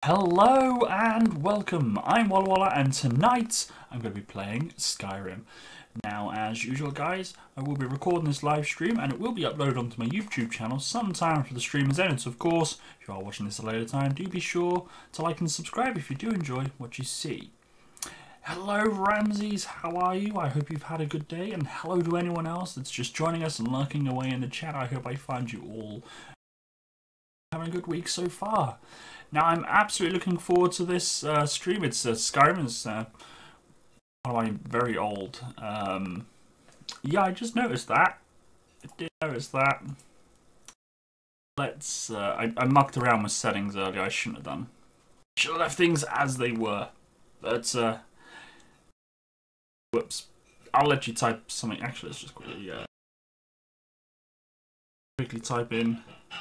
Hello and welcome, I'm Walla and tonight I'm going to be playing Skyrim. Now as usual guys, I will be recording this live stream and it will be uploaded onto my YouTube channel sometime after the stream is ended. So of course, if you are watching this at a later time, do be sure to like and subscribe if you do enjoy what you see. Hello Ramses, how are you? I hope you've had a good day, and hello to anyone else that's just joining us and lurking away in the chat. I hope I find you all having a good week so far. Now, I'm absolutely looking forward to this stream. It's Skyrim. It's one of my very old. Yeah, I just noticed that. I did notice that. Let's. I mucked around with settings earlier. I shouldn't have done. Should have left things as they were. But whoops. I'll let you type something. Actually, let's just quickly type in.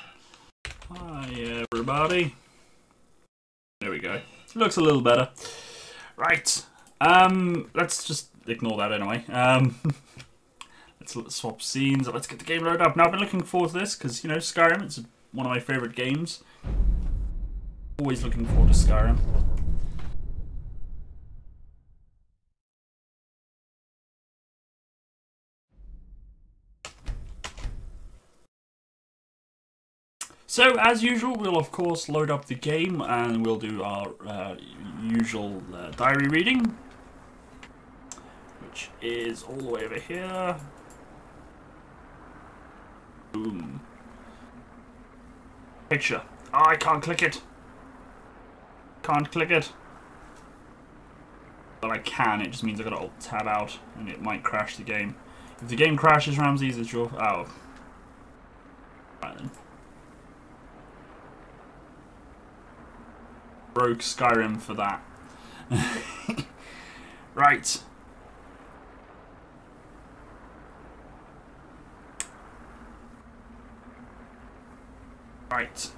Hi everybody. There we go. Looks a little better. Right. Let's just ignore that anyway. Let's swap scenes. Let's get the game loaded up. Now I've been looking forward to this because, you know, Skyrim, it's one of my favourite games. Always looking forward to Skyrim. So, as usual, we'll of course load up the game and we'll do our usual diary reading, which is all the way over here. Boom. Picture. Oh, I can't click it. Can't click it. But I can, it just means I've got to Alt-Tab out and it might crash the game. If the game crashes, Ramses, it's your... Oh. Right then. Broke Skyrim for that. Right. Right.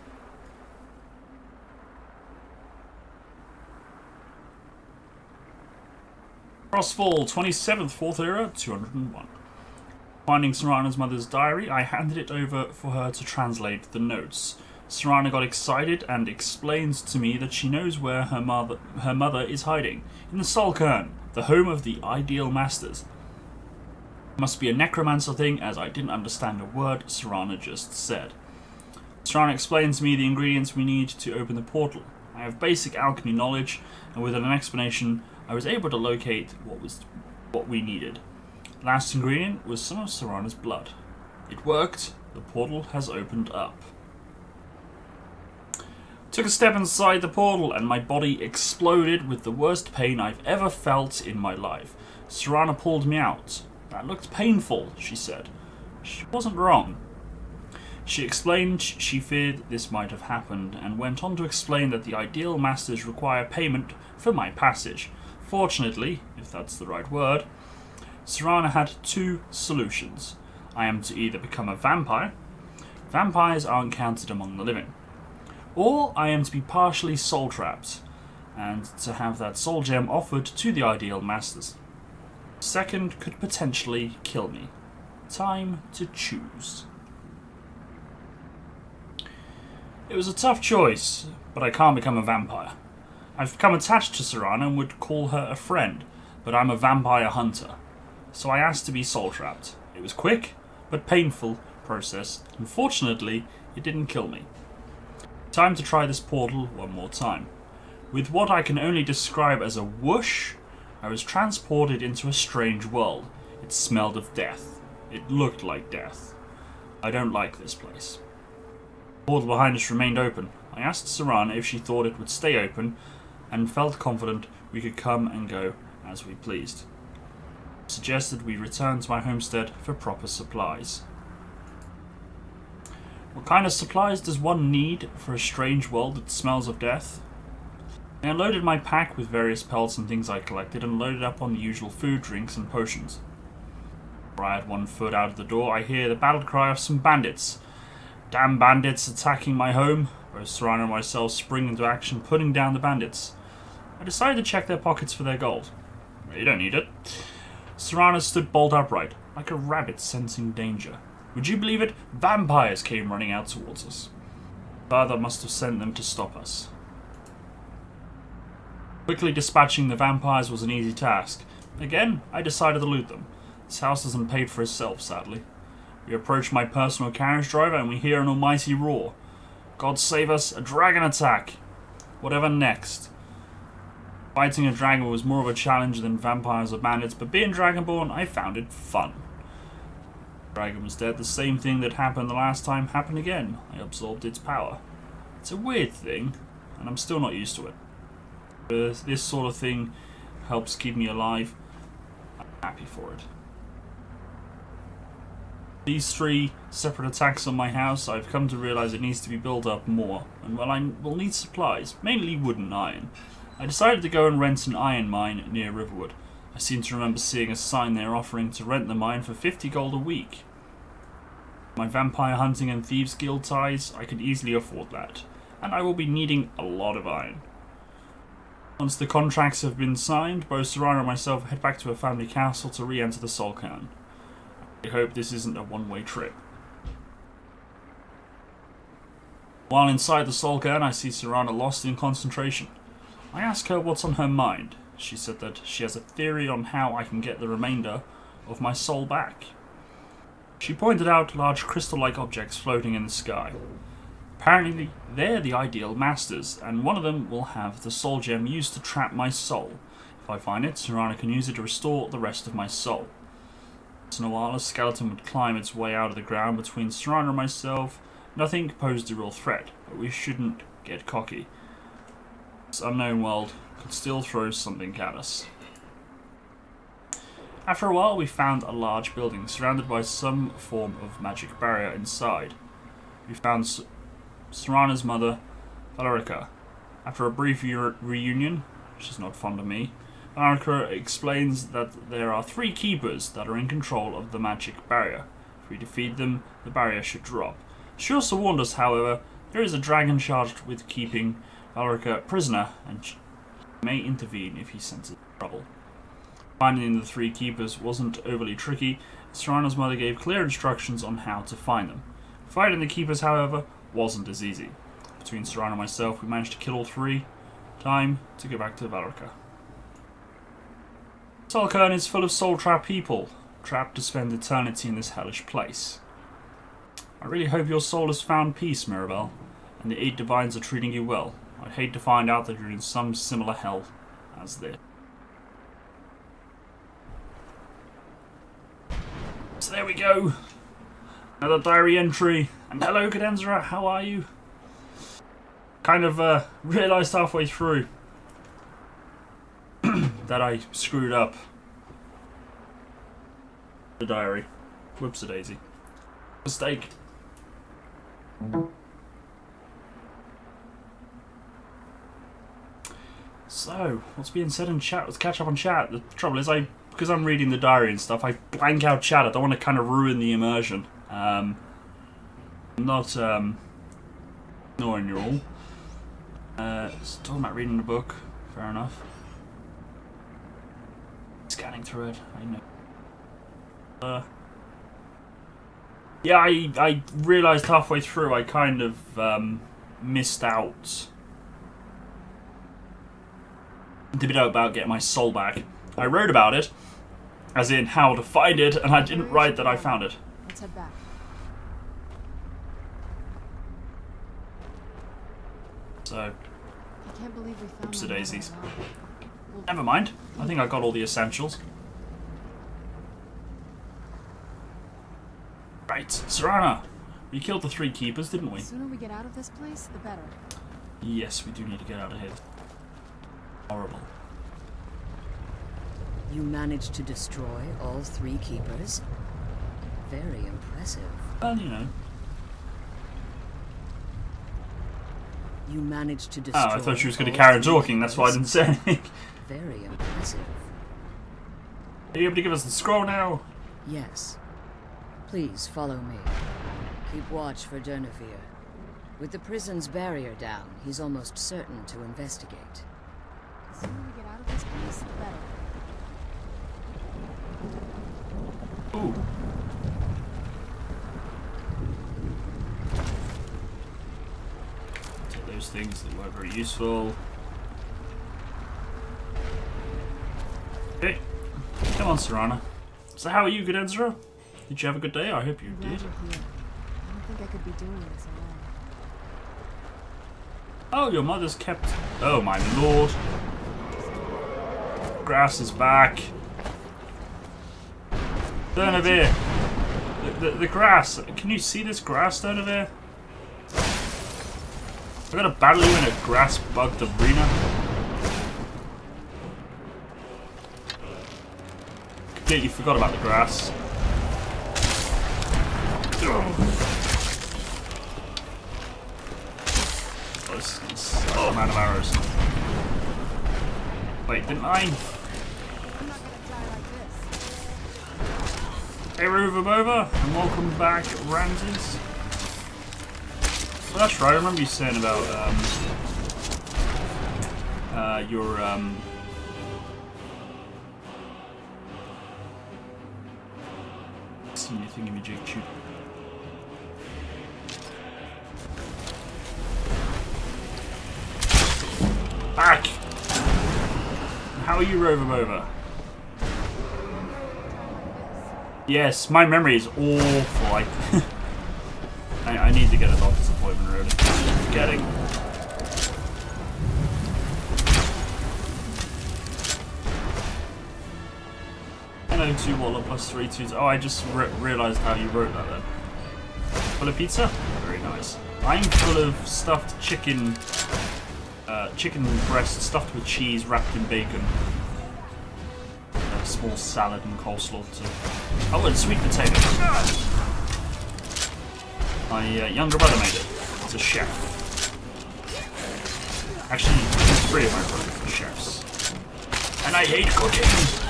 Crossfall, 27th, 4th era, 201. Finding Serana's mother's diary, I handed it over for her to translate the notes. Serana got excited and explains to me that she knows where her mother is hiding, in the Solcairn, the home of the Ideal Masters. It must be a necromancer thing, as I didn't understand a word Serana just said. Serana explains to me the ingredients we need to open the portal. I have basic alchemy knowledge, and with an explanation, I was able to locate what we needed. The last ingredient was some of Serana's blood. It worked. The portal has opened up. Took a step inside the portal and my body exploded with the worst pain I've ever felt in my life. Serana pulled me out. That looked painful, she said. She wasn't wrong. She explained she feared this might have happened and went on to explain that the Ideal Masters require payment for my passage. Fortunately, if that's the right word, Serana had two solutions. I am to either become a vampire. Vampires aren't counted among the living. Or I am to be partially soul-trapped, and to have that soul gem offered to the Ideal Masters. Second could potentially kill me. Time to choose. It was a tough choice, but I can't become a vampire. I've become attached to Serana and would call her a friend, but I'm a vampire hunter. So I asked to be soul-trapped. It was quick, but painful process. Unfortunately, it didn't kill me. Time to try this portal one more time. With what I can only describe as a whoosh, I was transported into a strange world. It smelled of death. It looked like death. I don't like this place. The portal behind us remained open. I asked Serana if she thought it would stay open and felt confident we could come and go as we pleased. I suggested we return to my homestead for proper supplies. What kind of supplies does one need for a strange world that smells of death? I unloaded my pack with various pelts and things I collected and loaded up on the usual food, drinks and potions. Before I had one foot out of the door, I hear the battle cry of some bandits. Damn bandits attacking my home. Both Serana and myself spring into action, putting down the bandits. I decided to check their pockets for their gold. You don't need it. Serana stood bolt upright, like a rabbit sensing danger. Would you believe it? Vampires came running out towards us. Father must have sent them to stop us. Quickly dispatching the vampires was an easy task. Again, I decided to loot them. This house hasn't paid for itself, sadly. We approach my personal carriage driver and we hear an almighty roar. God save us, a dragon attack! Whatever next. Fighting a dragon was more of a challenge than vampires or bandits, but being dragonborn, I found it fun. The dragon was dead. The same thing that happened the last time happened again. I absorbed its power. It's a weird thing, and I'm still not used to it. This sort of thing helps keep me alive. I'm happy for it. These 3 separate attacks on my house, I've come to realise it needs to be built up more, and well, I will need supplies, mainly wood and iron. I decided to go and rent an iron mine near Riverwood. I seem to remember seeing a sign there offering to rent the mine for 50 gold a week. My vampire hunting and thieves guild ties, I could easily afford that, and I will be needing a lot of iron. Once the contracts have been signed, both Serrano and myself head back to a family castle to re-enter the Soul Cairn. I hope this isn't a one-way trip. While inside the Soul Cairn, I see Serrano lost in concentration. I ask her what's on her mind. She said that she has a theory on how I can get the remainder of my soul back. She pointed out large crystal-like objects floating in the sky. Apparently, they're the ideal masters, and one of them will have the soul gem used to trap my soul. If I find it, Serrano can use it to restore the rest of my soul. Once in a while, a skeleton would climb its way out of the ground between Serrano and myself. Nothing posed a real threat, but we shouldn't get cocky. This unknown world could still throw something at us. After a while, we found a large building surrounded by some form of magic barrier inside. We found Serrano's mother, Valerica. After a brief reunion, she's not fond of me, Valerica explains that there are 3 keepers that are in control of the magic barrier. If we defeat them, the barrier should drop. She also warned us, however, there is a dragon charged with keeping Valerica prisoner, and she may intervene if he senses trouble. Finding the 3 keepers wasn't overly tricky. Serrano's mother gave clear instructions on how to find them. Fighting the keepers, however, wasn't as easy. Between Serrano and myself, we managed to kill all 3. Time to go back to Valerica. Soul Cairn is full of soul-trapped people, trapped to spend eternity in this hellish place. I really hope your soul has found peace, Mirabelle, and the 8 divines are treating you well. I'd hate to find out that you're in some similar hell as this. So there we go. Another diary entry. And hello, Cadenzra, how are you? Kind of realised halfway through that I screwed up the diary. Whoops-a-daisy. Mistake. So, what's being said in chat? Let's catch up on chat. The trouble is, because I'm reading the diary and stuff, I blank out chat. I don't want to kind of ruin the immersion. I'm not ignoring you all. Talking about reading the book. Fair enough. Scanning through it. I know. Yeah, I realised halfway through I kind of missed out the bit about getting my soul back. I wrote about it, as in how to find it, and I didn't write that I found it. Let's head back. So, I can't believe we found oops daisies. We'll Never mind. I think I got all the essentials. Right, Serrano. We killed the 3 keepers, didn't we? The sooner we get out of this place, the better. Yes, we do need to get out of here. Horrible. You managed to destroy all 3 keepers? Very impressive. Well, you know. You managed to destroy. Oh, I thought she was going to carry on talking, that's why I didn't say anything. Very impressive. Are you able to give us the scroll now? Yes. Please follow me. Keep watch for Durnevere. With the prison's barrier down, he's almost certain to investigate. The sooner we get out of this place, the better. Ooh. Take those things that weren't very useful. on, Serana. So how are you, good Ezra? Did you have a good day? I hope you I'm glad did. you're here. I don't think I could be doing this alone. Oh, your mother's kept... Oh, my lord. Grass is back. Dernavir. The grass. Can you see this grass, Dernavir? I gotta battle you in a grass-bugged arena. Completely forgot about the grass. This amount of arrows. Wait, didn't I? I'm not gonna die like this. Hey, Ruvabova, and welcome back, Ramses. Well, that's right. I remember you saying about your senior thingamajig tube. Back! How are you, Rovabova? Yes, my memory is awful. I need to get a doctor's appointment, really. Forgetting. NO2 Walla plus 3 2. Oh, I just realised how you wrote that then. Full of pizza? Very nice. I'm full of stuffed chicken. Chicken breast stuffed with cheese, wrapped in bacon. A small salad and coleslaw too. Oh, and sweet potatoes. My younger brother made it. He's a chef. Actually, three of my brothers are chefs. And I hate cooking!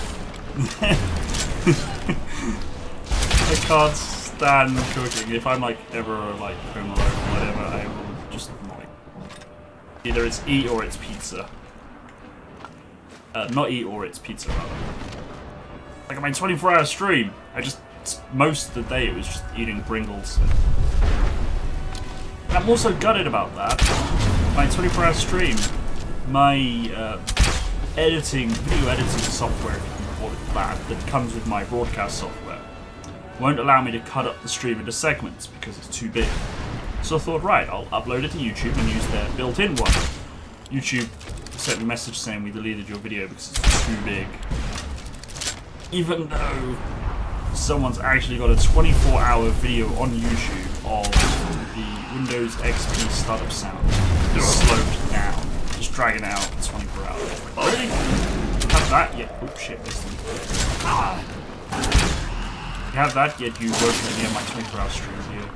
I can't stand cooking. If I'm like ever like home alone or whatever, I will just like either it's eat or it's pizza. Not eat or it's pizza rather. Like my 24-hour stream, most of the day it was just eating Pringles. And I'm also gutted about that. My 24-hour stream, my video editing software, if you can call it that comes with my broadcast software, won't allow me to cut up the stream into segments because it's too big. So I thought, right, I'll upload it to YouTube and use their built-in one. YouTube sent me a message saying we deleted your video because it's too big. Even though someone's actually got a 24-hour video on YouTube of the Windows XP startup sound slowed down, just dragging out 24 hours. Really? Have that yet? Oh shit! You have that yet? You won't let me have my 24-hour stream here.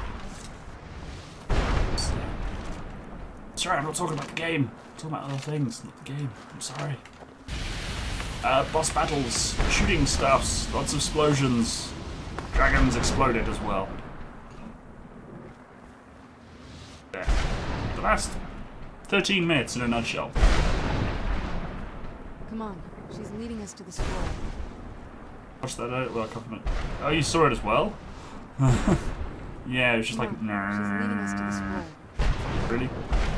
Sorry, I'm not talking about the game. I'm talking about other things, not the game. I'm sorry. Boss battles, shooting stuffs, lots of explosions. Dragons exploded as well. There. The last 13 minutes in a nutshell. Come on, she's leading us to the scroll. Watch that out. Well, compliment. Oh, you saw it as well? Yeah, it was just Come like. on, she's leading us to the scroll. Really?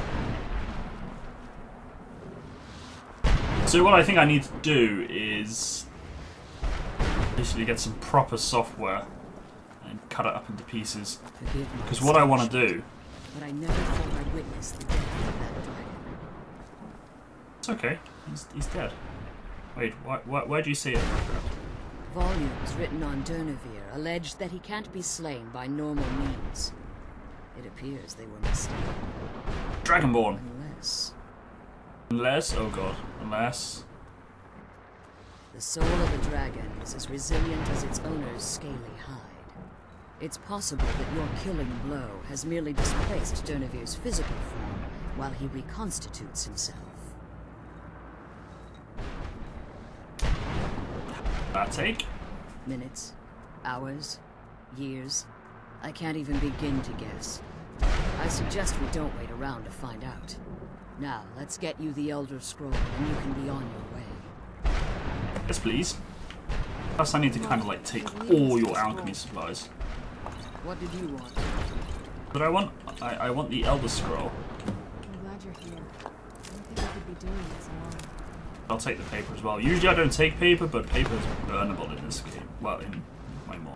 So what I think I need to do is basically get some proper software and cut it up into pieces. Because what I want to do... But I never thought I'd witness the death of that dragon. It's okay. He's dead. Wait, where do you see it? Volumes written on Dernavir allege that he can't be slain by normal means. It appears they were mistaken. Dragonborn. Unless, oh god, unless... the soul of a dragon is as resilient as its owner's scaly hide. It's possible that your killing blow has merely displaced Dernavir's physical form while he reconstitutes himself. That take? Minutes, hours, years. I can't even begin to guess. I suggest we don't wait around to find out. Now, let's get you the Elder Scroll, and you can be on your way. Yes, please. Plus, I need to kind of like take all your alchemy supplies. What did you want? But I want the Elder Scroll. I'm glad you're here. I don't think I could be doing this alone. I'll take the paper as well. Usually I don't take paper, but paper is burnable in this game. Well, in my mod.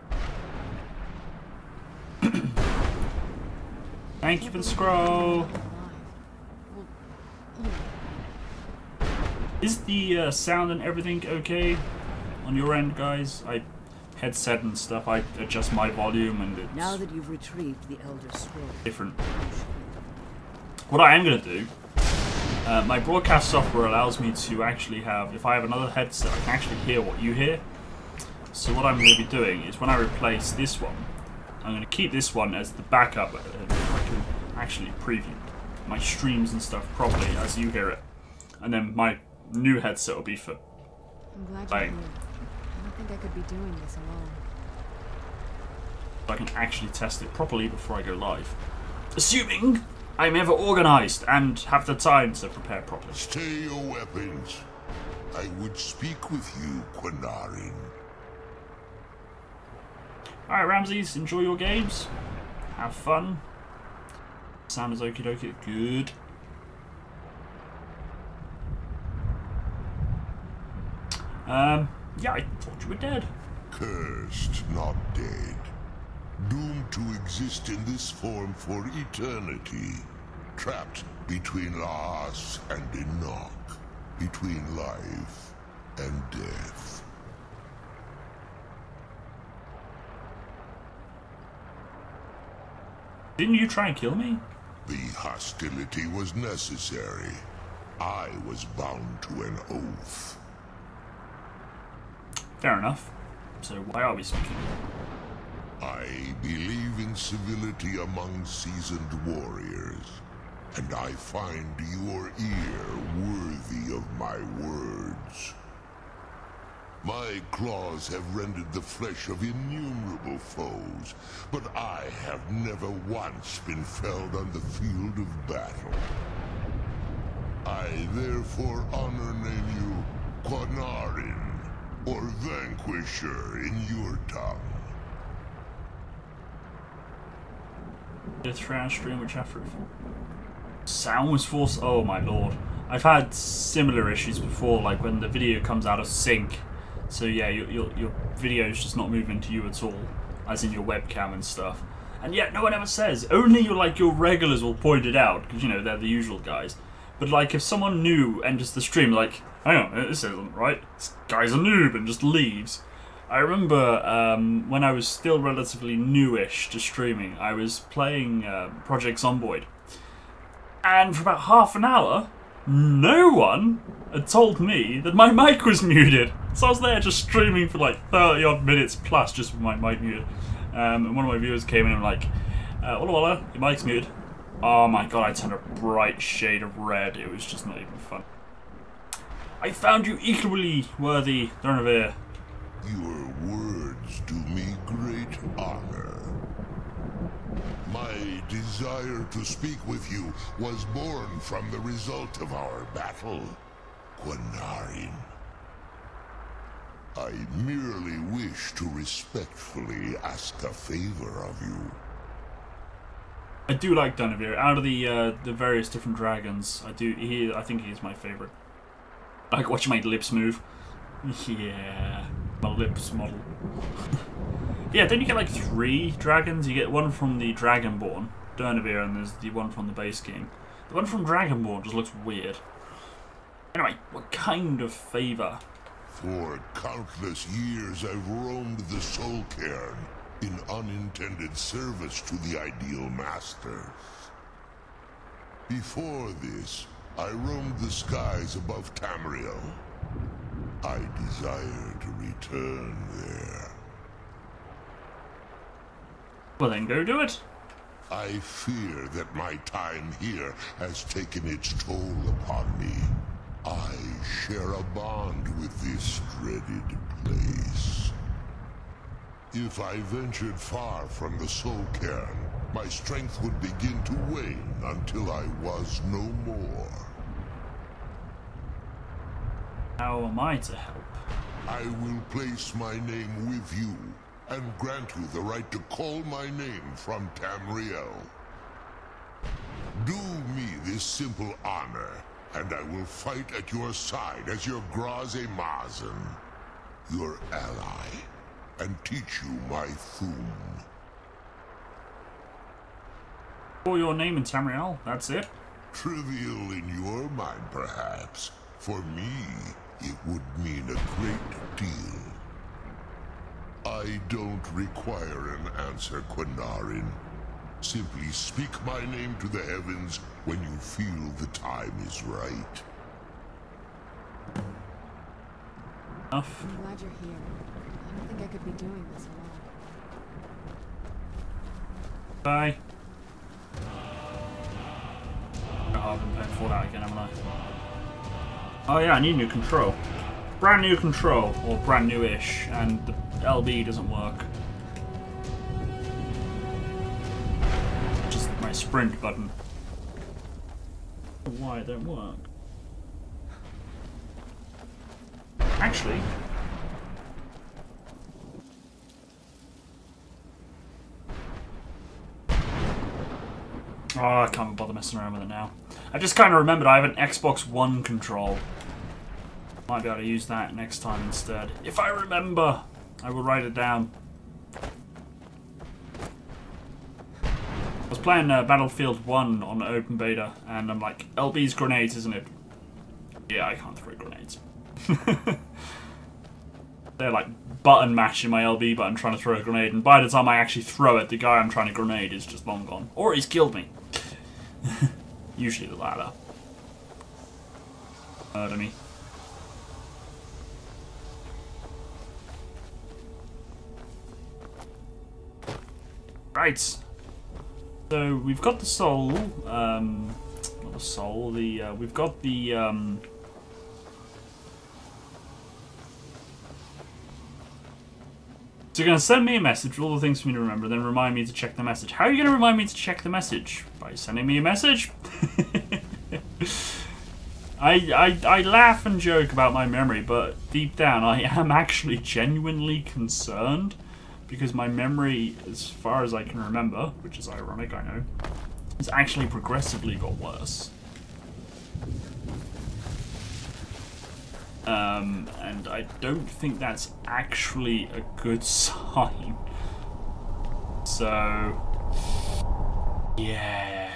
Thank you for the scroll. Is the sound and everything okay on your end, guys? Headset and stuff, I adjust my volume and it's Now that you've retrieved the Elder Scroll, different. What I am going to do, my broadcast software allows me to actually have, if I have another headset, I can actually hear what you hear. So what I'm going to be doing is when I replace this one, I'm going to keep this one as the backup. I can actually preview my streams and stuff properly as you hear it. And then my new headset will be for I'm glad you're playing. here. I don't think I could be doing this alone. I can actually test it properly before I go live. Assuming I'm ever organised and have the time to prepare properly. Stay your weapons. I would speak with you, Quinarin. Alright, Ramses, enjoy your games. Have fun. Sound is okie dokie. Good. Yeah, I thought you were dead. Cursed, not dead. Doomed to exist in this form for eternity. Trapped between Laas and Enoch. Between life and death. Didn't you try and kill me? The hostility was necessary. I was bound to an oath. Fair enough. So why are we speaking? I believe in civility among seasoned warriors, and I find your ear worthy of my words. My claws have rendered the flesh of innumerable foes, but I have never once been felled on the field of battle. I therefore honor name you Quinarin, or Vanquisher in your tongue. Death round stream which after sound was forced. Oh my lord. I've had similar issues before, like when the video comes out of sync. So yeah, your video's just not moving to you at all, as in your webcam and stuff. And yet no one ever says. Only your regulars will point it out, because you know they're the usual guys. But like if someone new enters the stream, like, hang on, this isn't right. This guy's a noob and just leaves. I remember when I was still relatively newish to streaming, I was playing Project Zomboid. And for about half an hour, no one had told me that my mic was muted. So I was there just streaming for like 30 odd minutes plus just with my mic muted. And one of my viewers came in and like, Walla Walla, your mic's muted. Oh my god, I turned a bright shade of red. It was just not even fun. I found you equally worthy, Durnavir. Your words do me great honor. My desire to speak with you was born from the result of our battle, Quinarin. I merely wish to respectfully ask a favor of you. I do like Durnavir. Out of the various different dragons, I think he's my favourite. I like watching my lips move. Yeah, my lips model. Yeah, don't you get like 3 dragons? You get one from the Dragonborn, Durnavir, and there's the one from the base game. The one from Dragonborn just looks weird. Anyway, what kind of favour? For countless years I've roamed the Soul Cairn in unintended service to the ideal masters. Before this, I roamed the skies above Tamriel. I desire to return there. Well then, go do it. I fear that my time here has taken its toll upon me. I share a bond with this dreaded place. If I ventured far from the Soul Cairn, my strength would begin to wane until I was no more. How am I to help? I will place my name with you, and grant you the right to call my name from Tamriel. Do me this simple honor, and I will fight at your side as your Graze Mazen, your ally, and teach you my Thum. For your name in Tamriel, that's it? Trivial in your mind, perhaps. For me, it would mean a great deal. I don't require an answer, Quinarin. Simply speak my name to the heavens when you feel the time is right. Enough. I'm glad you're here. I don't think I could be doing this alone. Bye. Oh, I've been paying for that again, haven't I? Oh yeah, I need new control. Brand new control, or brand new-ish, and the LB doesn't work. Just my sprint button. Why it don't work? Actually, oh, I can't bother messing around with it now. I just kind of remembered I have an Xbox One control. Might be able to use that next time instead. If I remember, I will write it down. I was playing Battlefield 1 on open beta, and I'm like, LB's grenades, isn't it? Yeah, I can't throw grenades. They're like button mashing my LB button trying to throw a grenade, and by the time I actually throw it, the guy I'm trying to grenade is just long gone. Or he's killed me. Usually the latter. Murder me. Right. So we've got the soul. Not the soul. We've got the So you're going to send me a message with all the things for me to remember, then remind me to check the message. How are you going to remind me to check the message? By sending me a message? I laugh and joke about my memory, but deep down I am actually genuinely concerned, because my memory, as far as I can remember, which is ironic, I know, has actually progressively got worse. And I don't think that's actually a good sign. So, yeah.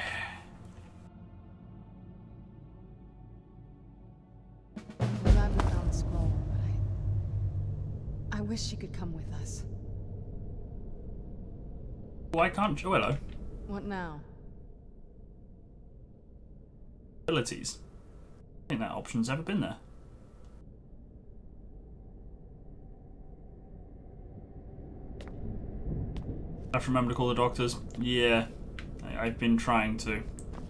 I'm glad we found the scroll, but I wish she could come with us. Why can't you? Oh, hello. What now? Abilities. I think that option's ever been there. I have to remember to call the doctors. Yeah, I've been trying to.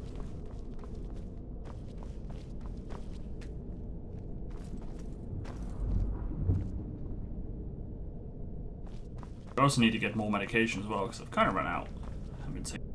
I also need to get more medication as well, because I've kind of run out. I've been taking.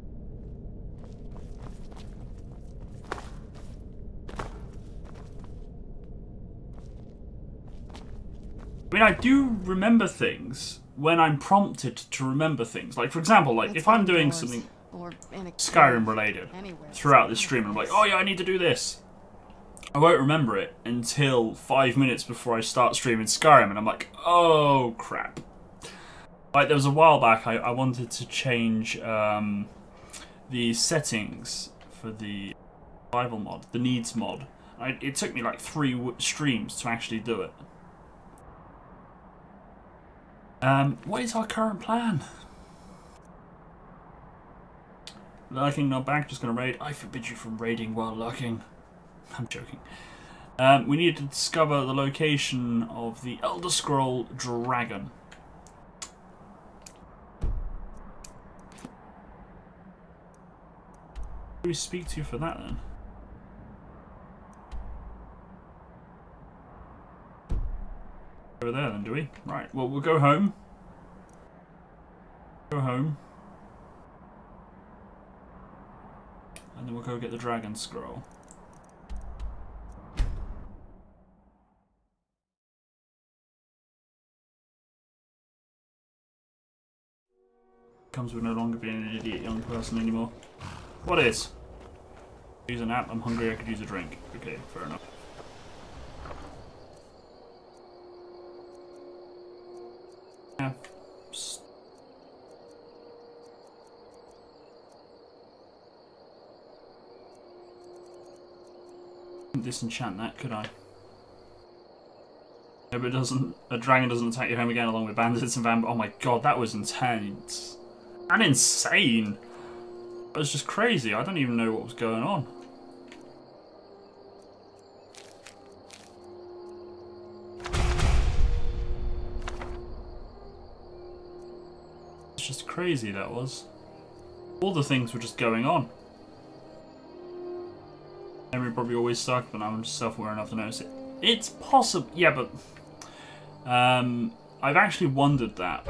I mean, I do remember things when I'm prompted to remember things. Like, for example, like if I'm doing something Skyrim related throughout this stream, and I'm like, oh yeah, I need to do this. I won't remember it until 5 minutes before I start streaming Skyrim, and I'm like, oh crap. Like, there was a while back, I wanted to change the settings for the survival mod, the needs mod. It took me like 3 streams to actually do it. What is our current plan? Lurking, not back, just gonna raid. I forbid you from raiding while lurking. I'm joking. We need to discover the location of the Elder Scroll Dragon. Who do we speak to for that then? Over there then, do we? Right, well, we'll go home. Go home. And then we'll go get the dragon scroll. Comes with no longer being an idiot young person anymore. What is? Use a nap. I'm hungry. I could use a drink. Okay, fair enough. Yeah. Disenchant that, could I? No, but it doesn't. A dragon doesn't attack your home again along with bandits and vampires. Oh my god, that was intense. And insane. It was just crazy. I don't even know what was going on. It's just crazy, that was. All the things were just going on. Memory probably always sucked, but I'm just self-aware enough to notice it. It's possible, yeah, but I've actually wondered that.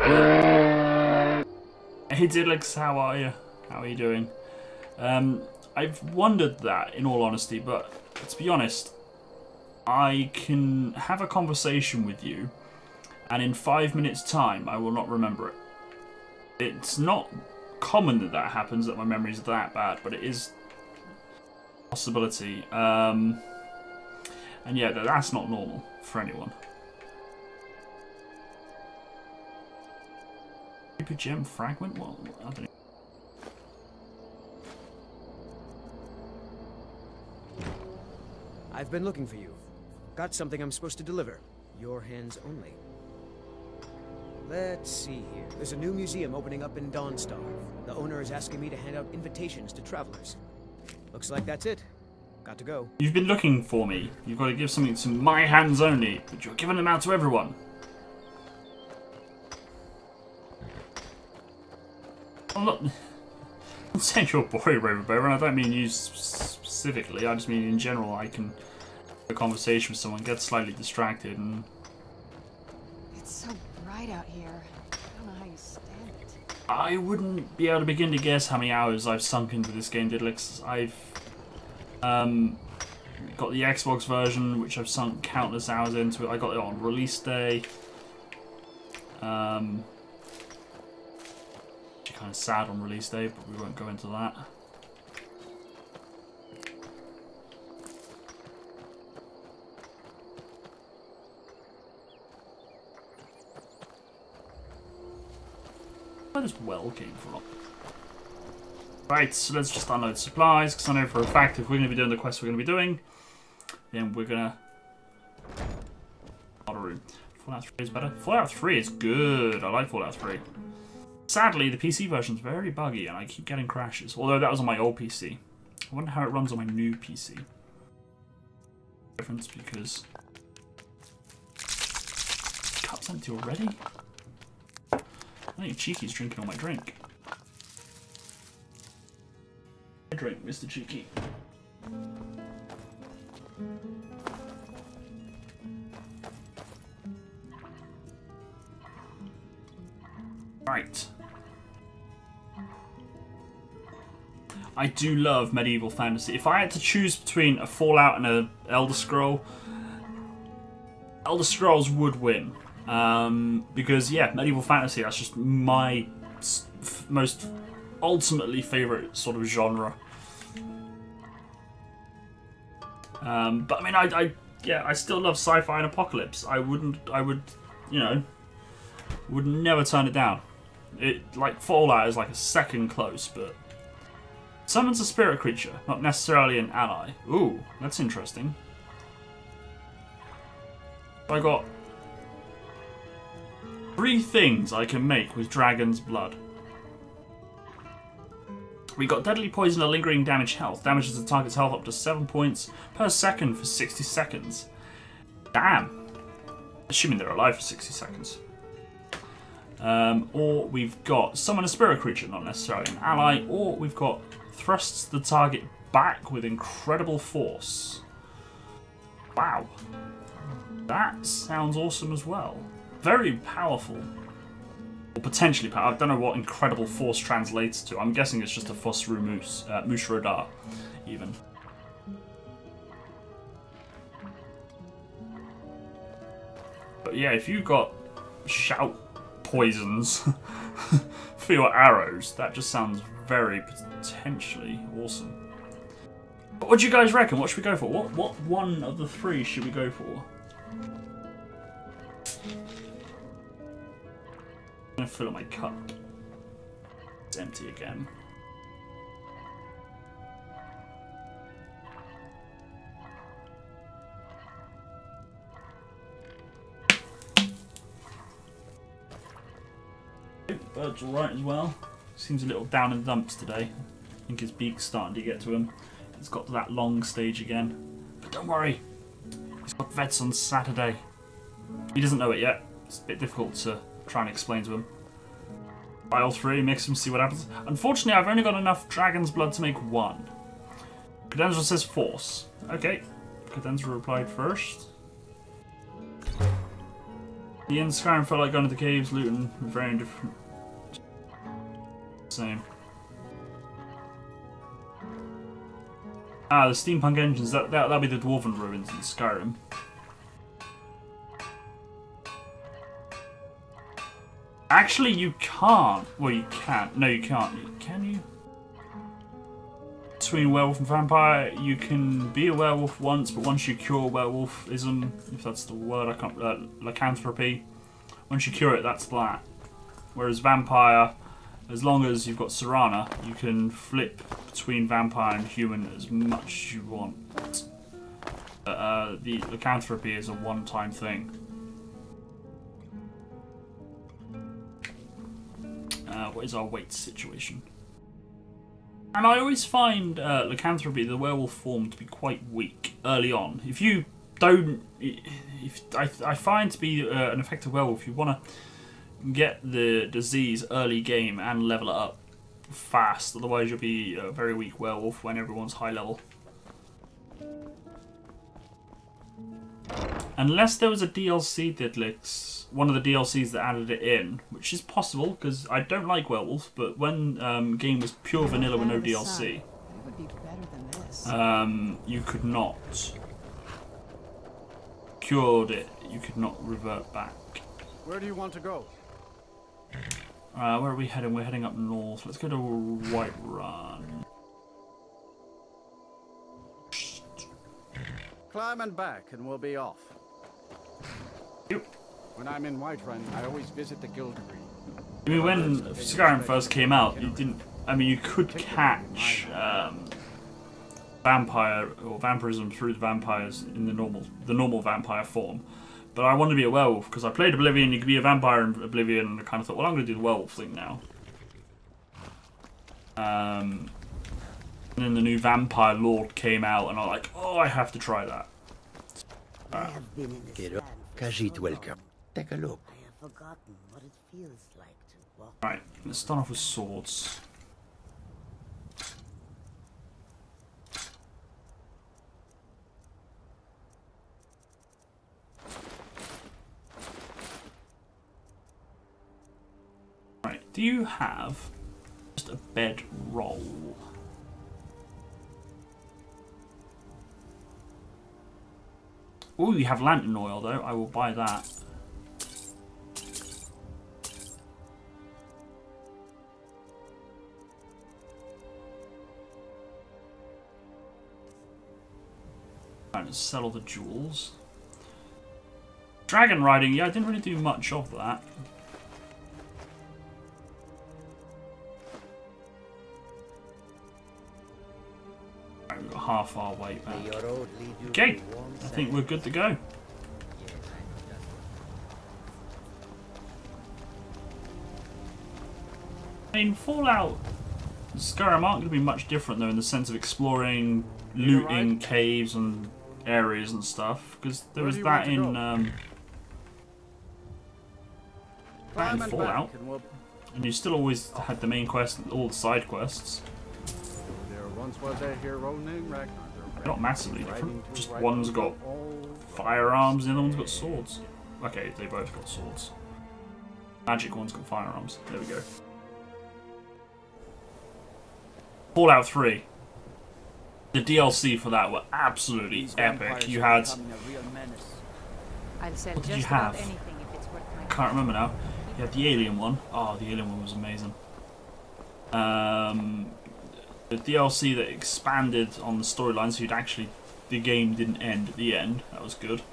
Hey Diddlix, how are you? How are you doing? I've wondered that, in all honesty, but to be honest, I can have a conversation with you, and in 5 minutes' time, I will not remember it. It's not common that that happens, that my memory's that bad, but it is possibility, and yeah, that's not normal for anyone. Super gem fragment? What? I don't know. I've been looking for you. Got something I'm supposed to deliver. Your hands only. Let's see here. There's a new museum opening up in Dawnstar. The owner is asking me to hand out invitations to travelers. Looks like that's it. Got to go. You've been looking for me. You've got to give something to my hands only, but you're giving them out to everyone. I'm not saying you're a boy, Ravenbear, and I don't mean you specifically. I just mean in general. I can have a conversation with someone, get slightly distracted, and It's so bright out here. I don't know how you stand it. I wouldn't be able to begin to guess how many hours I've sunk into this game, Diddlix. I've got the Xbox version, which I've sunk countless hours into it. I got it on release day. Kind of sad on release day, but we won't go into that. Where this well came from. Right, so let's just unload supplies, because I know for a fact if we're going to be doing the quest we're going to be doing, then we're going to... Not a room. Fallout 3 is better. Fallout 3 is good. I like Fallout 3. Sadly, the PC version's very buggy, and I keep getting crashes. Although that was on my old PC. I wonder how it runs on my new PC. Difference, because... Cup's empty already? I think Cheeky's drinking all my drink. Drink, Mr. Cheeky. Right. I do love medieval fantasy. If I had to choose between a Fallout and an Elder Scroll, Elder Scrolls would win. Because, yeah, medieval fantasy, that's just my most ultimately favourite sort of genre. But I mean, I still love sci-fi and apocalypse. I would, you know, would never turn it down. It, like, Fallout is like a second close, but summons a spirit creature, not necessarily an ally. Ooh, that's interesting. I got 3 things I can make with dragon's blood. We got deadly poison or lingering damage health. Damages the target's health up to 7 points per second for 60 seconds. Damn. Assuming they're alive for 60 seconds. Or we've got summon a spirit creature, not necessarily an ally. Or we've got thrusts the target back with incredible force. Wow. That sounds awesome as well. Very powerful. Or potentially powerful. I don't know what incredible force translates to. I'm guessing it's just a Fosru Moose. Moose Rodar, even. But yeah, if you've got shout poisons for your arrows, that just sounds very potentially awesome. What do you guys reckon? What should we go for? What one of the three should we go for? I'm gonna fill up my cup. It's empty again. Bird's alright as well. Seems a little down in the dumps today. I think his beak's starting to get to him. It's got to that long stage again. But don't worry, he's got vets on Saturday. He doesn't know it yet. It's a bit difficult to try and explain to him. Trial 3, mix them, see what happens. Unfortunately, I've only got enough dragon's blood to make one. Cadenza says force. Okay, Cadenza replied first. The end Skyrim felt like going to the caves, looting, very different. Same. Ah, the steampunk engines, that'll be the dwarven ruins in Skyrim. Actually, you can't. Well, you can't. No, you can't. Can you? Between werewolf and vampire, you can be a werewolf once, but once you cure werewolfism, if that's the word, I can't. Lycanthropy. Once you cure it, that's that. Whereas vampire, as long as you've got Serana, you can flip between vampire and human as much as you want. The lycanthropy is a one-time thing. What is our weight situation? And I always find lycanthropy, the werewolf form, to be quite weak early on. If you don't, I find to be an effective werewolf, if you want to get the disease early game and level it up fast, otherwise you'll be a very weak werewolf when everyone's high level. Unless there was a DLC that one of the DLCs that added it in, which is possible because I don't like werewolf, but when game was pure vanilla with no DLC, you could not cured it. You could not revert back. Where do you want to go? Where are we heading? We're heading up north. Let's go to Whiterun. Climb and back, and we'll be off. Yep. When I'm in Whiterun, I always visit the Guild Green. I mean, when Skyrim first came out, you didn't. I mean, you could catch vampire or vampirism through the vampires in the normal vampire form. But I wanted to be a werewolf because I played Oblivion. You could be a vampire in Oblivion, and I kind of thought, well, I'm going to do the werewolf thing now. And then the new Vampire Lord came out, and I'm like, oh, I have to try that. Khajiit, welcome. Take a look. I have forgotten what it feels like to walk. Right, let's start off with swords. Right, do you have just a bedroll? Oh, you have lantern oil though. I will buy that. Right, let's sell all the jewels. Dragon riding, yeah, I didn't really do much of that. Right, we've got half our way back. Okay, I think we're good to go. I mean, Fallout and Skyrim aren't going to be much different though in the sense of exploring, looting caves and areas and stuff, because there was that in Fallout, and you still always had the main quest and all the side quests. There once was a hero named Ragnar. They're not massively different, just one's got firearms and the other one's got swords. Okay, they both got swords. Magic one's got firearms. There we go. Fallout 3. The DLC for that were absolutely epic. You had... I'd What did you have? I can't remember now. You had the alien one. Oh, the alien one was amazing. The DLC that expanded on the storyline, so the game didn't end at the end. That was good.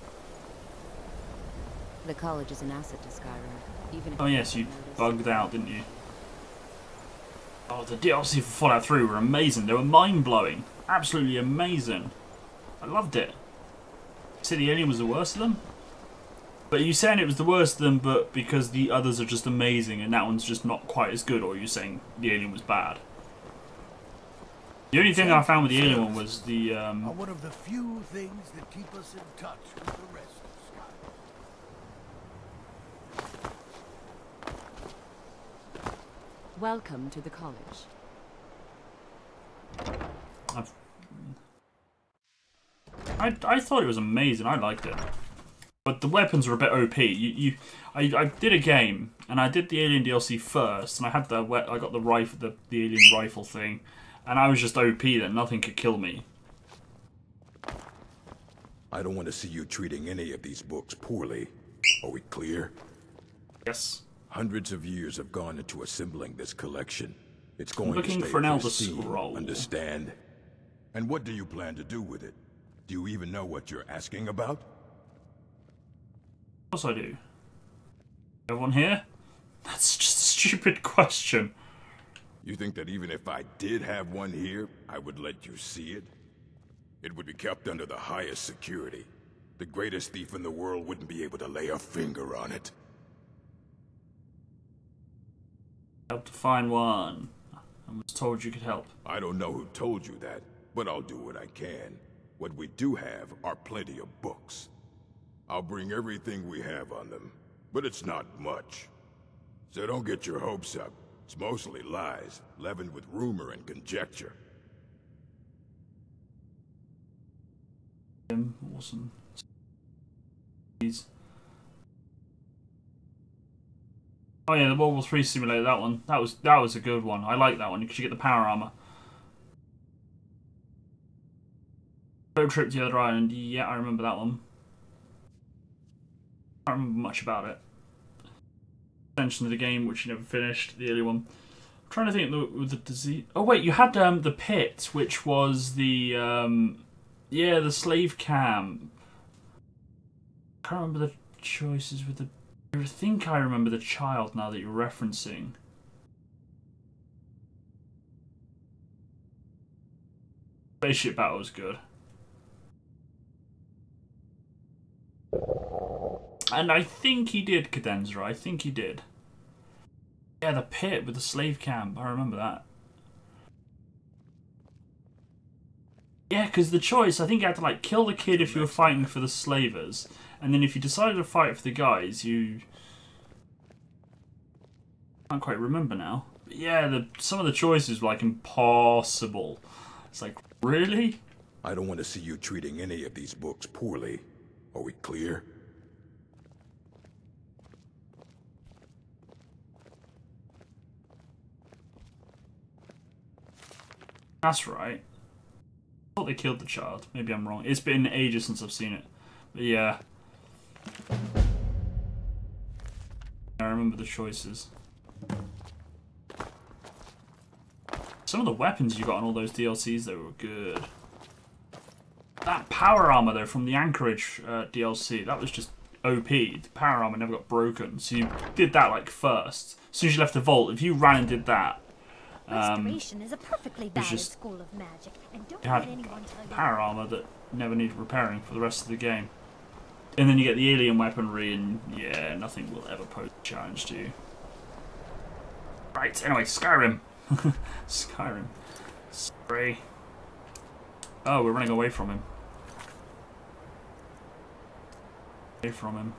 The college is an asset to Skyrim, even if Oh yes, you bugged out, didn't you? Oh, the DLC for Fallout 3 were amazing. They were mind-blowing. Absolutely amazing. I loved it. You said the alien was the worst of them? But are you saying it was the worst of them, but because the others are just amazing and that one's just not quite as good, or are you saying the alien was bad? The only thing I found with the alien one was the are one of the few things that keep us in touch with the rest of Skyrim. Welcome to the college. I thought it was amazing. I liked it, but the weapons were a bit OP. I did a game and I did the alien DLC first, and I got the rifle, the alien rifle thing, and I was just OP. Then nothing could kill me. I don't want to see you treating any of these books poorly. Are we clear? Yes. Hundreds of years have gone into assembling this collection. It's going looking to stay for an Elder pristine, Scroll. Understand? And what do you plan to do with it? Do you even know what you're asking about? Of course I do. Everyone here? That's just a stupid question. You think that even if I did have one here, I would let you see it? It would be kept under the highest security. The greatest thief in the world wouldn't be able to lay a finger on it. Help to find one. I was told you could help. I don't know who told you that, but I'll do what I can. What we do have are plenty of books. I'll bring everything we have on them, but it's not much. So don't get your hopes up. It's mostly lies, leavened with rumor and conjecture. Awesome. Oh yeah, the World War 3 simulator, that one. That was a good one. I like that one because you get the power armor. Road trip to the other island. Yeah, I remember that one. I don't remember much about it. Extension of the game, which you never finished. The early one. I'm trying to think with the disease. Oh wait, you had the pit, which was the the slave camp. I can't remember the choices with the. I think I remember the child now that you're referencing. Spaceship battle was good. And I think he did, Cadenza. I think he did. Yeah, the pit with the slave camp. I remember that. Yeah, because the choice, I think you had to like kill the kid if you were fighting for the slavers. And then if you decided to fight for the guys, you... I can't quite remember now. But yeah, some of the choices were like impossible. It's like, really? I don't want to see you treating any of these books poorly. Are we clear? That's right. I thought they killed the child. Maybe I'm wrong. It's been ages since I've seen it. But yeah. I remember the choices. Some of the weapons you got on all those DLCs, though, were good. That power armor, though, from the Anchorage DLC, that was just OP. The power armor never got broken. So you did that, like, first. As soon as you left the vault, if you ran and did that, Restoration is a perfectly valid just, school of magic, and don't you let had anyone tell you power armor that never needed repairing for the rest of the game. And then you get the alien weaponry, and yeah, nothing will ever pose a challenge to you. Right, anyway, Skyrim. Skyrim. Spray. Oh, we're running away from him. Away from him.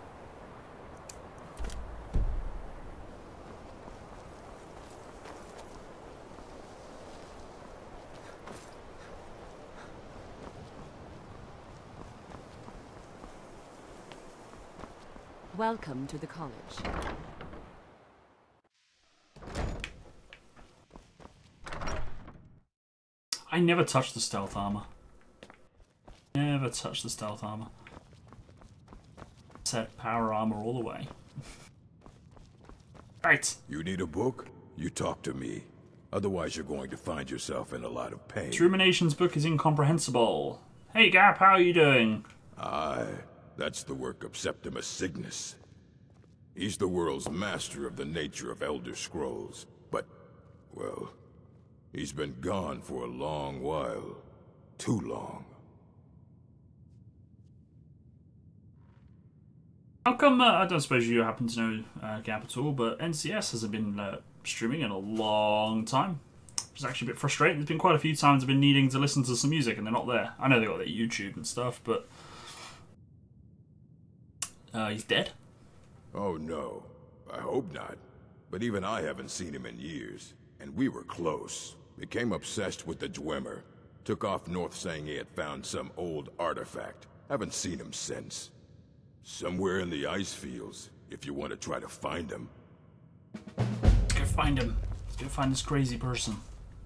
Welcome to the college. I never touched the stealth armor. Never touched the stealth armor. Set power armor all the way. Right. You need a book? You talk to me. Otherwise, you're going to find yourself in a lot of pain. This Ruminations book is incomprehensible. Hey Gap, how are you doing? Aye, that's the work of Septimus Cygnus. He's the world's master of the nature of Elder Scrolls, but, well, he's been gone for a long while. Too long. How come, I don't suppose you happen to know Gap at all, but NCS hasn't been streaming in a long time. It's actually a bit frustrating. There's been quite a few times I've been needing to listen to some music and they're not there. I know they got their YouTube and stuff, but... he's dead? Oh no, I hope not. But even I haven't seen him in years. And we were close. Became obsessed with the Dwemer. Took off north saying he had found some old artifact. Haven't seen him since. Somewhere in the ice fields, if you want to try to find him. Let's go find him. Let's go find this crazy person.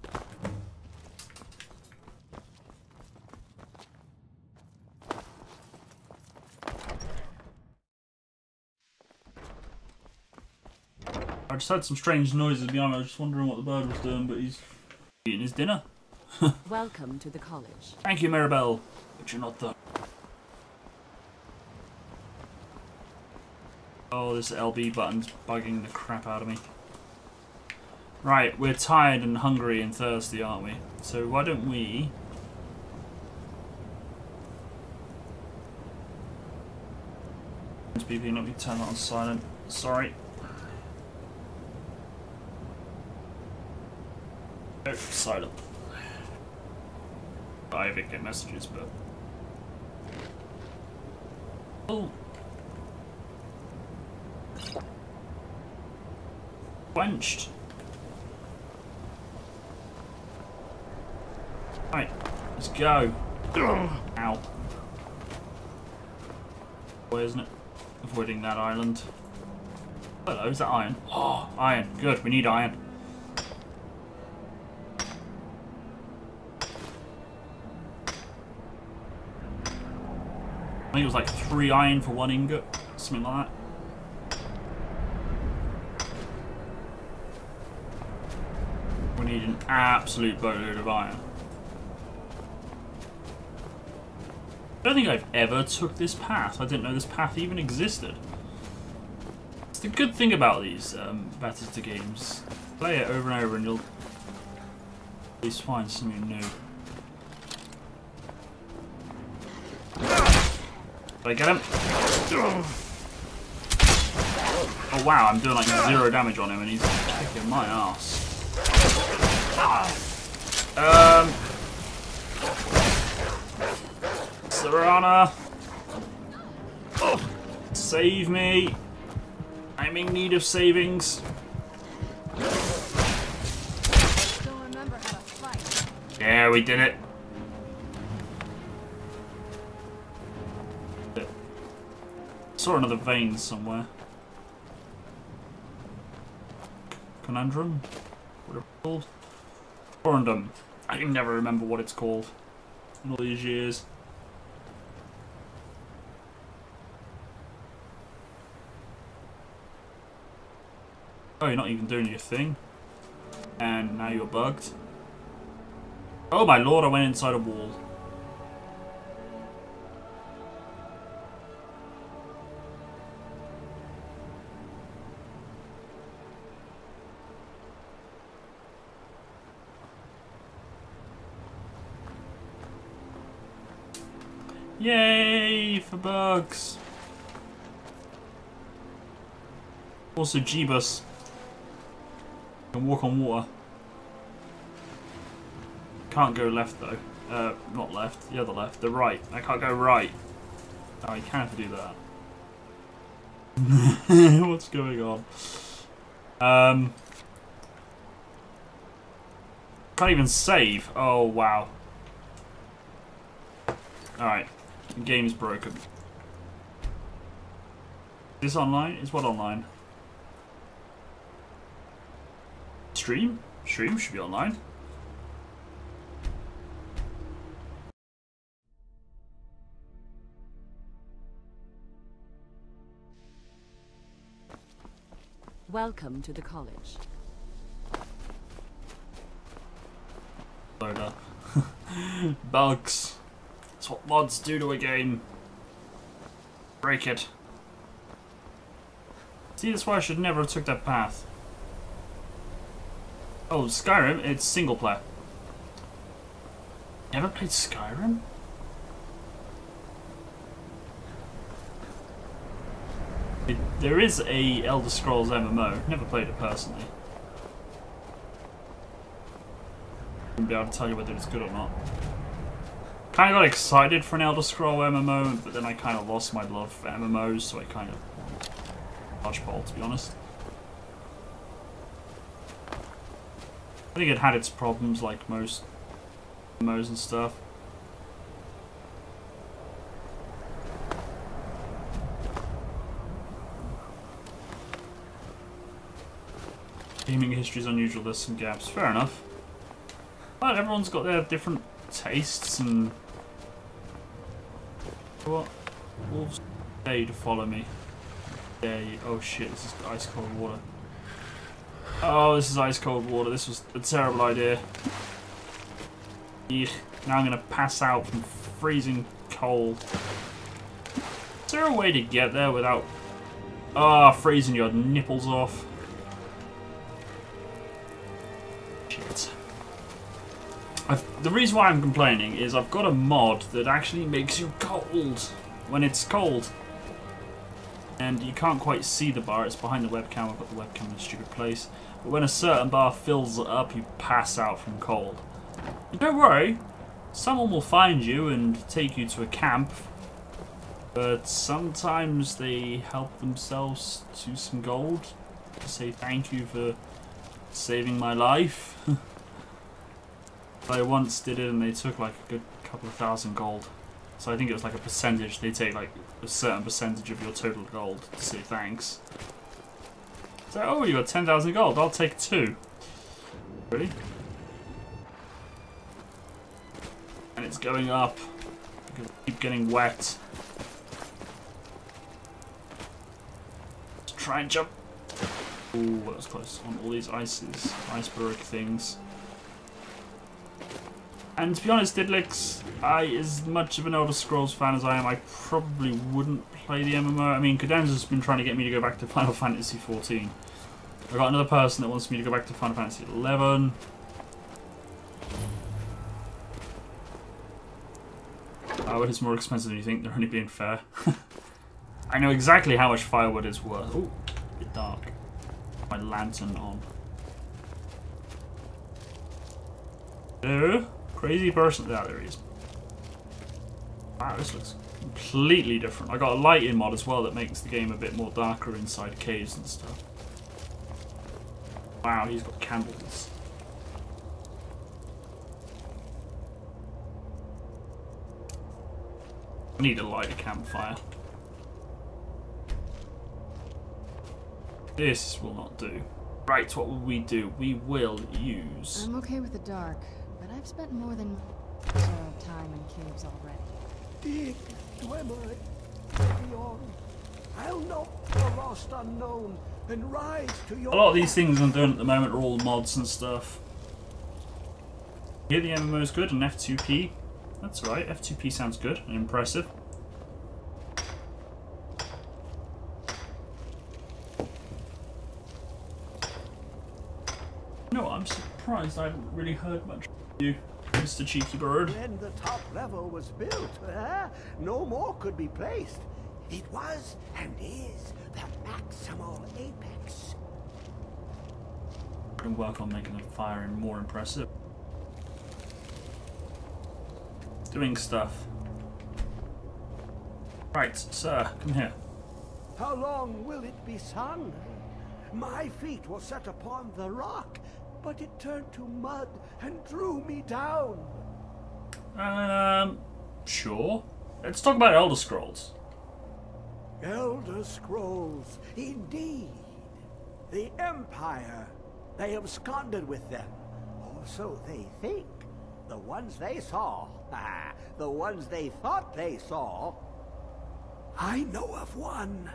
I just heard some strange noises behind me. I was just wondering what the bird was doing, but he's eating his dinner. Welcome to the college. Thank you, Mirabelle. But you're not the... Oh, this LB button's bugging the crap out of me. Right, we're tired and hungry and thirsty, aren't we? So why don't we... BP, let me turn that on silent. Sorry. Oh, silent. I even get messages, but... Oh! Quenched. Right, let's go. Ow. Boy, isn't it? Avoiding that island. Hello, is that iron? Oh, iron. Good, we need iron. I think it was like 3 iron for 1 ingot, something like that. We need an absolute boatload of iron. I don't think I've ever took this path. I didn't know this path even existed. It's the good thing about these Bethesda games. Play it over and over and you'll at least find something new. Did I get him? Oh wow, I'm doing like 0 damage on him and he's kicking my ass. Serana! Save me! I'm in need of savings. Yeah, we did it. Saw another vein somewhere. Conundrum? Whatever it's called. Corundum. I can never remember what it's called in all these years. Oh, you're not even doing your thing. And now you're bugged. Oh my lord, I went inside a wall. Yay for bugs. Also Jeebus. Can walk on water. Can't go left though. Not left, the other left, the right. I can't go right. Oh, you can do that. What's going on? Can't even save. Oh wow. Alright. The game's broken. Is this online? Is what online? Stream? Stream should be online. Welcome to the college. Loader. Bugs. That's what mods do to a game. Break it. See, that's why I should never have took that path. Oh, Skyrim, it's single player. Never played Skyrim? There is a Elder Scrolls MMO. Never played it personally. Wouldn't be able to tell you whether it's good or not. Kind of got excited for an Elder Scroll MMO, but then I kind of lost my love for MMOs, so I kind of dodgeball, to be honest. I think it had its problems, like most MMOs and stuff. Gaming history's unusual, there's some gaps. Fair enough. But everyone's got their different tastes and... What? Wolves dare you to follow me. Dare you. Oh shit, this is ice cold water. Oh, this is ice cold water. This was a terrible idea. Eek. Now I'm gonna pass out from freezing cold. Is there a way to get there without... freezing your nipples off? Shit. The reason why I'm complaining is I've got a mod that actually makes you cold when it's cold. And you can't quite see the bar, it's behind the webcam. I've got the webcam in a stupid place. But when a certain bar fills up, you pass out from cold. And don't worry, someone will find you and take you to a camp. But sometimes they help themselves to some gold to say thank you for saving my life. I once did it and they took like a good couple of thousand gold. So I think it was like a percentage. They take like a certain percentage of your total gold to say thanks. So, oh, you got 10,000 gold. I'll take 2. Really? And it's going up. I keep getting wet. Let's try and jump. Ooh, that was close. On all these iceberg things. And to be honest, Didlix, as much of an Elder Scrolls fan as I am, I probably wouldn't play the MMO. I mean, Cadenza's been trying to get me to go back to Final Fantasy XIV. I've got another person that wants me to go back to Final Fantasy XI. Oh, but it's more expensive than you think. They're only being fair. I know exactly how much firewood is worth. Ooh, a bit dark. My lantern on. Crazy person. There he is. Wow, this looks completely different. I got a lighting mod as well that makes the game a bit more darker inside caves and stuff. Wow, he's got candles. I need to light a campfire. This will not do. Right, what will we do? We will use... I'm okay with the dark, but I've spent more than time in caves already. Dig, Dwemer, beyond. I'll know the lost unknown and rise to your... A lot of these things I'm doing at the moment are all mods and stuff. Here the MMO is good and F2P. That's right, F2P sounds good and impressive. You know what, I'm surprised I haven't really heard much from you, Mr. Cheeky Bird. When the top level was built, no more could be placed. It was and is the maximal apex. I can work on making the firing more impressive. Doing stuff. Right, sir, come here. How long will it be sun? My feet were set upon the rock, but it turned to mud and drew me down. Sure. Let's talk about Elder Scrolls. Elder Scrolls, indeed. The Empire. They absconded with them. Or so they think. The ones they saw. The ones they thought they saw. I know of one.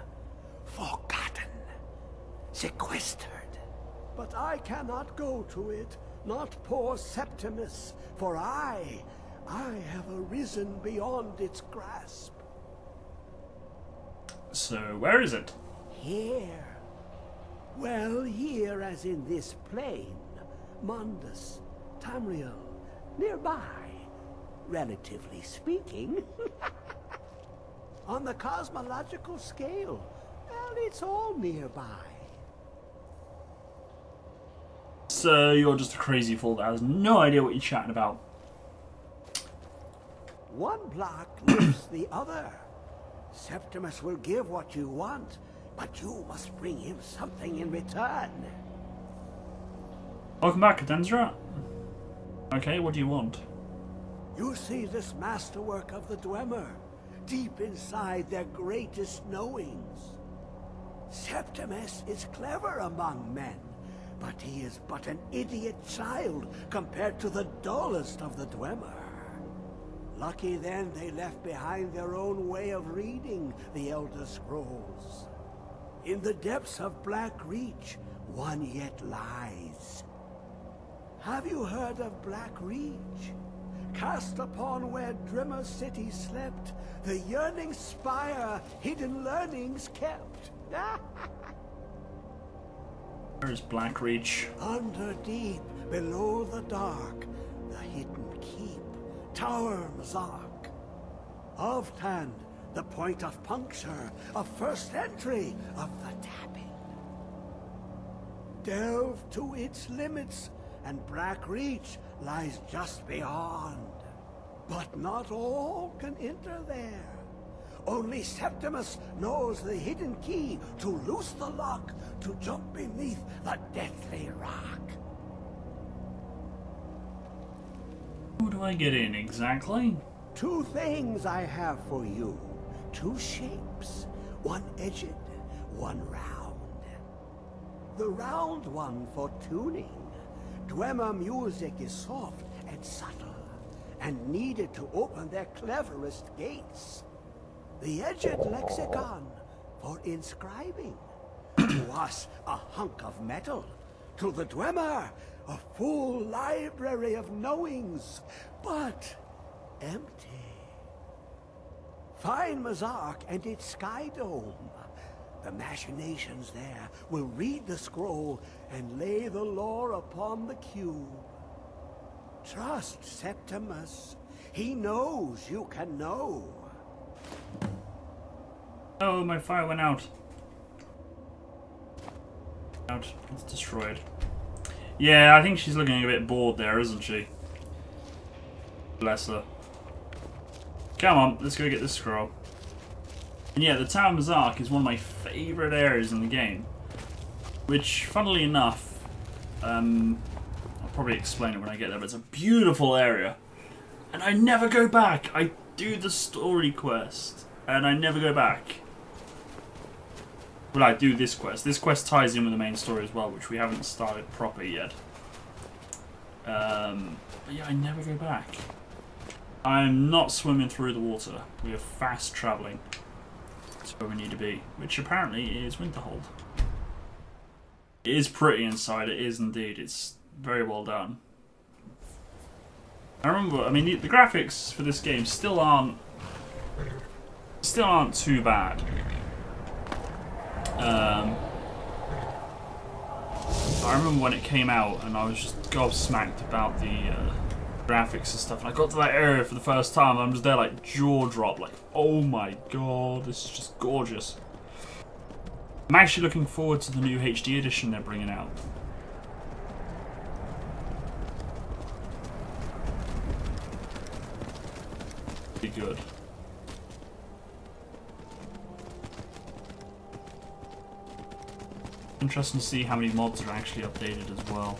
Forgotten. Sequestered. But I cannot go to it. not poor Septimus, for I have arisen beyond its grasp. So, where is it? Here. Well, here as in this plain. Mundus, Tamriel, nearby, relatively speaking. On the cosmological scale, well, it's all nearby. So, you're just a crazy fool that has no idea what you're chatting about. One block lifts the other. Septimus will give what you want, but you must bring him something in return. Welcome back, Adenzra. Okay, what do you want? You see this masterwork of the Dwemer, deep inside their greatest knowings. Septimus is clever among men, but he is but an idiot child compared to the dullest of the Dwemer. Lucky then they left behind their own way of reading the Elder Scrolls. In the depths of Black Reach, one yet lies. Have you heard of Black Reach? Cast upon where Drimmer City slept, the yearning spire hidden learnings kept. Where is Black Reach? Under deep, below the dark, the hidden keep, Tower Mazark. Oftand, the point of puncture, of first entry of the tapping. Delve to its limits, and Black Reach lies just beyond. But not all can enter there. Only Septimus knows the hidden key to loose the lock, to jump beneath the deathly rock. Who do I get in exactly? Two things I have for you. Two shapes. One edged, one round. The round one for tuning. Dwemer music is soft and subtle, and needed to open their cleverest gates. The edged lexicon for inscribing. To us, a hunk of metal. To the Dwemer, a full library of knowings, but empty. Find Mazark and its sky dome. The machinations there will read the scroll and lay the lore upon the cube. Trust Septimus. He knows you can know. Oh, my fire went out. It's destroyed. Yeah, I think she's looking a bit bored there, isn't she? Bless her. Come on, let's go get this scroll. And yeah, the Tower Mazark is one of my favourite areas in the game. Which, funnily enough, I'll probably explain it when I get there, but it's a beautiful area. And I never go back. I do the story quest, and I never go back. Well, I do this quest. This quest ties in with the main story as well, which we haven't started proper yet. But yeah, I never go back. I'm not swimming through the water. We are fast travelling to where we need to be, which apparently is Winterhold. It is pretty inside, it is indeed. It's very well done. I remember, I mean, the graphics for this game still aren't too bad. I remember when it came out and I was just gobsmacked about the graphics and stuff. And I got to that area for the first time and I'm just there like jaw drop, like, oh my god, this is just gorgeous. I'm actually looking forward to the new HD edition they're bringing out. Be good. Interesting to see how many mods are actually updated as well.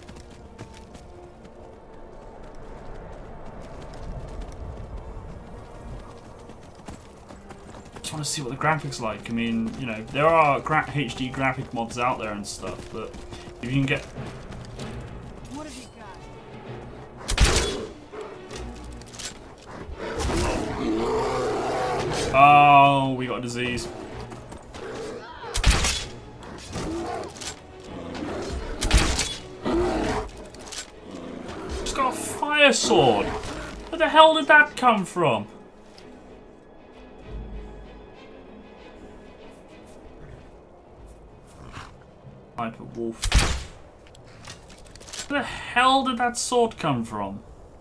Just want to see what the graphics are like. I mean, you know, there are HD graphic mods out there and stuff, but if you can get... What have you got? Oh, we got a disease. fire sword! Where the hell did that come from? Hyper wolf. Where the hell did that sword come from?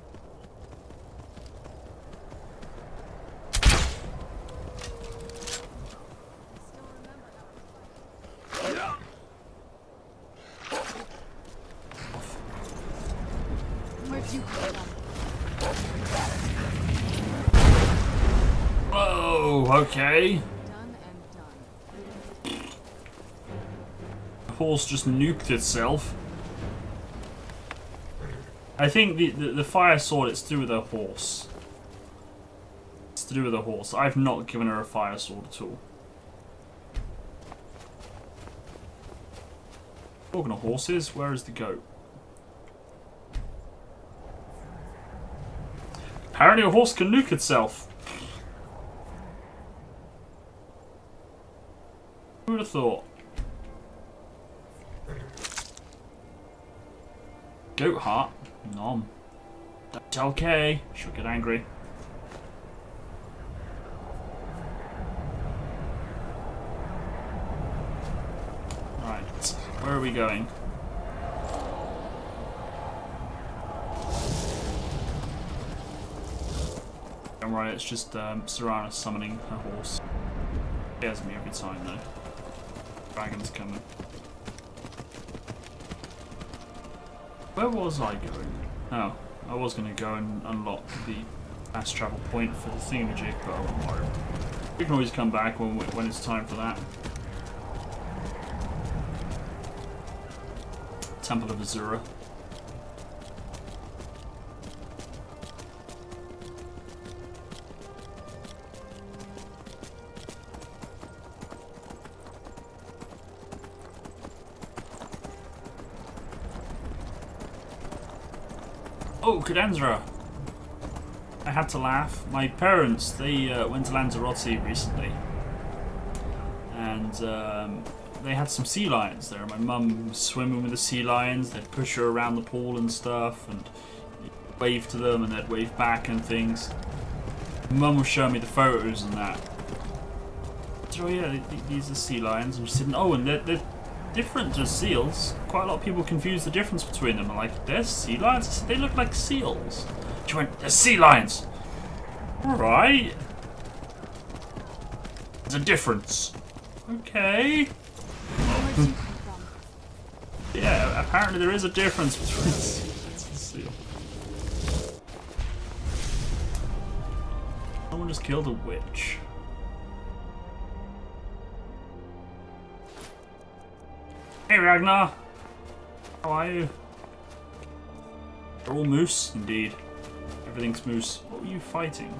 Where'd you come from? Whoa, okay. Done and done. The horse just nuked itself. I think the fire sword, it's to do with a horse. It's to do with a horse. I've not given her a fire sword at all. Talking of horses, where is the goat? Apparently a horse can nuke itself. Who would have thought? Goat heart? Nom. That's okay. She'll get angry. Right. Where are we going? Don't worry, it's just Serana summoning her horse. He has me every time though. Dragon's coming. Where was I going? Oh, I was going to go and unlock the fast travel point for the thingamajig, but I won't worry. We can always come back when it's time for that. Temple of Azura. Oh, Cadenzra! I had to laugh. My parents, they went to Lanzarote recently. And they had some sea lions there. My mum was swimming with the sea lions. They'd push her around the pool and stuff. And wave to them and they'd wave back and things. Mum was showing me the photos and that. So yeah, these are sea lions. I'm just sitting, oh, and they're different to seals. Quite a lot of people confuse the difference between them. I'm like, they're sea lions? I said, they look like seals. She went, they're sea lions. Alright. There's a difference. Okay. Yeah, apparently there is a difference between seals and seal. Someone just killed a witch. Hey Ragnar! How are you? They're all moose, indeed. Everything's moose. What were you fighting?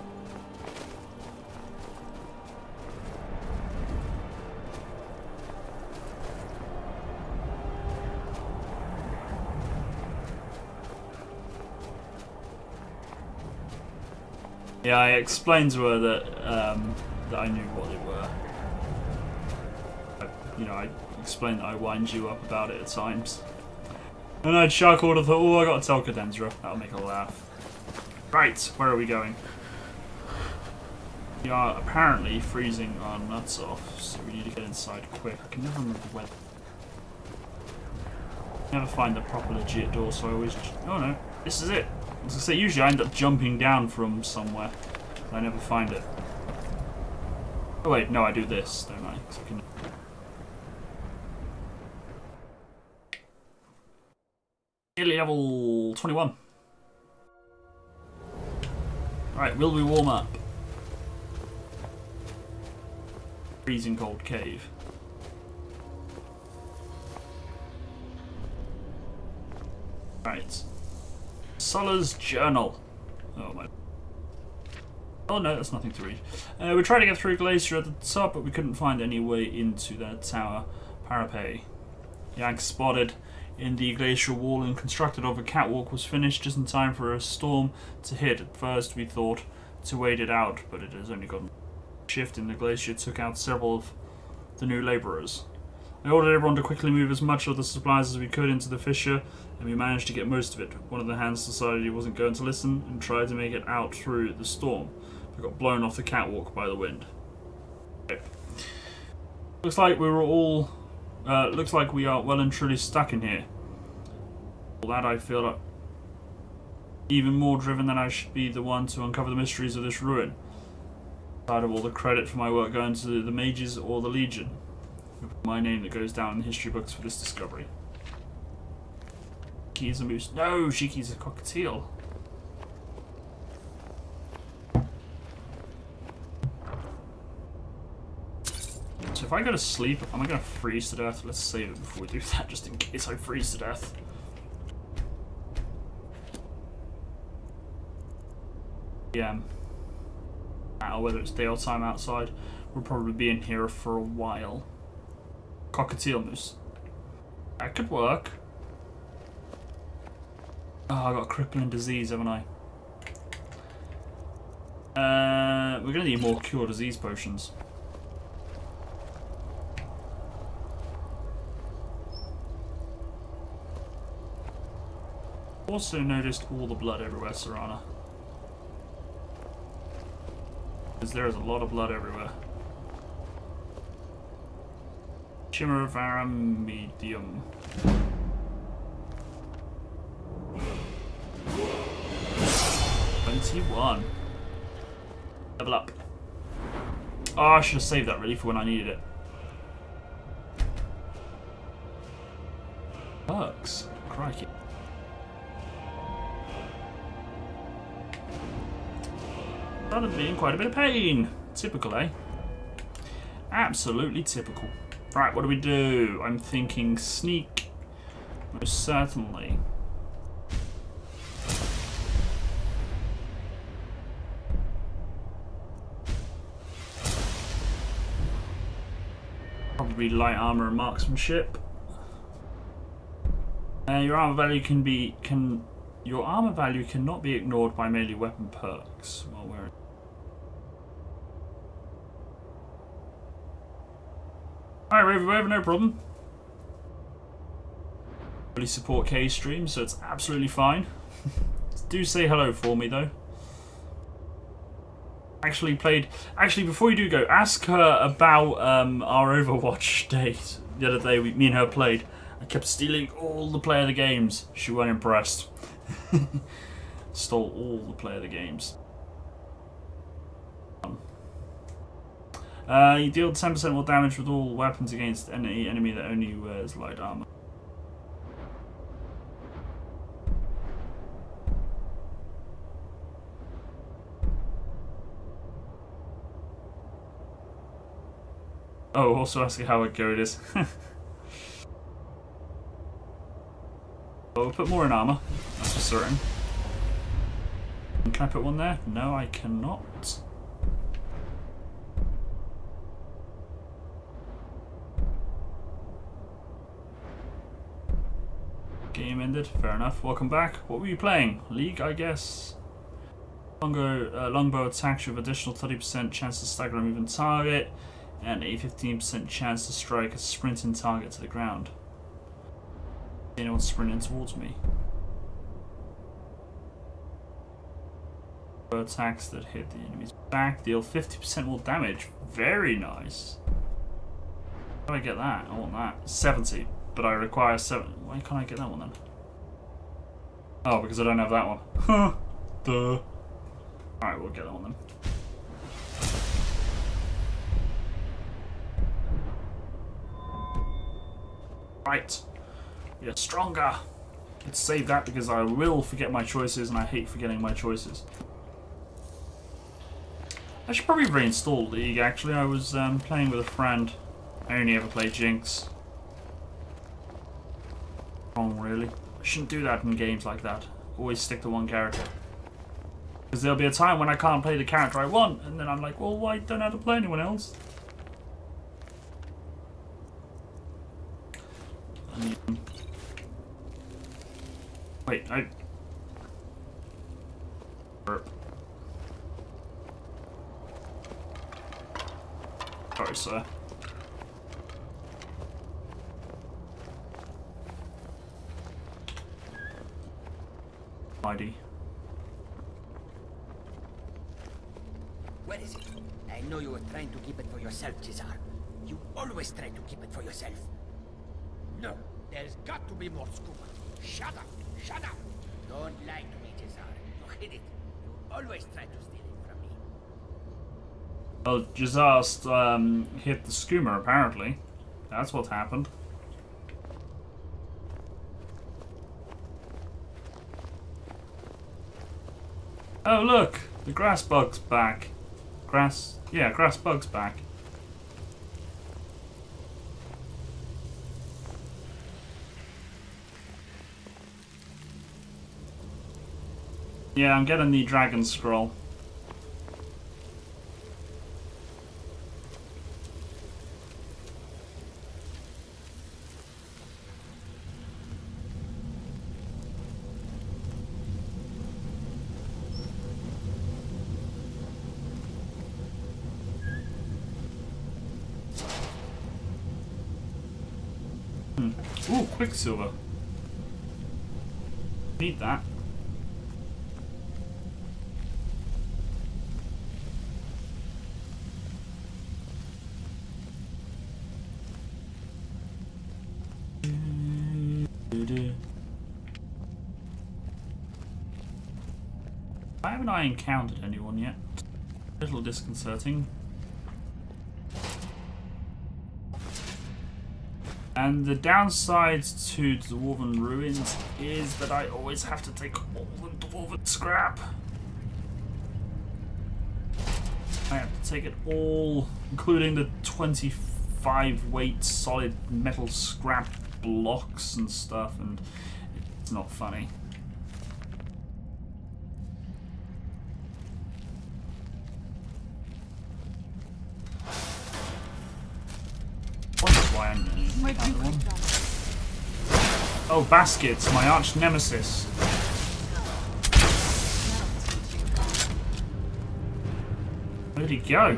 Yeah, I explained to her that that I knew what they were. I explained that I wind you up about it at times. And I'd chuckled and thought, oh, I gotta tell Cadenzra. That'll make her laugh. Right, where are we going? We are apparently freezing our nuts off, so we need to get inside quick. I can never remember where. Never find the proper legit door, so I always. Oh no, this is it. I was gonna say, usually I end up jumping down from somewhere, but I never find it. Oh wait, no, I do this, don't I? So I can... Nearly level 21. Right, will we warm up? Freezing cold cave. Right. Sulla's journal. Oh my. Oh no, that's nothing to read. We're trying to get through a glacier at the top, but we couldn't find any way into that tower parapet. Yank spotted in the glacial wall and constructed of a catwalk was finished just in time for a storm to hit. At first we thought to wait it out, but it has only gotten. Shift in the glacier took out several of the new labourers. I ordered everyone to quickly move as much of the supplies as we could into the fissure, and we managed to get most of it. One of the hands decided he wasn't going to listen and tried to make it out through the storm, but got blown off the catwalk by the wind. Okay. Looks like we were all... looks like we are well and truly stuck in here. For that I feel like even more driven than I should be the one to uncover the mysteries of this ruin. Side of all the credit for my work going to the mages or the Legion. My name that goes down in the history books for this discovery. Shiki's a moose. No, Shiki's a cockatiel. So if I go to sleep, am I going to freeze to death? Let's save it before we do that, just in case I freeze to death. Yeah. Now, whether it's day or time outside, we'll probably be in here for a while. Cockatiel moose. That could work. Oh, I got a crippling disease, haven't I? We're gonna need more cure disease potions. Also noticed all the blood everywhere, Serana. Because there is a lot of blood everywhere. Chimera medium. '21. Level up. Oh, I should have saved that really for when I needed it. Perks. Crikey. Rather than being quite a bit of pain. Typical, eh? Absolutely typical. Right, what do we do? I'm thinking sneak. Most certainly. Probably light armor and marksmanship. Your armor value your armor value cannot be ignored by melee weapon perks while wearing. Alright, Raven, no problem. Really support K's stream, so it's absolutely fine. Do say hello for me though. Actually, before you do go, ask her about our Overwatch date. The other day, me and her played. I kept stealing all the play of the games. She wasn't impressed. Stole all the play of the games. You deal 10% more damage with all weapons against any enemy that only wears light armor. Oh, also asking how good it is. Well, we'll put more in armor, that's for certain. Can I put one there? No, I cannot. Game ended, fair enough. Welcome back. What were you playing? League, I guess. Longbow attacks you with additional 30% chance to stagger a moving target and a 15% chance to strike a sprinting target to the ground. Anyone sprinting towards me? Attacks that hit the enemy's back deal 50% more damage. Very nice. How do I get that? I want that. 70. But I require 7. Why can't I get that one then? Oh, because I don't have that one. Huh. Duh. Alright, we'll get that one then. Right. We are stronger. Let's save that because I will forget my choices and I hate forgetting my choices. I should probably reinstall League actually. I was playing with a friend. I only ever play Jinx. Wrong, really. I shouldn't do that in games like that. Always stick to one character. Because there'll be a time when I can't play the character I want, and then I'm like, well, why don't I have to play anyone else? Wait, Sorry, sir. tidy. Where is it? I know you were trying to keep it for yourself, Cesar. You always try to keep it for yourself. No, there's got to be more scuba. Shut up! Shut up! Don't lie to me, Cesar. You hid it. You always try to steal it from me. Well, Jazast hit the skimmer, apparently. That's what happened. Oh, look! The grass bug's back. Grass bug's back. Yeah, I'm getting the dragon scroll. Ooh, Quicksilver. Need that. Why haven't I encountered anyone yet? A little disconcerting. And the downside to Dwarven Ruins is that I always have to take all the Dwarven scrap. I have to take it all, including the 25 weight solid metal scrap blocks and stuff, and it's not funny. Oh, Baskets, my arch nemesis. Where did he go?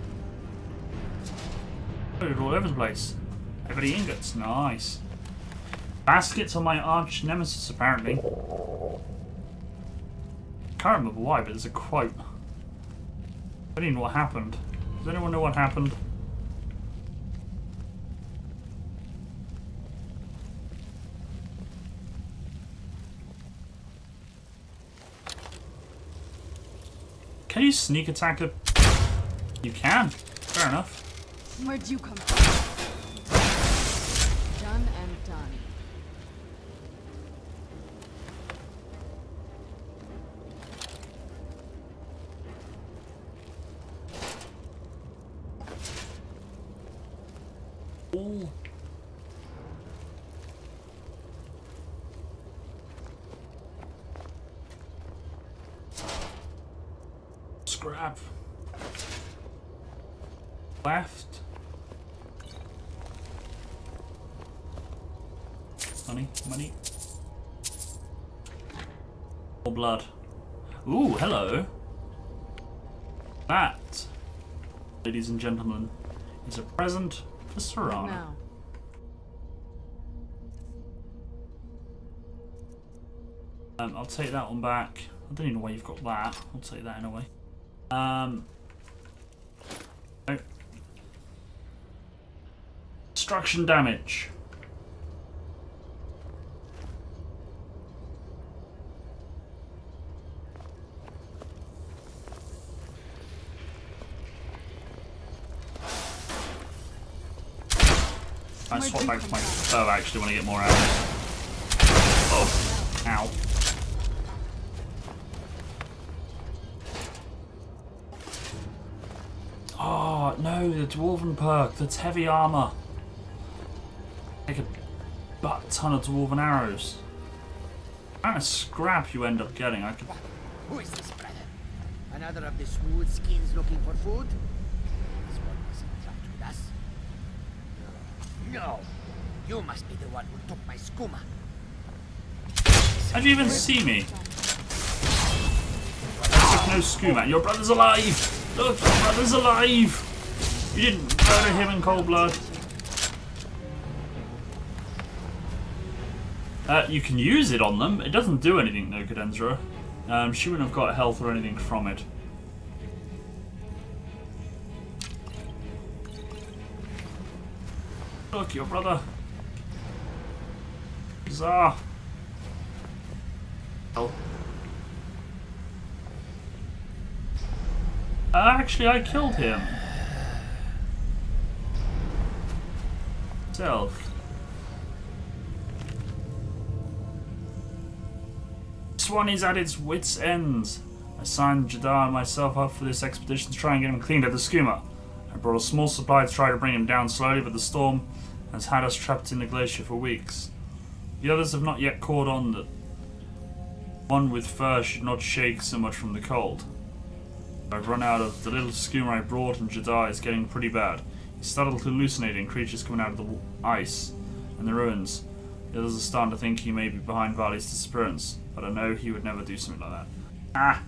All over the place. Every ingots, nice. Baskets are my arch nemesis, apparently. Can't remember why, but there's a quote. I don't even know what happened. Does anyone know what happened? Can you sneak attack a... You can. Fair enough. Where'd you come from? Done and done. Ooh. Scrap. Left. Money. More blood. Ooh, hello. That, ladies and gentlemen, is a present for Serana. I'll take that one back. I don't even know why you've got that. I'll take that anyway. No. Destruction damage. I swap back to my bow. I actually want to get more out of it. Oh, ow. Oh, no, the Dwarven perk. That's heavy armor. Take a butt ton of Dwarven arrows. What kind of scrap you end up getting? I could... Who is this, brother? Another of the smooth skins looking for food? This one wasn't trapped with us. No, you must be the one who took my skooma. How'd you even see me? I took no skooma. Your brother's alive! Look, your brother's alive! You didn't murder him in cold blood. You can use it on them. It doesn't do anything though, Cadenzra. She wouldn't have got health or anything from it. Look, your brother. Bizarre. Oh. Actually, I killed him. Self. This one is at its wit's ends. I signed Jadar and myself up for this expedition to try and get him cleaned at the schooner. I brought a small supply to try to bring him down slowly, but the storm has had us trapped in the glacier for weeks. The others have not yet caught on that one with fur should not shake so much from the cold. I've run out of the little schooner I brought, and Jadar is getting pretty bad. He's started hallucinating creatures coming out of the ice and the ruins. The others are starting to think he may be behind Vali's disappearance, but I know he would never do something like that. Ah!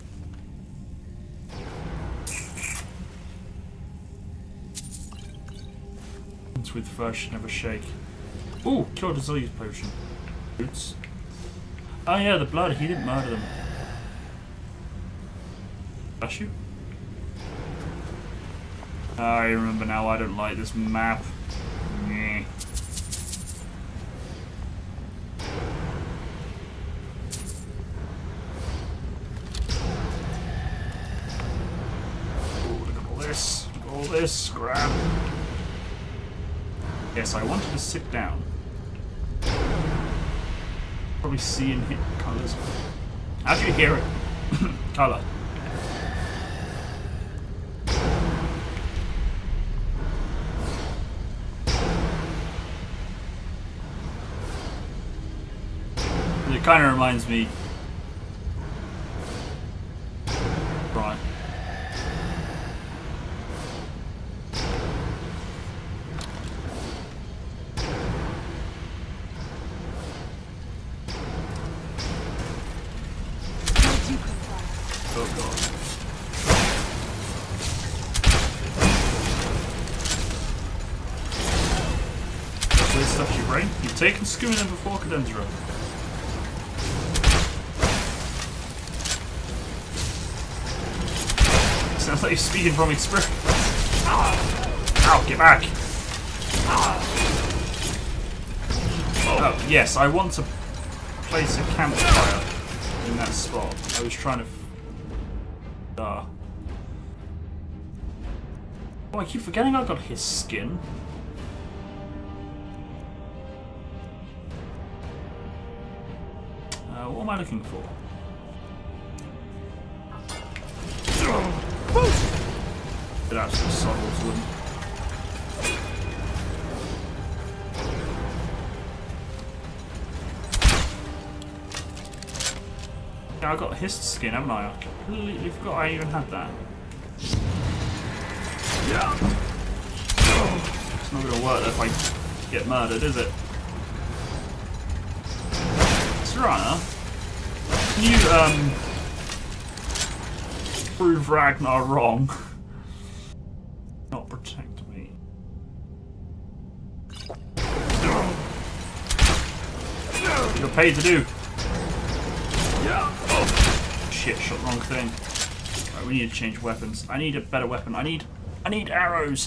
With fur should never shake. Ooh, cure disease potion. Boots. Oh yeah, the blood. He didn't murder them. Bless you. I remember now. I don't like this map. Meh. Ooh, look at all this. Look at all this scrap. Yes, I wanted to sit down. Probably see and hit colours. How do you hear it? Colour. It kind of reminds me. Right. Oh god. Weird stuff you bring. You've taken schooner them before, Cadenzra. Sounds like you're speaking from experience. Ow, get back! Oh, yes, I want to place a campfire in that spot. I was trying to. Oh, I keep forgetting I got his skin. What am I looking for? It actually soddles wouldn't. Yeah, I got his skin, haven't I? I completely forgot I even had that. Yeah. It's not going to work if I get murdered, is it? Serana, can you prove Ragnar wrong? Not protect me. You're paid to do. Oh shit! Shot the wrong thing. Right, we need to change weapons. I need a better weapon. I need arrows.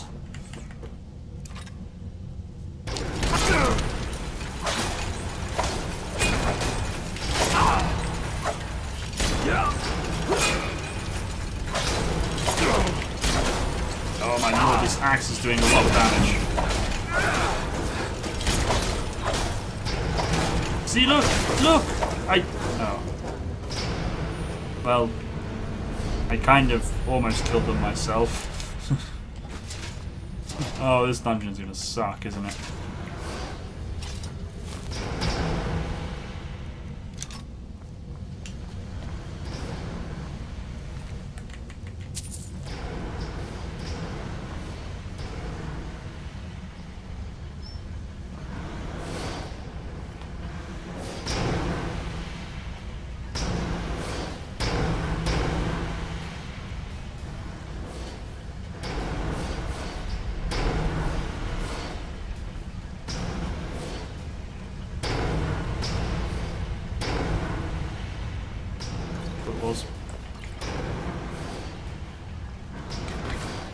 Oh my lord, this axe is doing a lot of damage. See, look! Oh. Well, I kind of almost killed them myself. Oh, this dungeon's gonna suck, isn't it?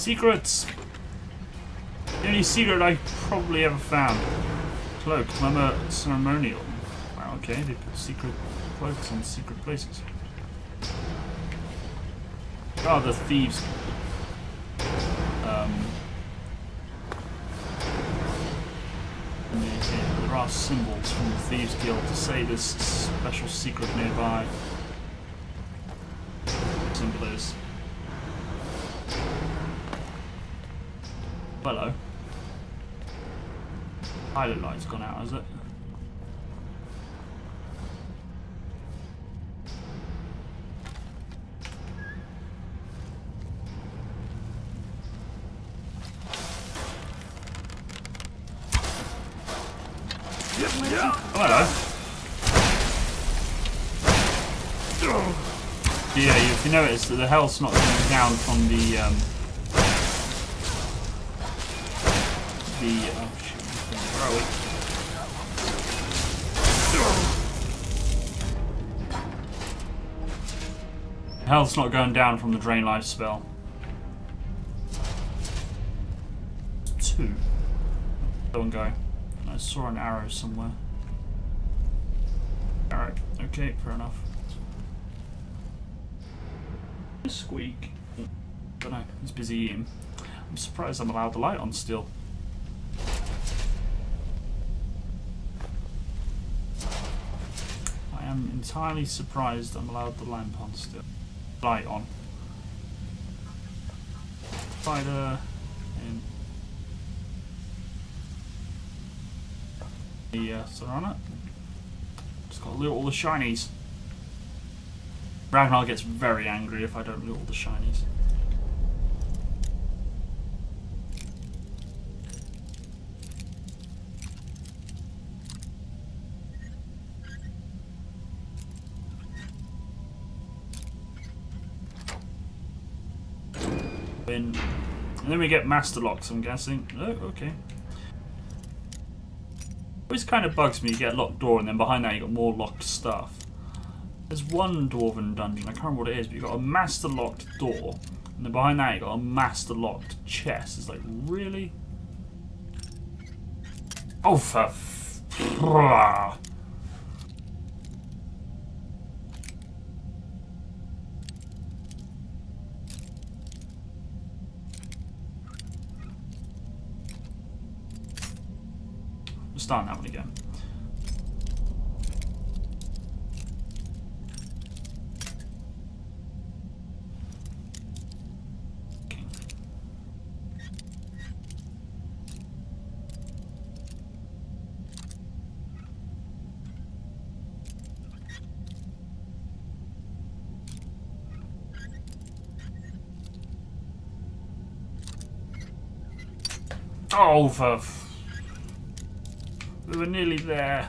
Secrets! The only secret I probably ever found. Cloak, murmur, ceremonial. Wow, okay, they put secret cloaks in secret places. Oh, the thieves. There are symbols from the Thieves Guild to say this special secret nearby. Symbol is. Hello. Pilot light's gone out, has it? Oh, hello. Yeah, if you notice that the health's not coming down from the oh shit, where are we? The health's not going down from the drain life spell. 2. Don't go. I saw an arrow somewhere. Alright, okay, fair enough. Squeak. Don't know, he's busy eating. I'm surprised I'm allowed the light on still. I am entirely surprised I'm allowed the lamp on still. Light on. Spider in. The Serana. Just got to loot all the shinies. Ragnar gets very angry if I don't loot all the shinies. And then we get master locks, I'm guessing. Oh, okay. Always kind of bugs me, you get a locked door and then behind that you got more locked stuff. There's one dwarven dungeon, I can't remember what it is, but you got a master locked door, and then behind that you got a master locked chest. It's like, really? Oh, for we're starting that one again. Oh, for we were nearly there.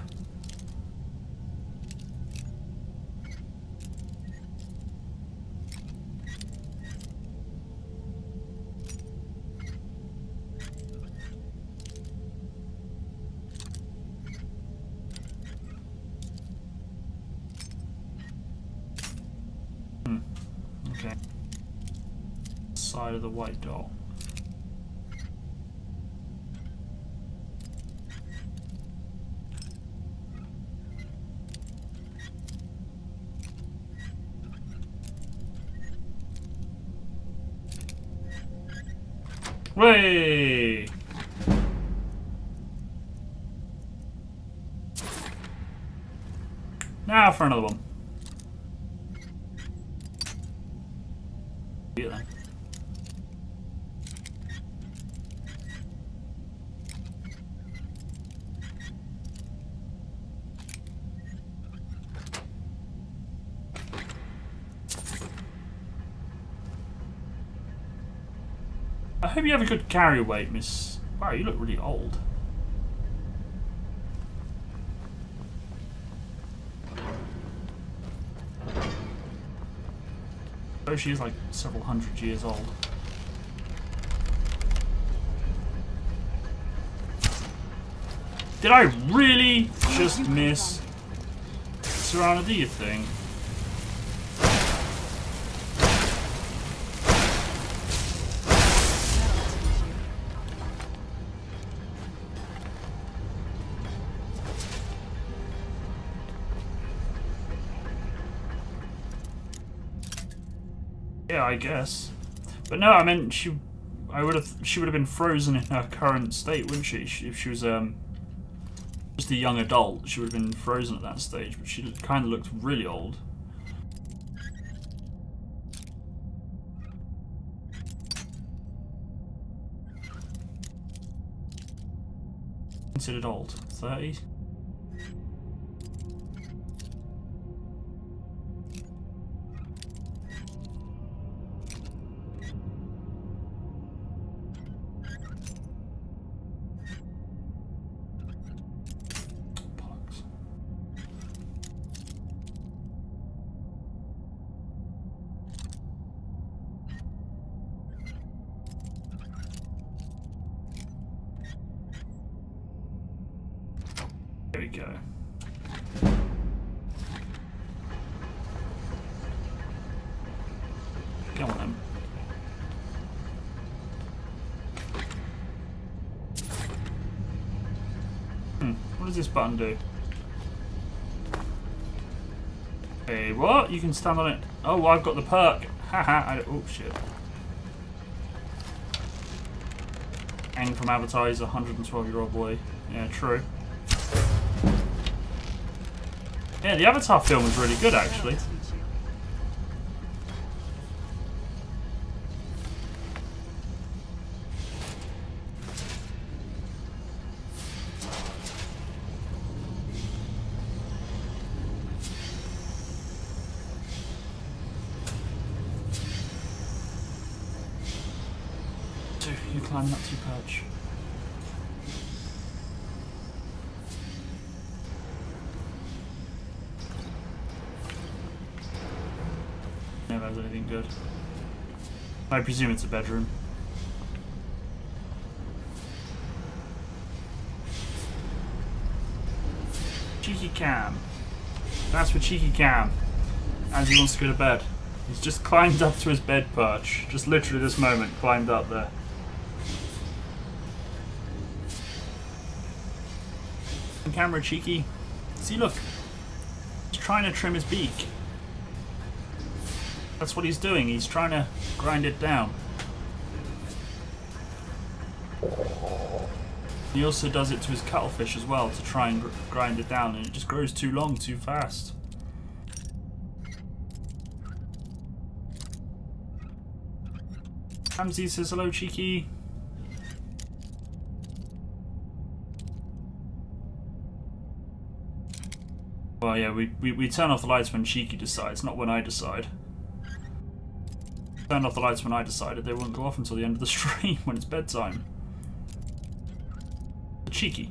Okay. Side of the white doll. Way! Now for another one. Yeah, then. I hope you have a good carry weight, miss. Wow, you look really old. Oh, she is like several hundred years old. Did I really just miss Serana, do you think? Yeah, I guess. But no, I meant she would have been frozen in her current state, wouldn't she? If she was just a young adult, she would have been frozen at that stage. But she kind of looked really old. Considered old, 30. There we go. Come on then. What does this button do? Hey, what? You can stand on it. Oh, well, I've got the perk. Haha. Oh, shit. Ang from Avatar is a 112-year-old boy. Yeah, true. Yeah, the Avatar film was really good, actually. Dude, you're climbing up to perch. Never has anything good. I presume it's a bedroom. Cheeky Cam. That's for Cheeky Cam. As he wants to go to bed. He's just climbed up to his bed perch. Just literally this moment, climbed up there. On camera, Cheeky. See, look. He's trying to trim his beak. That's what he's doing. He's trying to grind it down. He also does it to his cuttlefish as well to try and grind it down, and it just grows too long, too fast. Ramsey says hello, Cheeky. Well, yeah, we turn off the lights when Cheeky decides, not when I decide. Turned off the lights when I decided they wouldn't go off until the end of the stream when it's bedtime. Cheeky.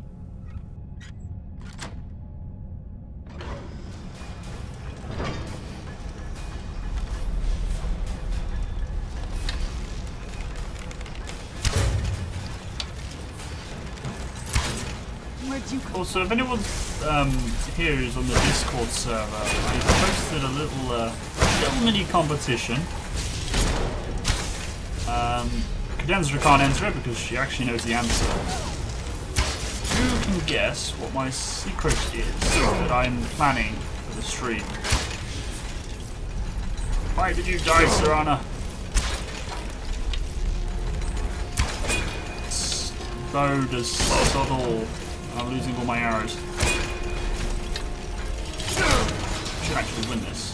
Also, if anyone here is on the Discord server, I posted a little mini competition. Cadenzra can't enter it because she actually knows the answer. Who can guess what my secret is that I'm planning for the stream? Why did you die, Serana? Bow does sod all. I'm losing all my arrows. Should actually win this.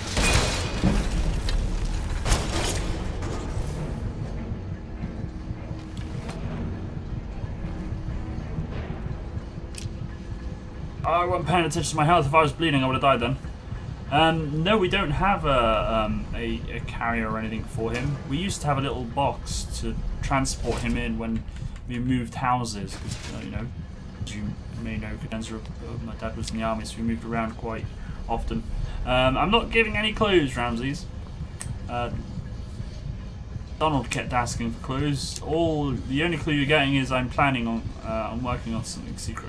I wasn't paying attention to my health. If I was bleeding, I would have died then. No, we don't have a carrier or anything for him. We used to have a little box to transport him in when we moved houses. Because, you know, as you may know, my dad was in the army, so we moved around quite often. I'm not giving any clues, Ramses. Donald kept asking for clues. The only clue you're getting is I'm planning on working on something secret.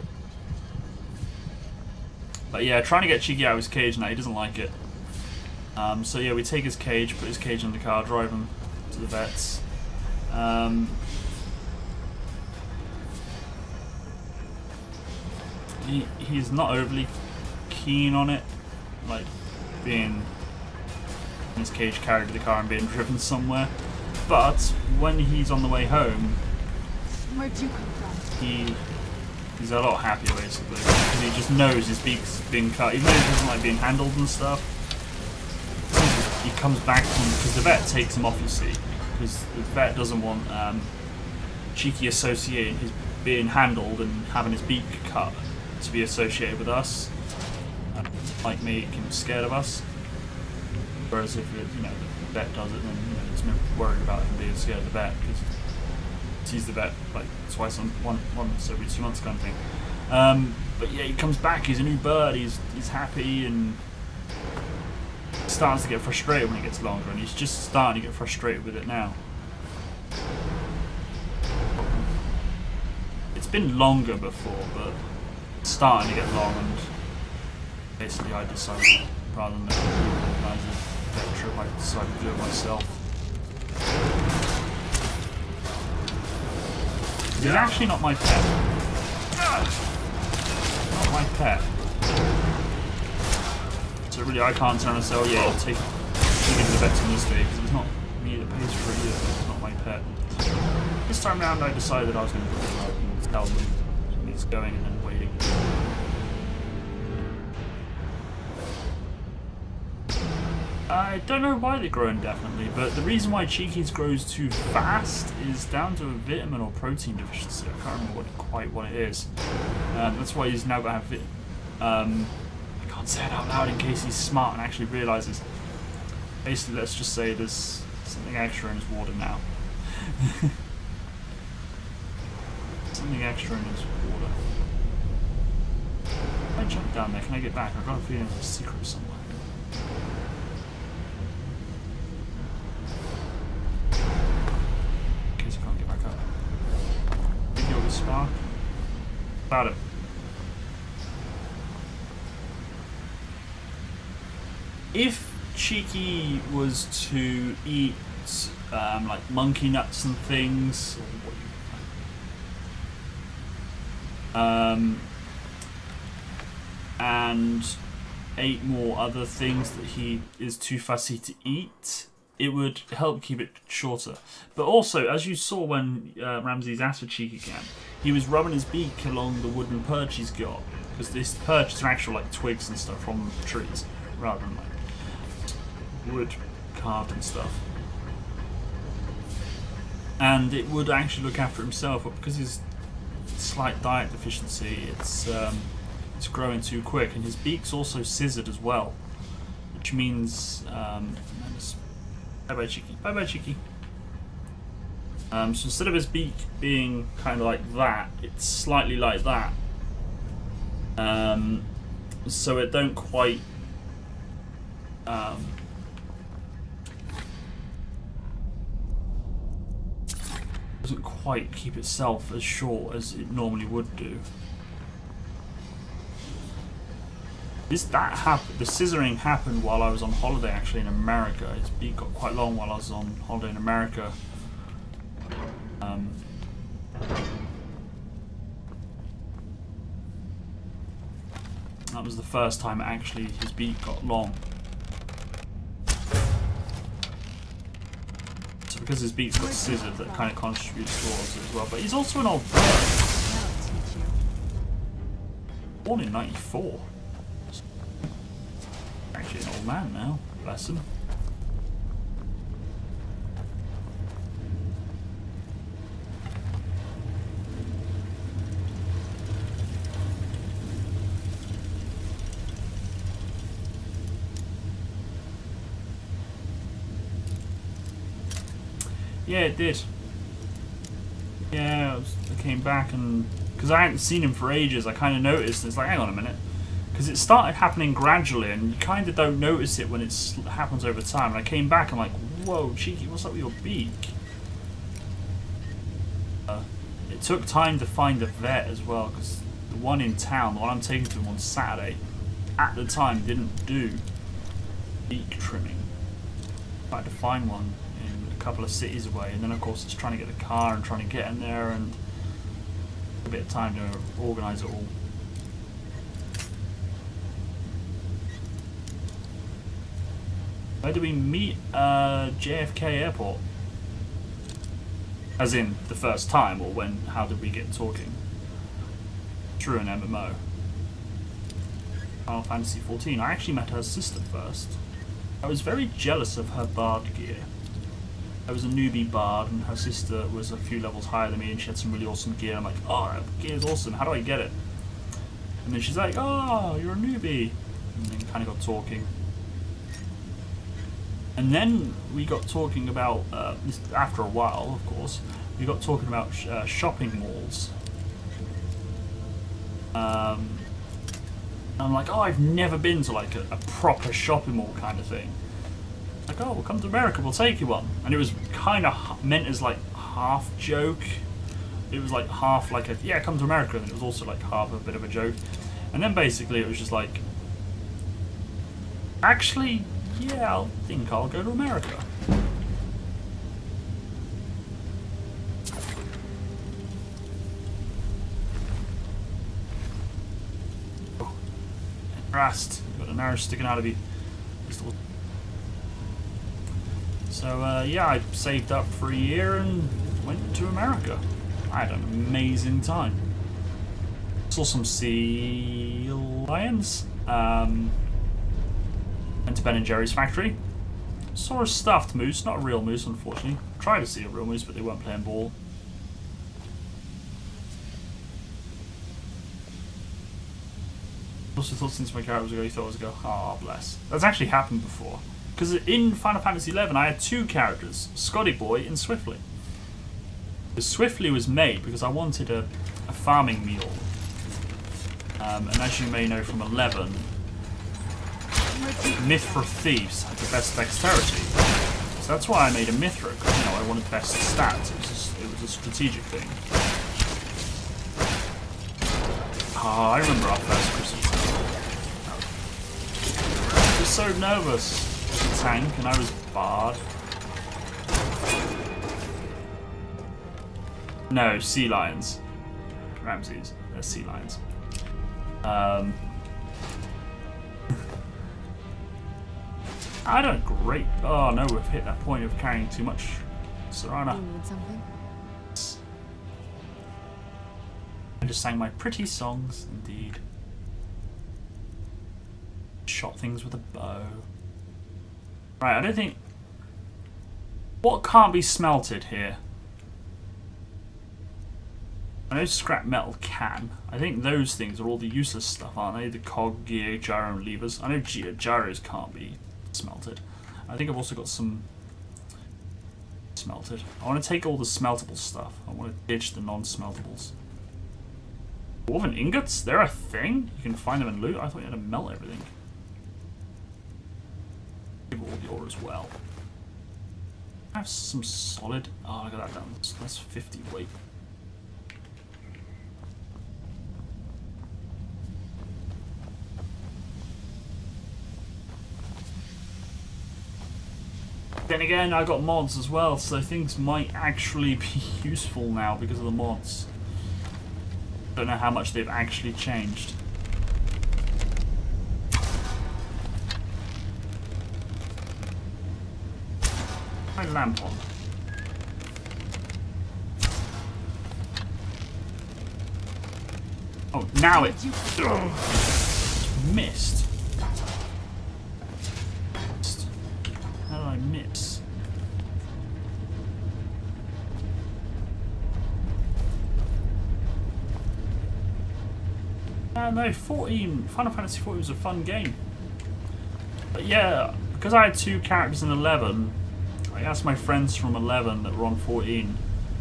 But yeah, trying to get Cheeky out of his cage now, he doesn't like it. So yeah, we take his cage, put his cage in the car, drive him to the vets. He's not overly keen on it, like being in his cage carried to the car and being driven somewhere. But when he's on the way home, Where'd you come from? he's a lot happier basically, because he just knows his beak's being cut, even though he doesn't like being handled and stuff. He comes back because the vet takes him off, you see, because the vet doesn't want Cheeky associating his being handled and having his beak cut to be associated with us, like make him scared of us. Whereas if the vet does it, then there's no worried about him being scared of the vet, because sees the vet like once every 2 months kind of thing. But yeah, he comes back, he's a new bird, he's happy, and starts to get frustrated when it gets longer, and he's just starting to get frustrated with it now. It's been longer before, but it's starting to get long, and basically I decided, rather than organise a vet trip, I decided to do it myself. He's actually not my pet. Not my pet. So really I can't turn and say, oh yeah, I'll take him to the vet on this day, because it's not me that pays for it either. It's not my pet. This time round I decided I was going to put him out and tell him he's going and then waiting. I don't know why they grow indefinitely, but the reason why Cheeky's grows too fast is down to a vitamin or protein deficiency. I can't remember quite what it is. That's why he's now got to have I can't say it out loud in case he's smart and actually realises. Basically, let's just say there's something extra in his water now. Something extra in his water. If I jump down there, can I get back? I've got a feeling there's a secret somewhere. In case I can't get back up. Maybe you'll be smart. About it. If Cheeky was to eat like monkey nuts and things, and ate more other things that he is too fussy to eat, it would help keep it shorter. But also, as you saw when Ramses asked for Cheeky again, he was rubbing his beak along the wooden perch he's got, because this perch is actual like twigs and stuff from trees, rather than like wood carved and stuff. And it would actually look after himself, but because his slight diet deficiency, it's growing too quick, and his beak's also scissored as well, which means bye bye Cheeky, bye bye Cheeky. So instead of his beak being kind of like that, it's slightly like that. So it don't quite doesn't quite keep itself as short as it normally would do. The scissoring happened while I was on holiday actually in America. His beak got quite long while I was on holiday in America. That was the first time actually his beak got long. So because his beak's got scissored, that kind of contributes towards it as well. But he's also an old bird. Born in '94. Actually an old man now, bless him. Yeah, it did. Yeah, I came back and because I hadn't seen him for ages, I kind of noticed. And it's like, hang on a minute, because it started happening gradually, and you kind of don't notice it when it happens over time. And I came back, I'm like, whoa, Cheeky, what's up with your beak? It took time to find a vet as well, because the one in town, the one I'm taking to him on Saturday, at the time didn't do beak trimming. I had to find one in a couple of cities away, and then of course it's trying to get the car and trying to get in there, and a bit of time to organise it all. Where did we meet? JFK Airport. As in, the first time, or when? How did we get talking? Through an MMO. Final Fantasy XIV. I actually met her sister first. I was very jealous of her bard gear. I was a newbie bard, and her sister was a few levels higher than me, and she had some really awesome gear. I'm like, oh, that gear is awesome. How do I get it? And then she's like, oh, you're a newbie. And then kind of got talking. And then we got talking about, after a while, of course, we got talking about shopping malls. I'm like, oh, I've never been to like a proper shopping mall kind of thing. Like, oh, we'll come to America, we'll take you one. And it was kind of meant as like half joke. It was like half like a, yeah, come to America, and it was also like half a bit of a joke. And then basically it was just like, actually, yeah, I think I'll go to America. Oh, rust. Got an arrow sticking out of you. So yeah, I saved up for a year and went to America. I had an amazing time. Saw some sea lions. Went to Ben and Jerry's factory. Saw a stuffed moose, not a real moose, unfortunately. Tried to see a real moose, but they weren't playing ball. Also thought since my character was a girl, you thought I was a girl. Ah, bless. That's actually happened before. Because in Final Fantasy XI, I had two characters, Scotty Boy and Swiftly. The Swiftly was made because I wanted a farming mule. And as you may know from 11, Mithra thieves had the best dexterity. So that's why I made a Mithra, because, you know, I wanted best stats. It was a strategic thing. Ah, I remember our first Christmas. I was so nervous. I was a tank and I was bard. No, sea lions. Ramses. They're sea lions. I don't great. Oh no, we've hit that point of carrying too much. Serana. You need something? I just sang my pretty songs, indeed. Shot things with a bow. Right, I don't think... What can't be smelted here? I know scrap metal can. I think those things are all the useless stuff, aren't they? The cog, gear, gyro, and levers. I know gyros can't be smelted. I think I've also got some smelted. I want to take all the smeltable stuff. I want to ditch the non-smeltables. Dwarven ingots? They're a thing? You can find them in loot? I thought you had to melt everything. Give all the ore as well. I have some solid... Oh, look at that down. That's 50 weight. Then again, I got mods as well, so things might actually be useful now because of the mods. Don't know how much they've actually changed. My lamp on. Oh, now it missed. How did I miss? No, 14. Final Fantasy XIV was a fun game. But yeah, because I had two characters in 11, I asked my friends from 11 that were on 14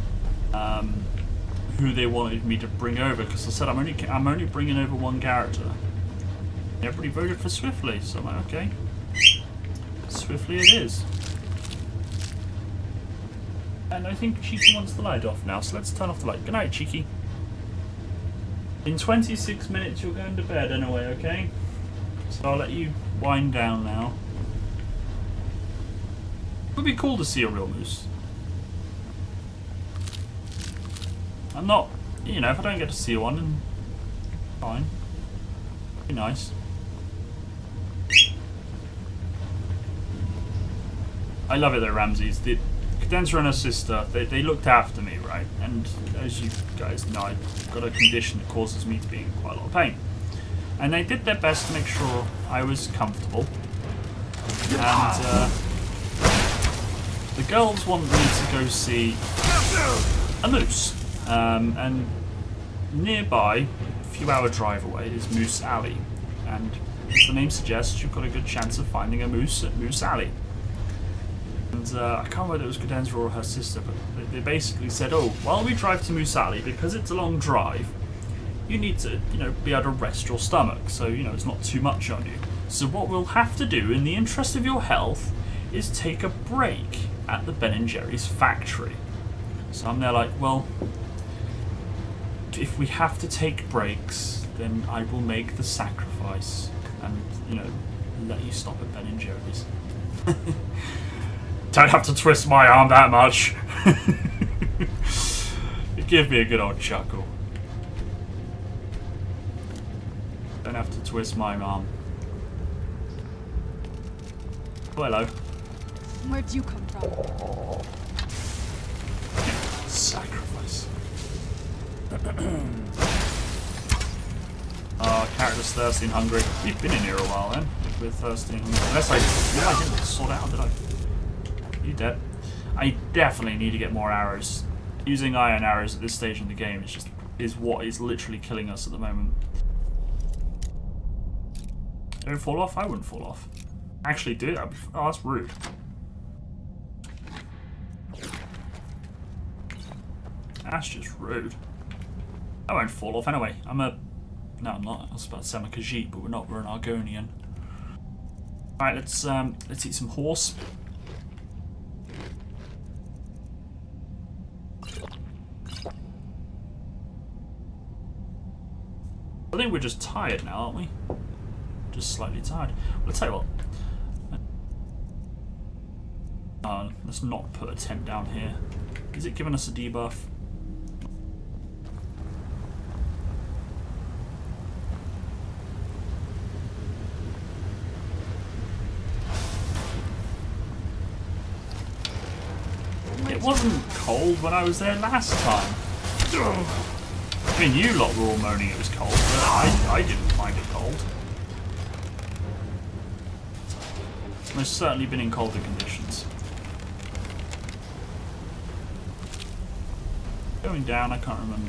who they wanted me to bring over, because I said I'm only bringing over one character. Everybody voted for Swiftly, so I'm like, okay, Swiftly it is. And I think Cheeky wants the light off now, so let's turn off the light. Good night, Cheeky. In 26 minutes you're going to bed anyway, okay? So I'll let you wind down now. It would be cool to see a real moose. I'm not, you know, if I don't get to see one, then fine. Be nice. I love it though, Ramses. The Cadenza and her sister, they looked after me, right? And as you guys know, I've got a condition that causes me to be in quite a lot of pain. And they did their best to make sure I was comfortable. And the girls wanted me to go see a moose. And nearby, a few hour drive away, is Moose Alley. And as the name suggests, you've got a good chance of finding a moose at Moose Alley. And I can't remember whether it was Cadenza or her sister, but they basically said, oh, while we drive to Moose Alley, because it's a long drive, you need to, be able to rest your stomach, so, it's not too much on you. So what we'll have to do, in the interest of your health, is take a break at the Ben & Jerry's factory. So I'm there like, well, if we have to take breaks, then I will make the sacrifice and, let you stop at Ben & Jerry's. Don't have to twist my arm that much. Give me a good old chuckle. Don't have to twist my arm. Oh, hello. Where'd you come from? Sacrifice. Character's thirsty and hungry. We've been in here a while then. If we're thirsty and hungry. Unless I didn't sort it out, did I? You dead? I definitely need to get more arrows. Using iron arrows at this stage in the game is what is literally killing us at the moment. Don't fall off? I wouldn't fall off. Actually do that. Oh, that's rude. That's just rude. I won't fall off anyway. No, I'm not. I was about to say I'm a Khajiit, but we're not. We're an Argonian. Alright, let's eat some horse. I think we're just tired now, aren't we? Just slightly tired. Well, I'll tell you what. Let's not put a tent down here. Is it giving us a debuff? It wasn't cold when I was there last time. I mean, you lot were all moaning it was cold, but I didn't find it cold. It's most certainly been in colder conditions. Going down, I can't remember.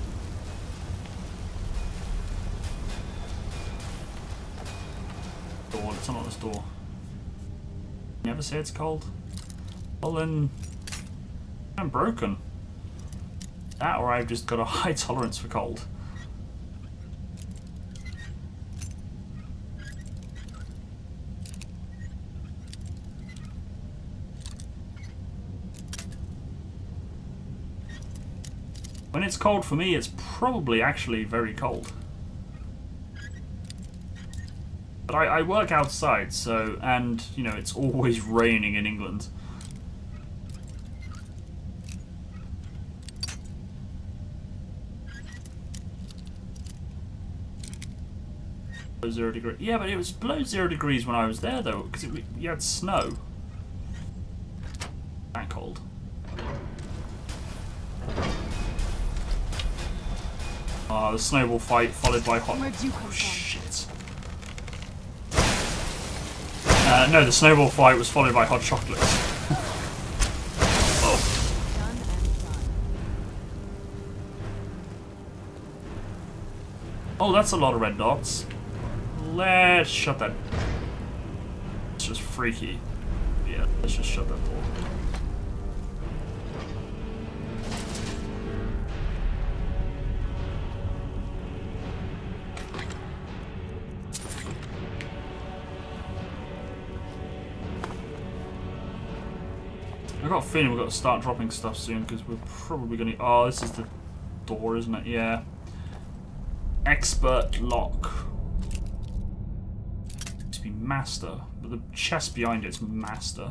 Door, let's unlock this door. You never say it's cold? Well then, I'm broken. That or I've just got a high tolerance for cold. When it's cold for me, it's probably actually very cold. But I work outside, so, and, it's always raining in England. 0 degrees. Yeah, but it was below 0 degrees when I was there, though, because you had snow. That cold. The snowball fight followed by hot. Where'd you come from? Shit. No, the snowball fight was followed by hot chocolates. Oh. Oh, that's a lot of red dots. Let's shut that. It's just freaky. Yeah, let's just shut that door. I've got a feeling we've got to start dropping stuff soon because we're probably going to... Oh, this is the door, isn't it? Yeah. Expert lock. To be master, but the chest behind it's master.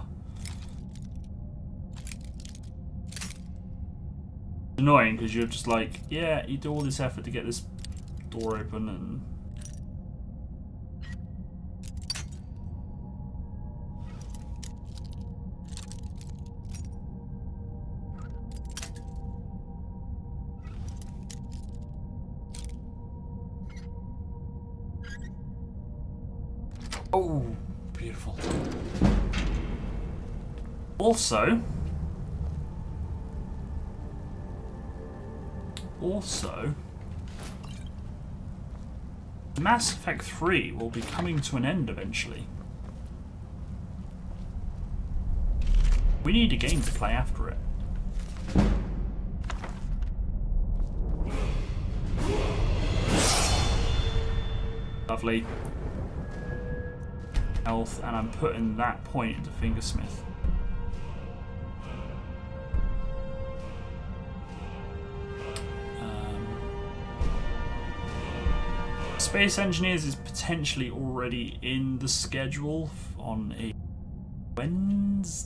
It's annoying because you're just like, yeah, you do all this effort to get this door open and... Oh, beautiful. Also, Mass Effect 3 will be coming to an end eventually. We need a game to play after it. Lovely. Health, and I'm putting that point into Fingersmith. Space Engineers is potentially already in the schedule on a Wednesday.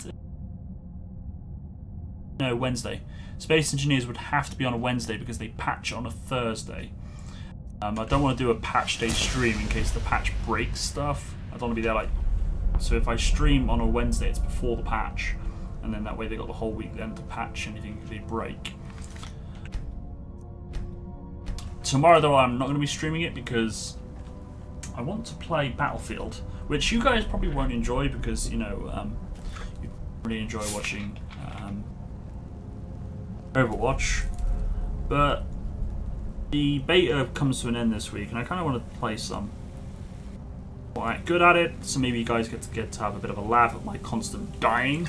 No, Wednesday. Space Engineers would have to be on a Wednesday because they patch on a Thursday. I don't want to do a patch day stream in case the patch breaks stuff. I don't want to be there like... So if I stream on a Wednesday, it's before the patch. And then that way they got the whole week then to patch anything they break. Tomorrow though, I'm not going to be streaming it because I want to play Battlefield, which you guys probably won't enjoy because, you know, you really enjoy watching Overwatch. But the beta comes to an end this week and I kind of want to play some. Quite good at it, so maybe you guys get to have a bit of a laugh at my constant dying.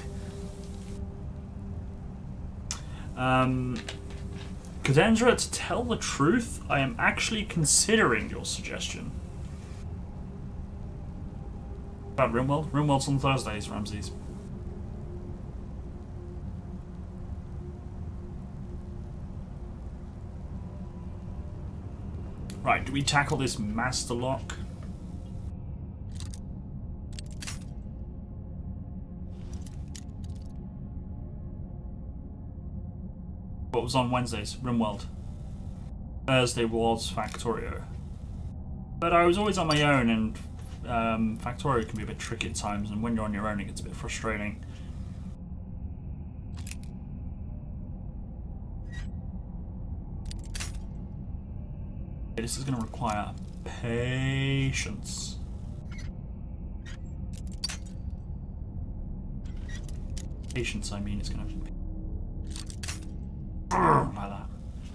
Cadendra, to tell the truth, I am actually considering your suggestion. About Rimworld? Rimworld's on Thursdays, Ramses. Right, do we tackle this Master Lock? What was on Wednesdays? Rimworld. Thursday was Factorio. But I was always on my own, and Factorio can be a bit tricky at times, and when you're on your own it gets a bit frustrating. Okay, this is going to require patience. Patience, I mean, it's going to be like that.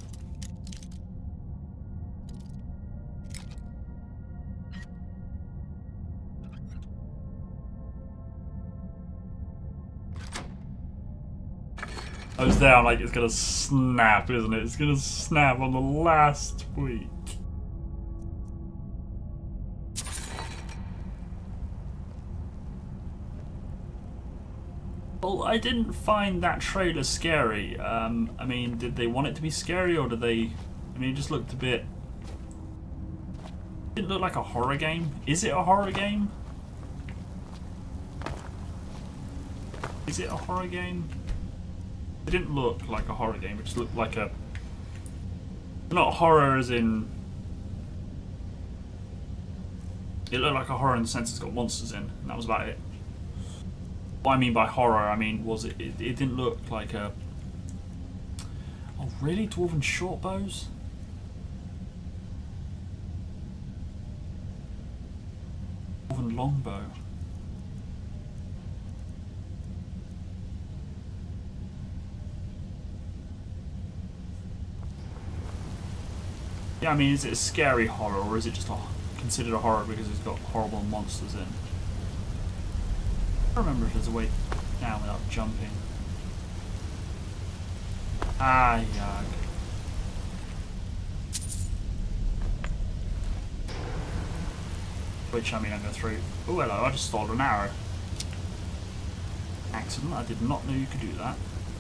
I was there, I'm like, it's gonna snap, isn't it? It's gonna snap on the last week. Well, I didn't find that trailer scary. I mean, did they want it to be scary, or did they... I mean, it just looked a bit... It didn't look like a horror game. Is it a horror game? Is it a horror game? It didn't look like a horror game, it just looked like a... Not horror as in... It looked like a horror in the sense it's got monsters in, and that was about it. What I mean by horror, I mean, was it didn't look like a... Oh really? Dwarven short bows? Dwarven longbow. Yeah, I mean, is it a scary horror, or is it just considered a horror because it's got horrible monsters in? I don't remember if there's a way down without jumping. Ah, yuck. Which, I mean, I'm going through. Oh, hello, I just stole an arrow. Accident, I did not know you could do that.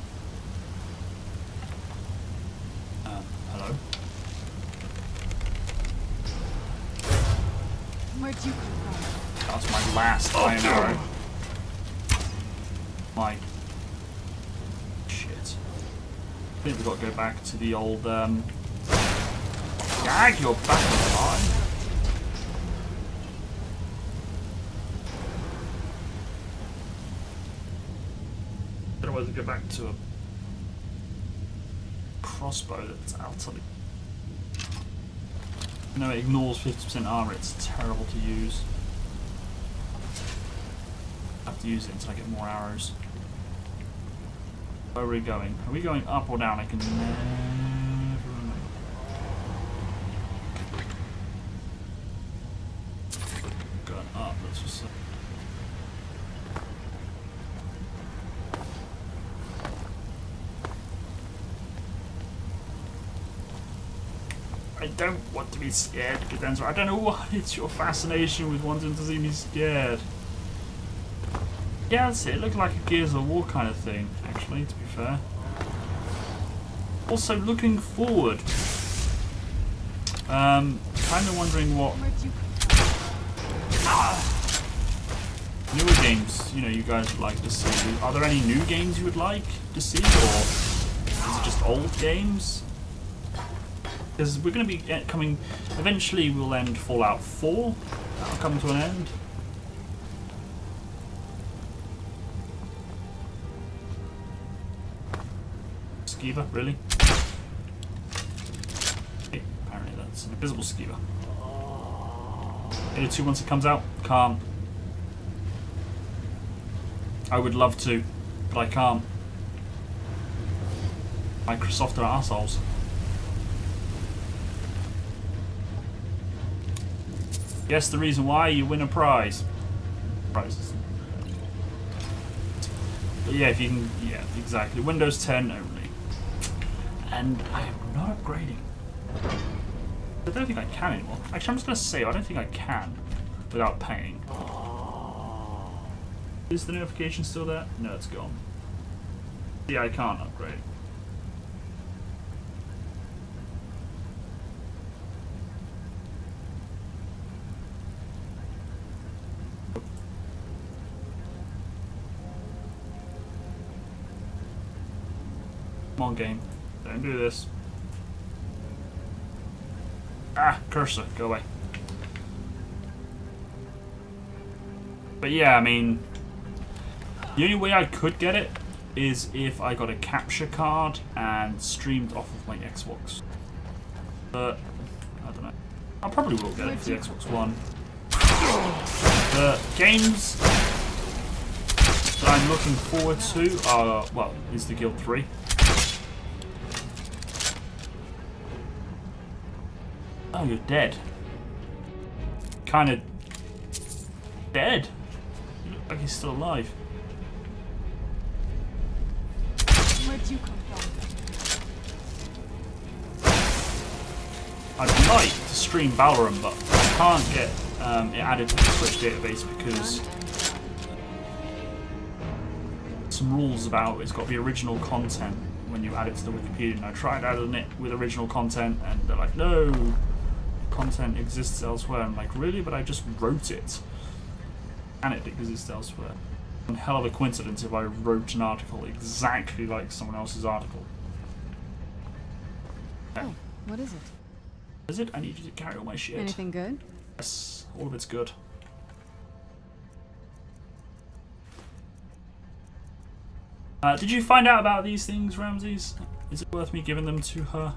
Hello. Where'd you come from? That was my last iron arrow. My shit. I think we've got to go back to the old Gag, you're back in time. Otherwise we go back to a crossbow that's utterly... No, it ignores 50% armor, it's terrible to use. to use it until I get more arrows. Where are we going? Are we going up or down? I can never remember. Going up, let's just say. I don't want to be scared, Cadenza. I don't know what it's your fascination with wanting to see me scared. Yeah, that's it. It looked like a Gears of War kind of thing, actually, to be fair. Also, looking forward. Kind of wondering what newer games, you know, you guys would like to see. Are there any new games you would like to see, or is it just old games? Because we're going to be coming... Eventually we'll end Fallout 4. That'll come to an end. Skeever, really? Okay, apparently that's an invisible skeever. Halo 2 once it comes out. Can't. I would love to, but I can't. Microsoft are assholes. Guess the reason why you win a prize. Prizes. But yeah, if you can, yeah, exactly. Windows 10 only. And I am not upgrading. I don't think I can anymore. Actually, I'm just going to say I don't think I can without paying. Is the notification still there? No, it's gone. Yeah, I can't upgrade. Come on, game. Don't do this. Ah, cursor, go away. But yeah, I mean, the only way I could get it is if I got a capture card and streamed off of my Xbox. But I don't know. I probably will get it for the Xbox One. The games that I'm looking forward to are, well, is the Guild 3. Oh, you're dead. Kinda dead. You look like he's still alive. Where'd you come from? I'd like to stream Valorant, but I can't get it added to the Switch database because some rules about it's got to be original content when you add it to the Wikipedia. And I tried adding it with original content, and they're like, no. Content exists elsewhere. I'm like, really? But I just wrote it. And it exists elsewhere. One hell of a coincidence if I wrote an article exactly like someone else's article. Oh, what is it? Is it? I need you to carry all my shit. Anything good? Yes, all of it's good. Did you find out about these things, Ramses? Is it worth me giving them to her?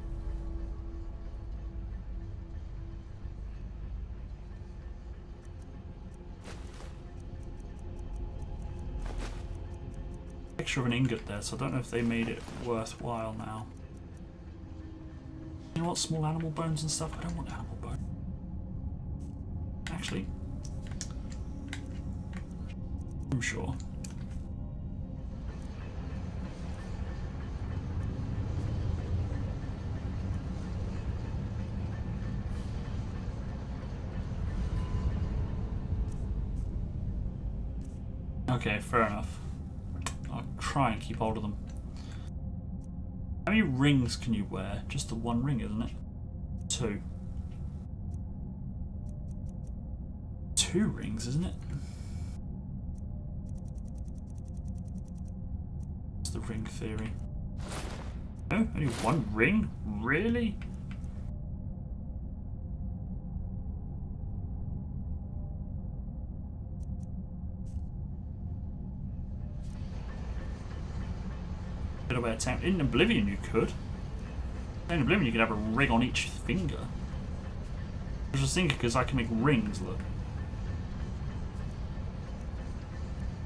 Picture of an ingot there, so I don't know if they made it worthwhile now. You know what? Small animal bones and stuff? I don't want animal bones. Actually, I'm sure. Okay, fair enough. I'll try and keep hold of them. How many rings can you wear? Just the one ring, isn't it? Two. Two rings, isn't it? It's the ring theory. No, only one ring? Really? In Oblivion you could. In Oblivion you could have a ring on each finger. I was just thinking because I can make rings, look.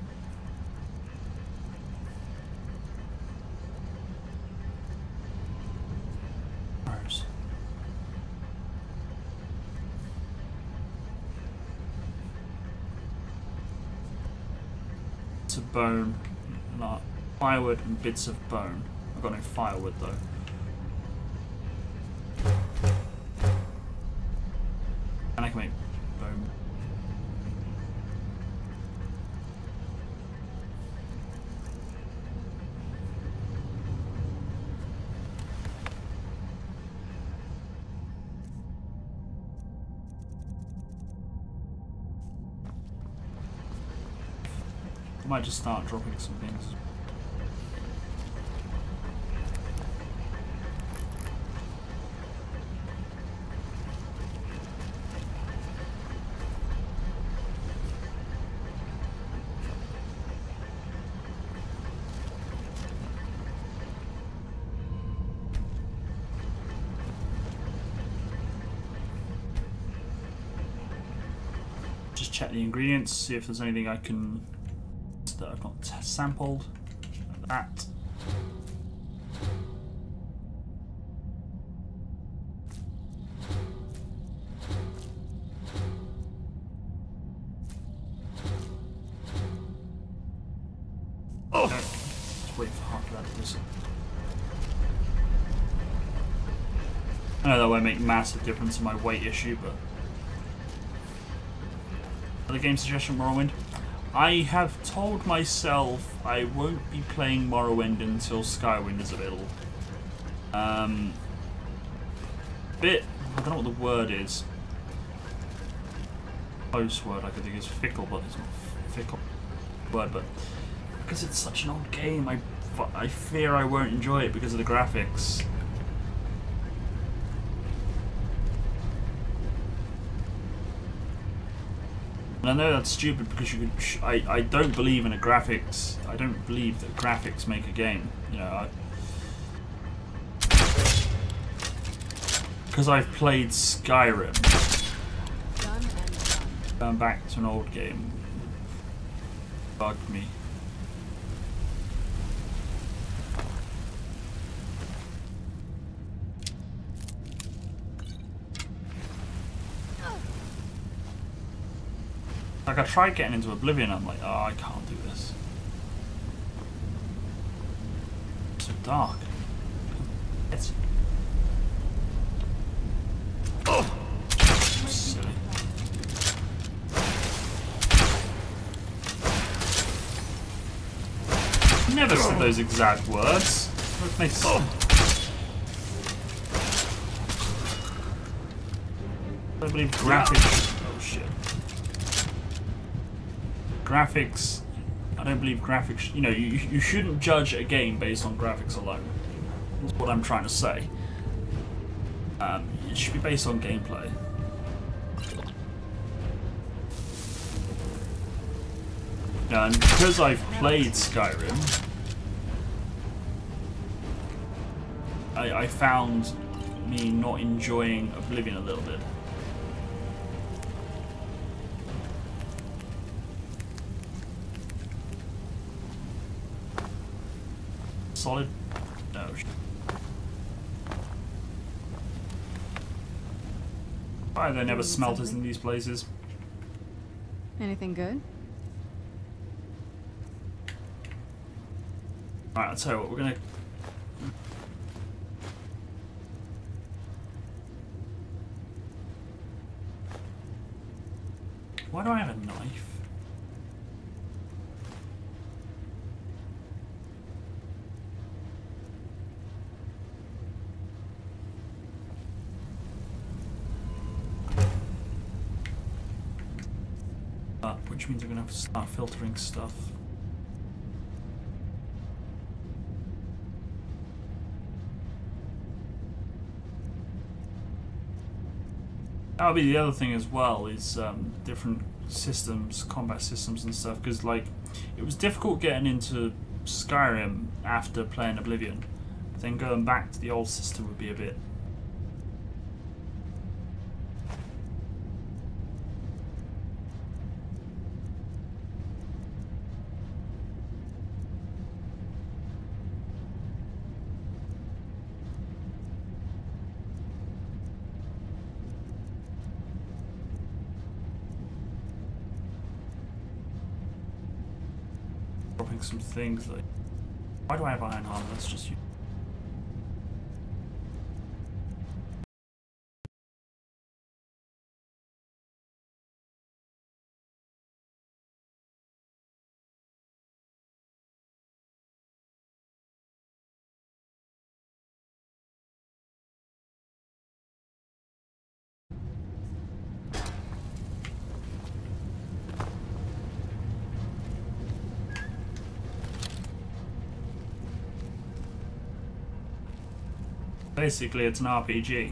bits of bone, like firewood and bits of bone. I've got no firewood though. And I can make bone. I might just start dropping some things. Just check the ingredients, see if there's anything I can that I've not sampled. Like that. Oh! Okay. Just wait for half of that to listen. I know that won't make massive difference in my weight issue, but other game suggestion, Morrowind. I have told myself I won't be playing Morrowind until Skyrim is available. I don't know what the word is. Close word I could think is fickle, but it's not fickle word. But because it's such an old game, I fear I won't enjoy it because of the graphics. And I know that's stupid because you could. I don't believe in a graphics. I don't believe that graphics make a game. You know, because I've played Skyrim. Going back to an old game bugged me. Like, I tried getting into Oblivion, I'm like, oh, I can't do this. It's so dark. It's... Oh! Silly. Never said those exact words. What makes sense? I believe graphics... Oh, shit. Graphics, I don't believe graphics, you know, you shouldn't judge a game based on graphics alone. That's what I'm trying to say. It should be based on gameplay. And because I've played Skyrim, I found me not enjoying Oblivion a little bit. Solid? No. Why are there never smelters in these places? Anything good? Alright, I'll tell you what, we're gonna... Why do I have a knife? Which means I'm gonna have to start filtering stuff. That'll be the other thing as well, is different systems, combat systems and stuff, because like it was difficult getting into Skyrim after playing Oblivion. Then going back to the old system would be a bit... like some things that... Why do I have iron armor? Let's just use... Basically, it's an RPG.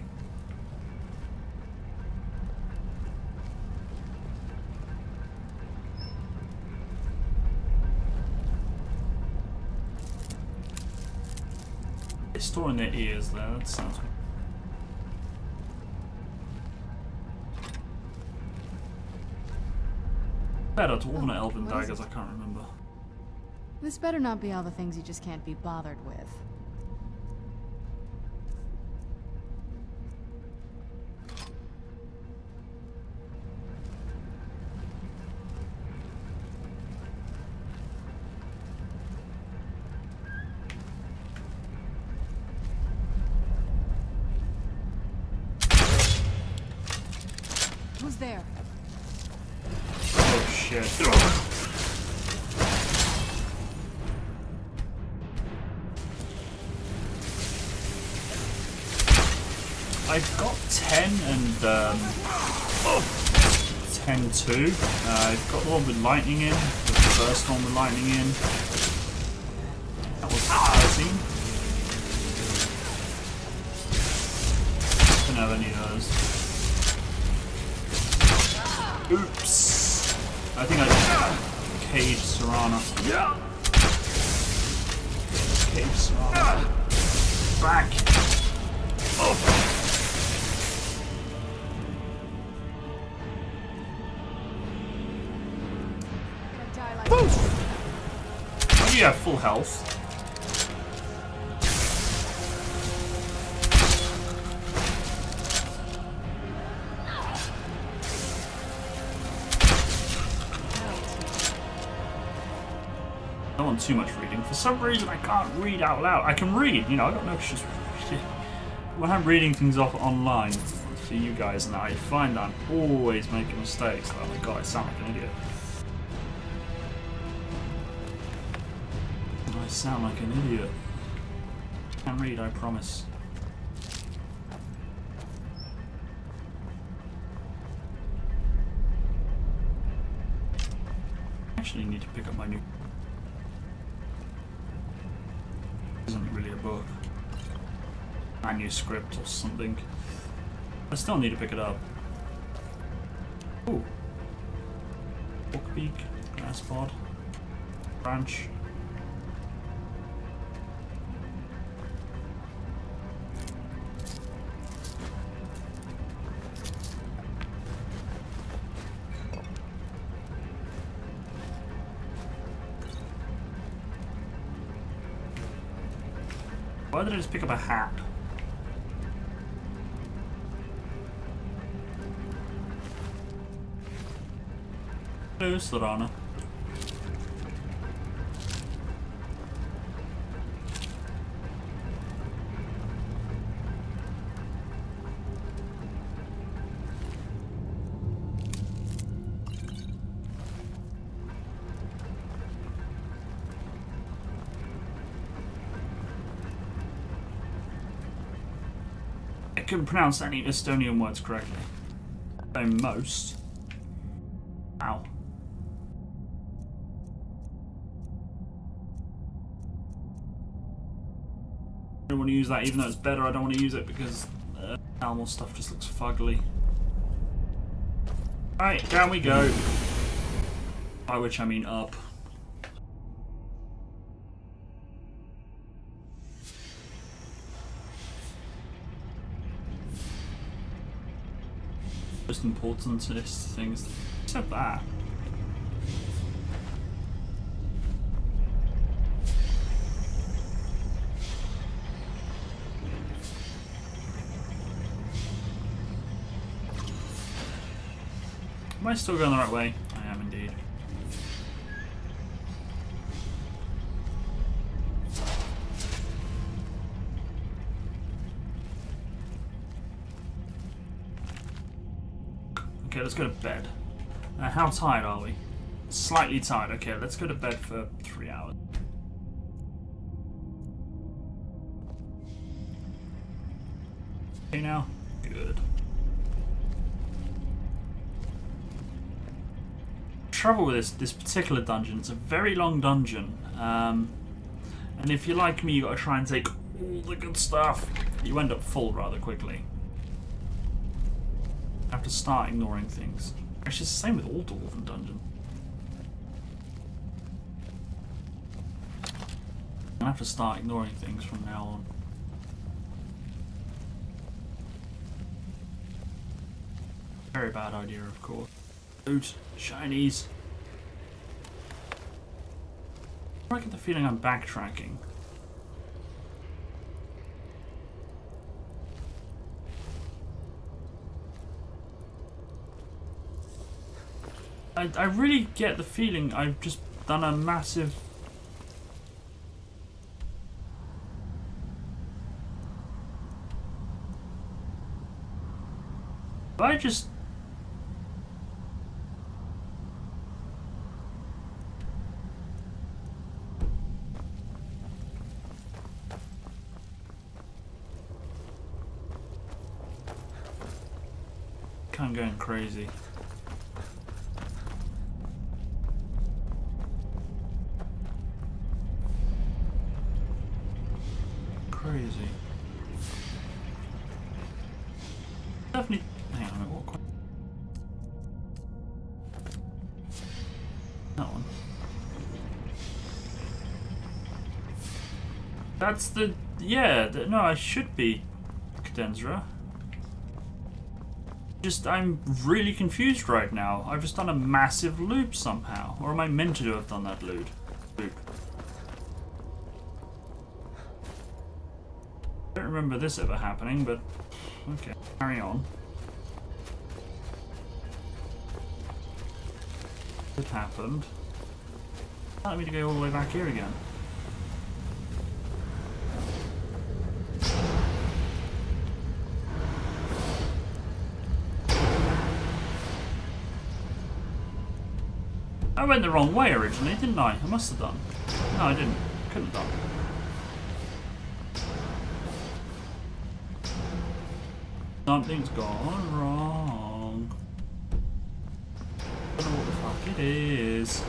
They're storing their ears there, that sounds... Better dwarven or elven daggers, I can't remember. This better not be all the things you just can't be bothered with. Who's there? Oh shit. I've got 10 and 10-2. I've got the one with lightning in, the first one with lightning in. That was 13. Don't have any of those. Oops. I think I just caged Serana. Yeah. Caged Serana. Back. Oh. Oh, you have full health. I don't want too much reading. For some reason, I can't read out loud. I can read, you know, I got no issues with reading. When I'm reading things off online for you guys now, I find I'm always making mistakes. Oh my god, I sound like an idiot. I sound like an idiot. I can read, I promise. I actually need to pick up my new... Isn't really a book. Manuscript or something. I still need to pick it up. Ooh. Bookbeak, grass pod, branch. Why did I just pick up a hat? Hello, Serana. I can pronounce any Estonian words correctly. Though most. Ow. I don't want to use that, even though it's better. I don't want to use it because animal stuff just looks fugly. Alright, down we go. By which I mean up. Most important to this things, except that. Am I still going the right way? I am indeed. Okay, let's go to bed. How tired are we? Slightly tired. Okay, let's go to bed for 3 hours. Okay now? Good. Trouble with this particular dungeon, it's a very long dungeon. And if you're like me, you gotta try and take all the good stuff. You end up full rather quickly. You have to start ignoring things. Actually, it's the same with all Dwarven dungeons. I have to start ignoring things from now on. Very bad idea, of course. Loot, shinies. I get the feeling I'm backtracking. I really get the feeling I've just done a massive... I just... I'm going crazy. Crazy. Definitely. Hang on a minute. What? That one. That's the. Yeah. No, I should be Cadenzra. I'm really confused right now. I've just done a massive loop somehow. Or am I meant to have done that loop? I don't remember this ever happening, but okay, carry on. It happened. Allow me to go all the way back here again. I went the wrong way originally, didn't I? I must have done. No, I didn't. Couldn't have done. Something's gone wrong. I don't know what the fuck it is.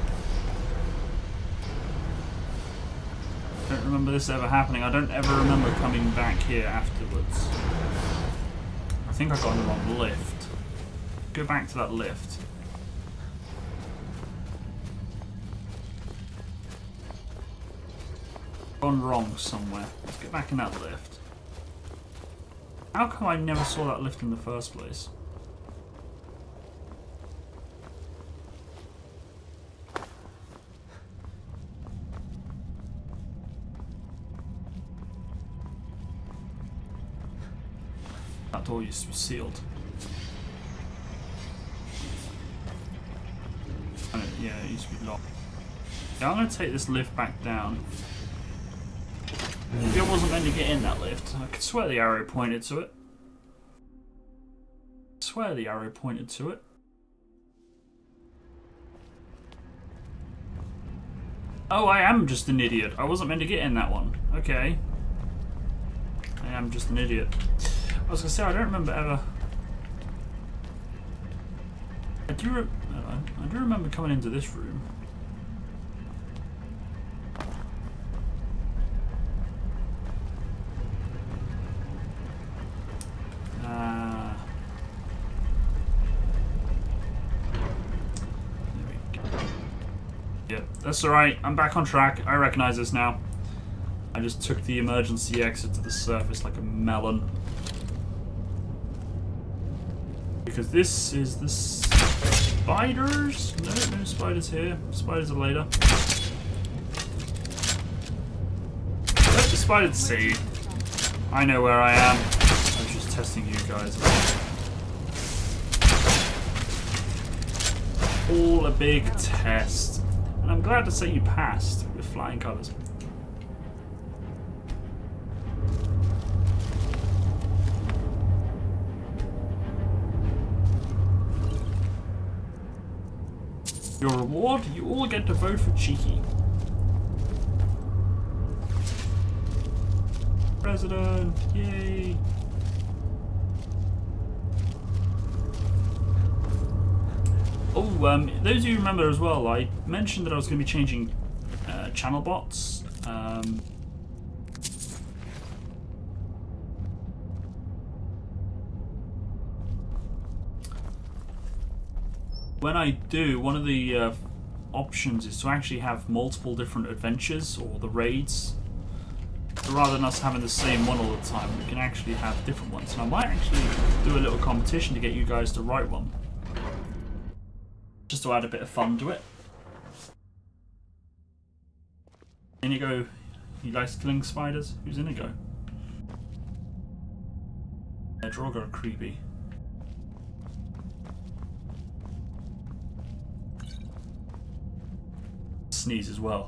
I don't remember this ever happening. I don't ever remember coming back here afterwards. I think I got on the wrong lift. Go back to that lift. Gone wrong somewhere. Let's get back in that lift. How come I never saw that lift in the first place? That door used to be sealed. Yeah, it used to be locked. Yeah, I'm going to take this lift back down. Maybe I wasn't meant to get in that lift. I could swear the arrow pointed to it. I swear the arrow pointed to it. Oh, I am just an idiot. I wasn't meant to get in that one. Okay. I am just an idiot. I was going to say, I don't remember ever... I do remember coming into this room. That's alright, I'm back on track. I recognize this now. I just took the emergency exit to the surface like a melon. Because this is the spiders? No, no spiders here. Spiders are later. Let the spiders see. I know where I am. I was just testing you guys. All a big test. And I'm glad to say you passed with flying colours. Your reward? You all get to vote for Cheeky. President! Yay! Oh, those of you who remember as well, I mentioned that I was going to be changing channel bots. When I do, one of the options is to actually have multiple different adventures or the raids. So rather than us having the same one all the time, we can actually have different ones. And I might actually do a little competition to get you guys to write one. Just to add a bit of fun to it. Inigo, he likes killing spiders. Who's Inigo? Yeah, Drogo are creepy. Sneeze as well.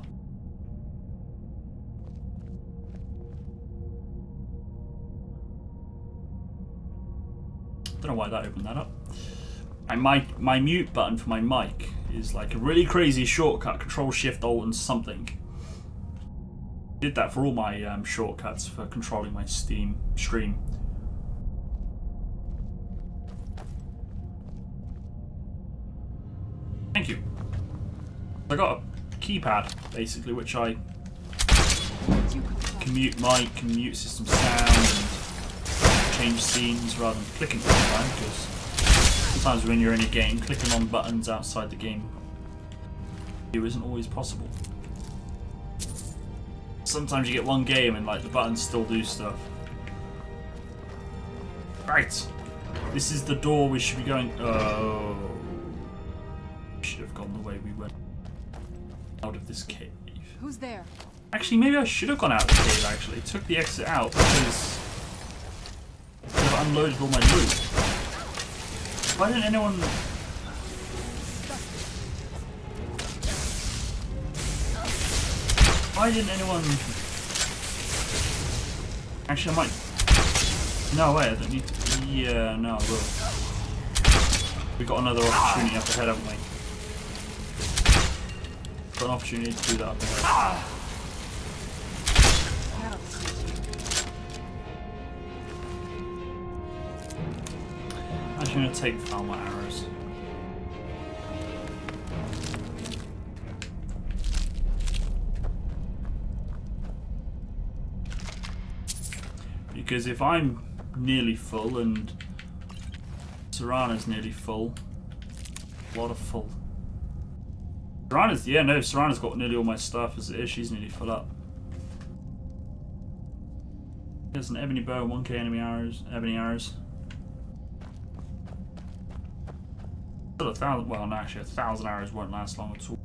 Don't know why that opened that up. And my mute button for my mic is like a really crazy shortcut. Control Shift Alt and something. Did that for all my shortcuts for controlling my Steam stream. Thank you. I got a keypad basically, which I can mute mic, can mute system sound, and change scenes rather than clicking all the time, because sometimes when you're in a game, clicking on buttons outside the game isn't always possible. Sometimes you get one game and like the buttons still do stuff. Right, this is the door we should be going. Oh, we should have gone the way we went out of this cave. Who's there? Actually, maybe I should have gone out of the cave. Actually, took the exit out because I've unloaded all my loot. Why didn't anyone? Why didn't anyone? Actually, I might. No, wait, I don't need to. Yeah, no, I will. We've got another opportunity up ahead, haven't we? Got an opportunity to do that up ahead. Actually, I'm going to take all my arrows. Because if I'm nearly full and Serana's nearly full, a lot of full. Serana's, yeah, no, Serana's got nearly all my stuff as it is. She's nearly full up. There's an ebony bow and 1k enemy arrows, ebony arrows. Still 1,000. Well, no, actually, 1,000 arrows won't last long at all.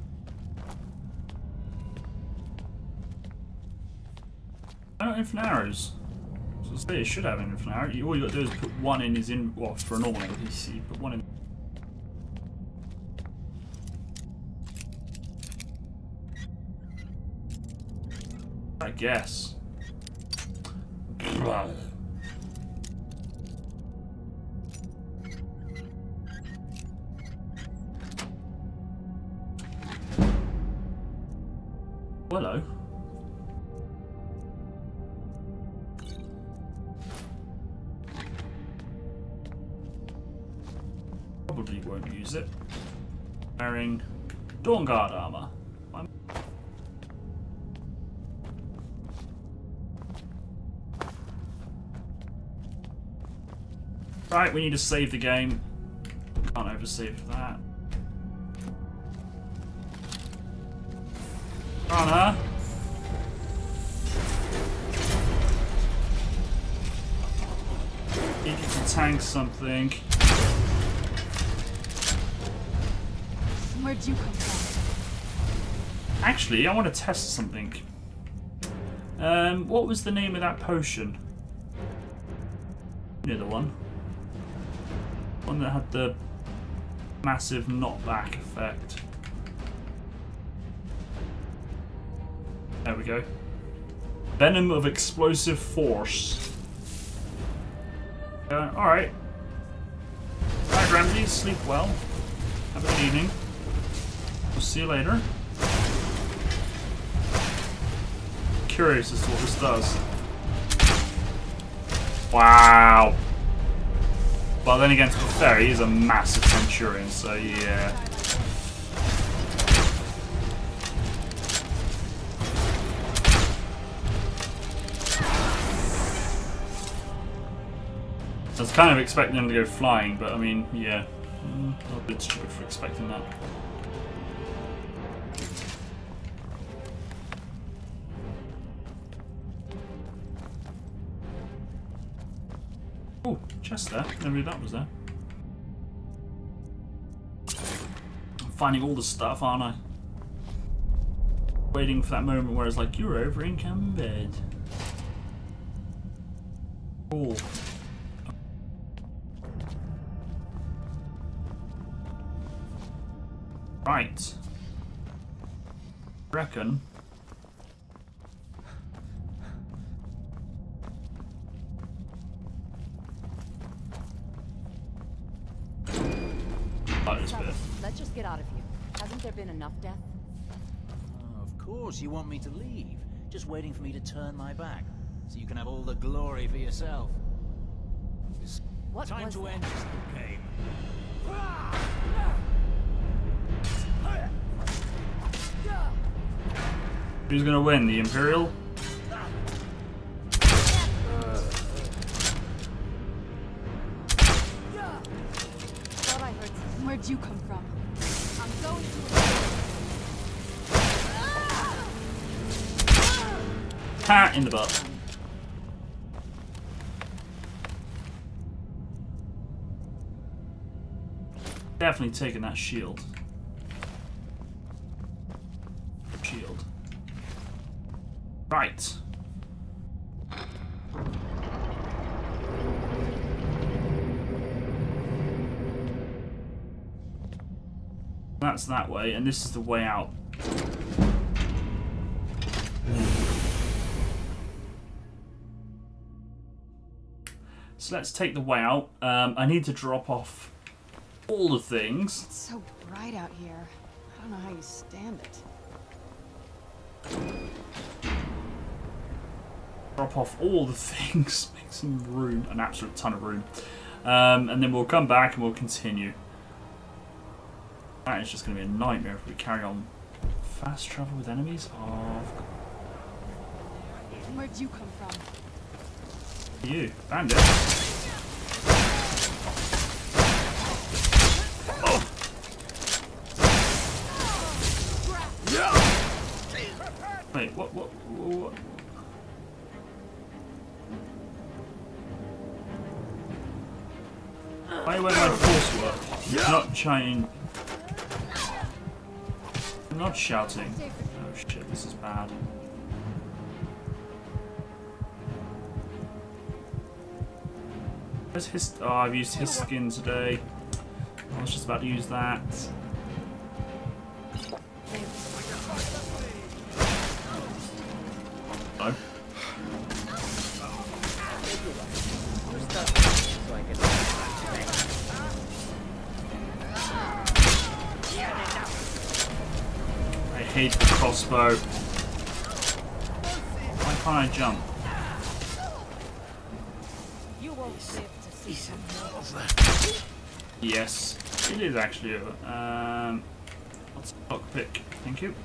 I don't have infinite arrows. So I say it should have infinite arrows. All you got to do is put one in his in. Well, for a normal PC, put one in. I guess. Hello. Probably won't use it. Wearing Dawn Guard armor. Right, we need to save the game. Can't oversave that. Anna. Need you to tank something. Where'd you come from? Actually, I want to test something. What was the name of that potion? You know the one. One that had the massive knockback effect. There we go. Venom of Explosive Force. Alright. Alright, Ramsey, sleep well. Have a good evening. see you later. Curious as to what this does. Wow. Well, then again, to be fair, he is a massive Centurion, so yeah. I was kind of expecting him to go flying, but I mean, yeah. A bit stupid for expecting that. Oh, chest there. Never knew that was there. I'm finding all the stuff, aren't I? Waiting for that moment where it's like, you're over in come bed. Cool. Right. Reckon. Let's just get out of here. Hasn't there been enough death? Of course you want me to leave. Just waiting for me to turn my back, so you can have all the glory for yourself. It's time to end this game. Who's gonna win? The Imperial? Thought I heard something. Where'd you come from? I'm going to. Ha! In the butt. Definitely taking that shield. Shield. Right. That's that way, and this is the way out. So let's take the way out. I need to drop off all the things. It's so bright out here. I don't know how you stand it. Drop off all the things, make some room, an absolute ton of room, and then we'll come back and we'll continue. That is just going to be a nightmare if we carry on. Fast travel with enemies? Oh, Where'd you come from? you, bandit. Oh. Wait, what? Why won't my force work? Not chain. I'm not shouting. Oh shit, this is bad. Where's his? Oh, I've used his skin today. I was just about to use that. No. I hate the crossbow. Why can't I jump? You won't live to see some more. Yes, it is actually over. Let's lockpick. Thank you.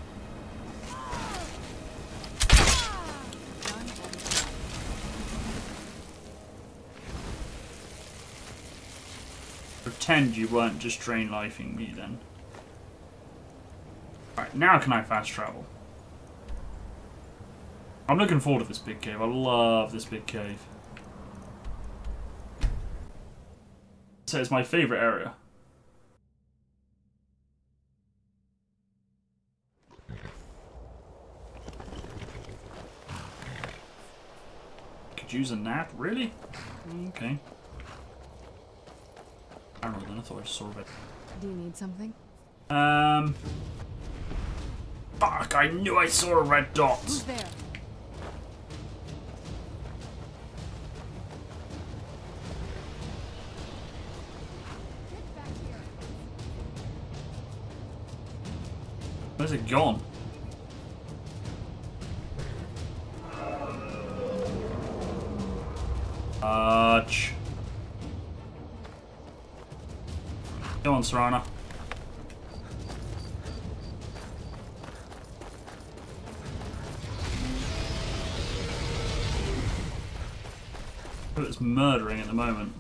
Pretend you weren't just drain lifing me then. Alright, now can I fast travel? I'm looking forward to this big cave. I love this big cave. So it's my favourite area. Could use a nap? Really? Okay. I don't know then, I thought I just saw a bit. Do you need something? Fuck, I knew I saw a red dot. Who's there? Where's it gone? Arch. Go on, Serana. It's murdering at the moment.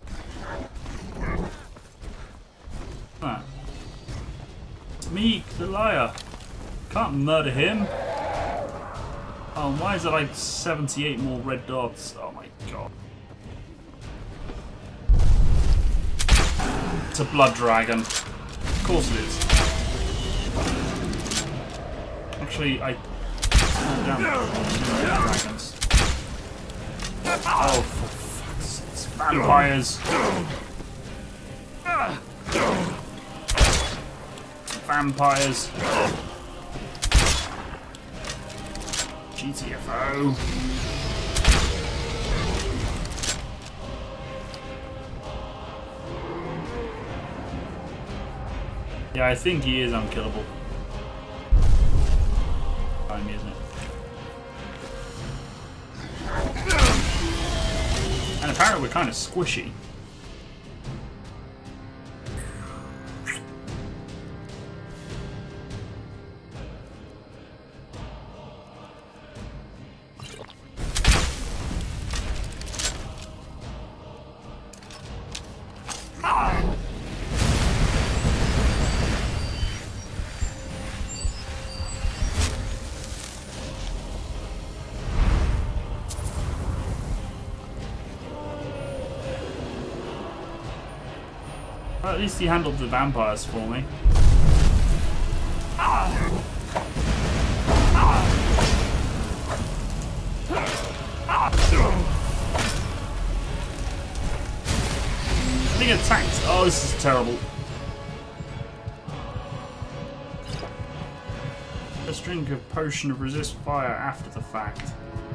Ah. It's Meek, the liar. Can't murder him. Oh, why is there like 78 more red dots? Oh my god. It's a blood dragon. Of course it is. Actually, I turned down dragons. Oh, for fuck's sake. It's vampires. Vampires. GTFO. Yeah, I think he is unkillable. Time, isn't it? And apparently we're kind of squishy. Well, at least he handled the vampires for me. I think attacked. Oh, this is terrible. Let's drink a potion of resist fire after the fact.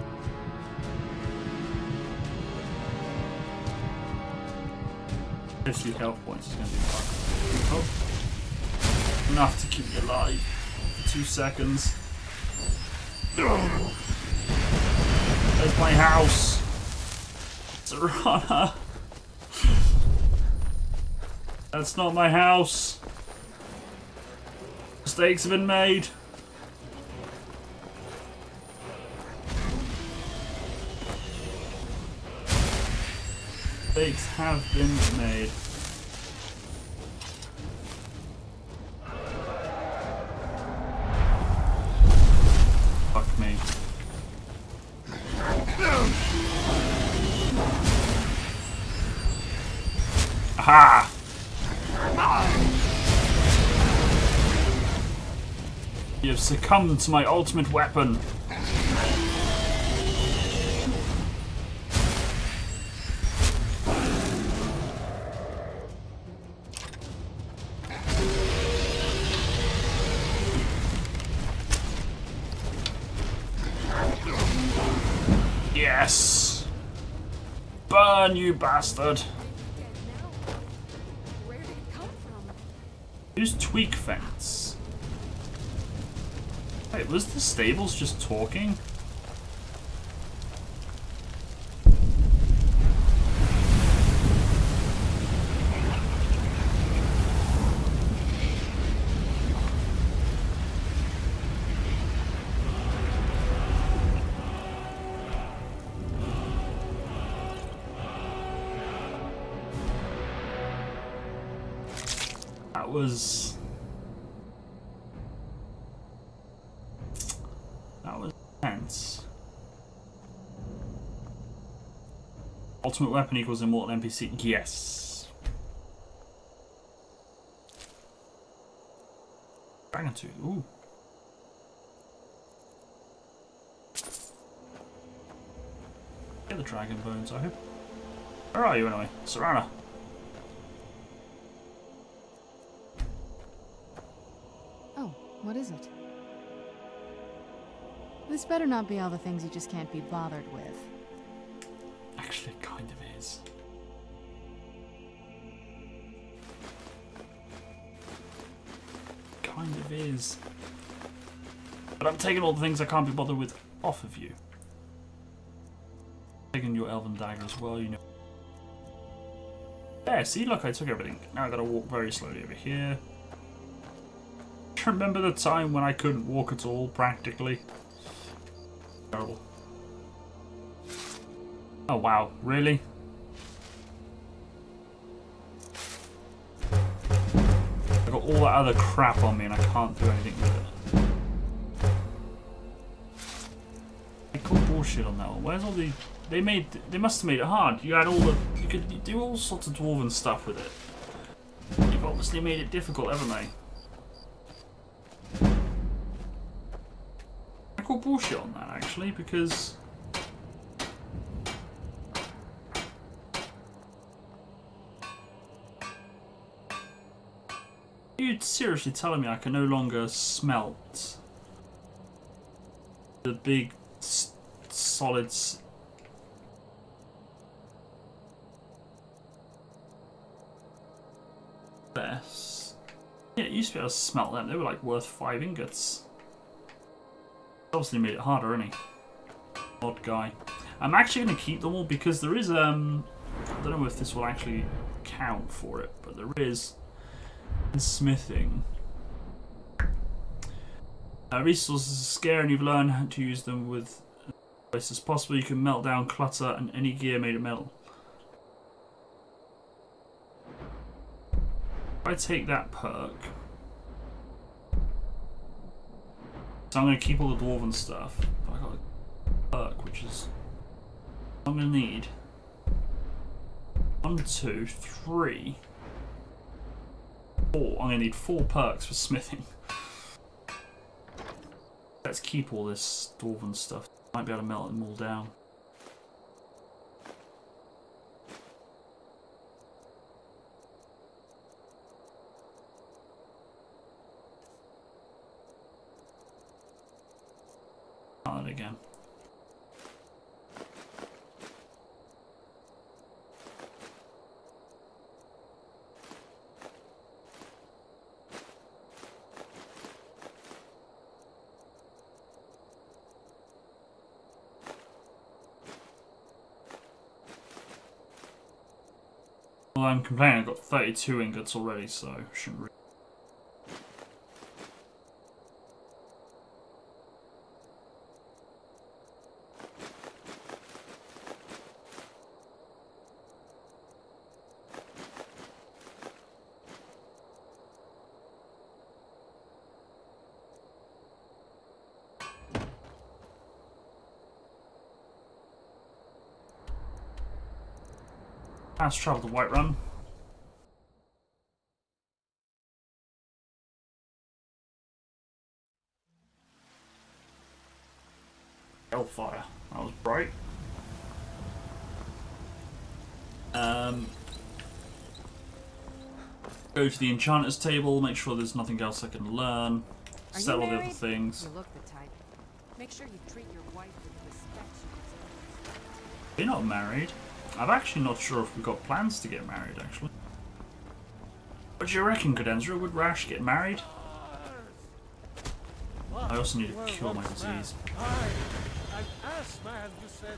Few health points is going to be fun. Oh. Enough to keep you alive for 2 seconds. There's my house. Serana. That's not my house. Mistakes have been made. Mistakes have been made. Fuck me. Aha! You have succumbed to my ultimate weapon. Yes! Burn, you bastard! Where did it come from? Who's Tweak Fence? Wait, was the stables just talking? That was tense. Ultimate weapon equals immortal NPC. Yes. Dragon Tooth. Ooh. Get the dragon bones, I hope. Where are you anyway? Serana. What is it? This better not be all the things you just can't be bothered with. Actually, it kind of is. Kind of is. But I'm taking all the things I can't be bothered with off of you. Taking your elven dagger as well, you know. Yeah, see, look, I took everything. Now I gotta walk very slowly over here. Remember the time when I couldn't walk at all, practically? Terrible. Oh wow, really? I got all that other crap on me and I can't do anything with it. I call bullshit on that one. Where's all the... They must have made it hard. You had all the... You could do all sorts of dwarven stuff with it. You've obviously made it difficult, haven't they? I call bullshit on that, actually, because... You're seriously telling me I can no longer smelt the big solids? Best. Yeah, it used to be able to smelt them. They were like worth 5 ingots. Obviously made it harder, isn't he? Odd guy. I'm actually going to keep them all because there is I don't know if this will actually count for it, but there is in smithing. Resources are scarce and you've learned how to use them with as best as possible. You can melt down clutter and any gear made of metal. If I take that perk, so I'm going to keep all the dwarven stuff. But I got a perk, which is I'm going to need 1, 2, 3, 4. I'm going to need 4 perks for smithing. Let's keep all this dwarven stuff. Might be able to melt them all down. Not that again. Well, I'm complaining I've got 32 ingots already, so I shouldn't really... Fast travel to Whiterun. Hellfire. That was bright. Go to the enchanter's table, make sure there's nothing else I can learn. Settle the other things. You look the type. Make sure you treat your wife with respect she deserves. You're not married. I'm actually not sure if we've got plans to get married, actually. What do you reckon, Cadenzra? Would Rash get married? I also need to cure my disease. An ass man, you said.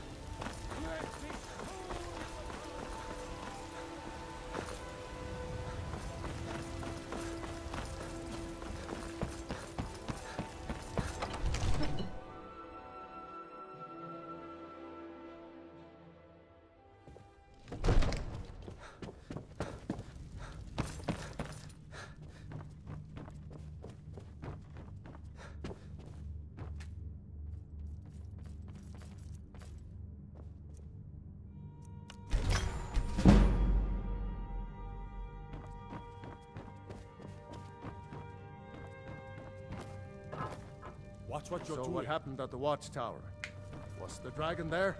Watch what you're doing. What happened at the watchtower? Was the dragon there?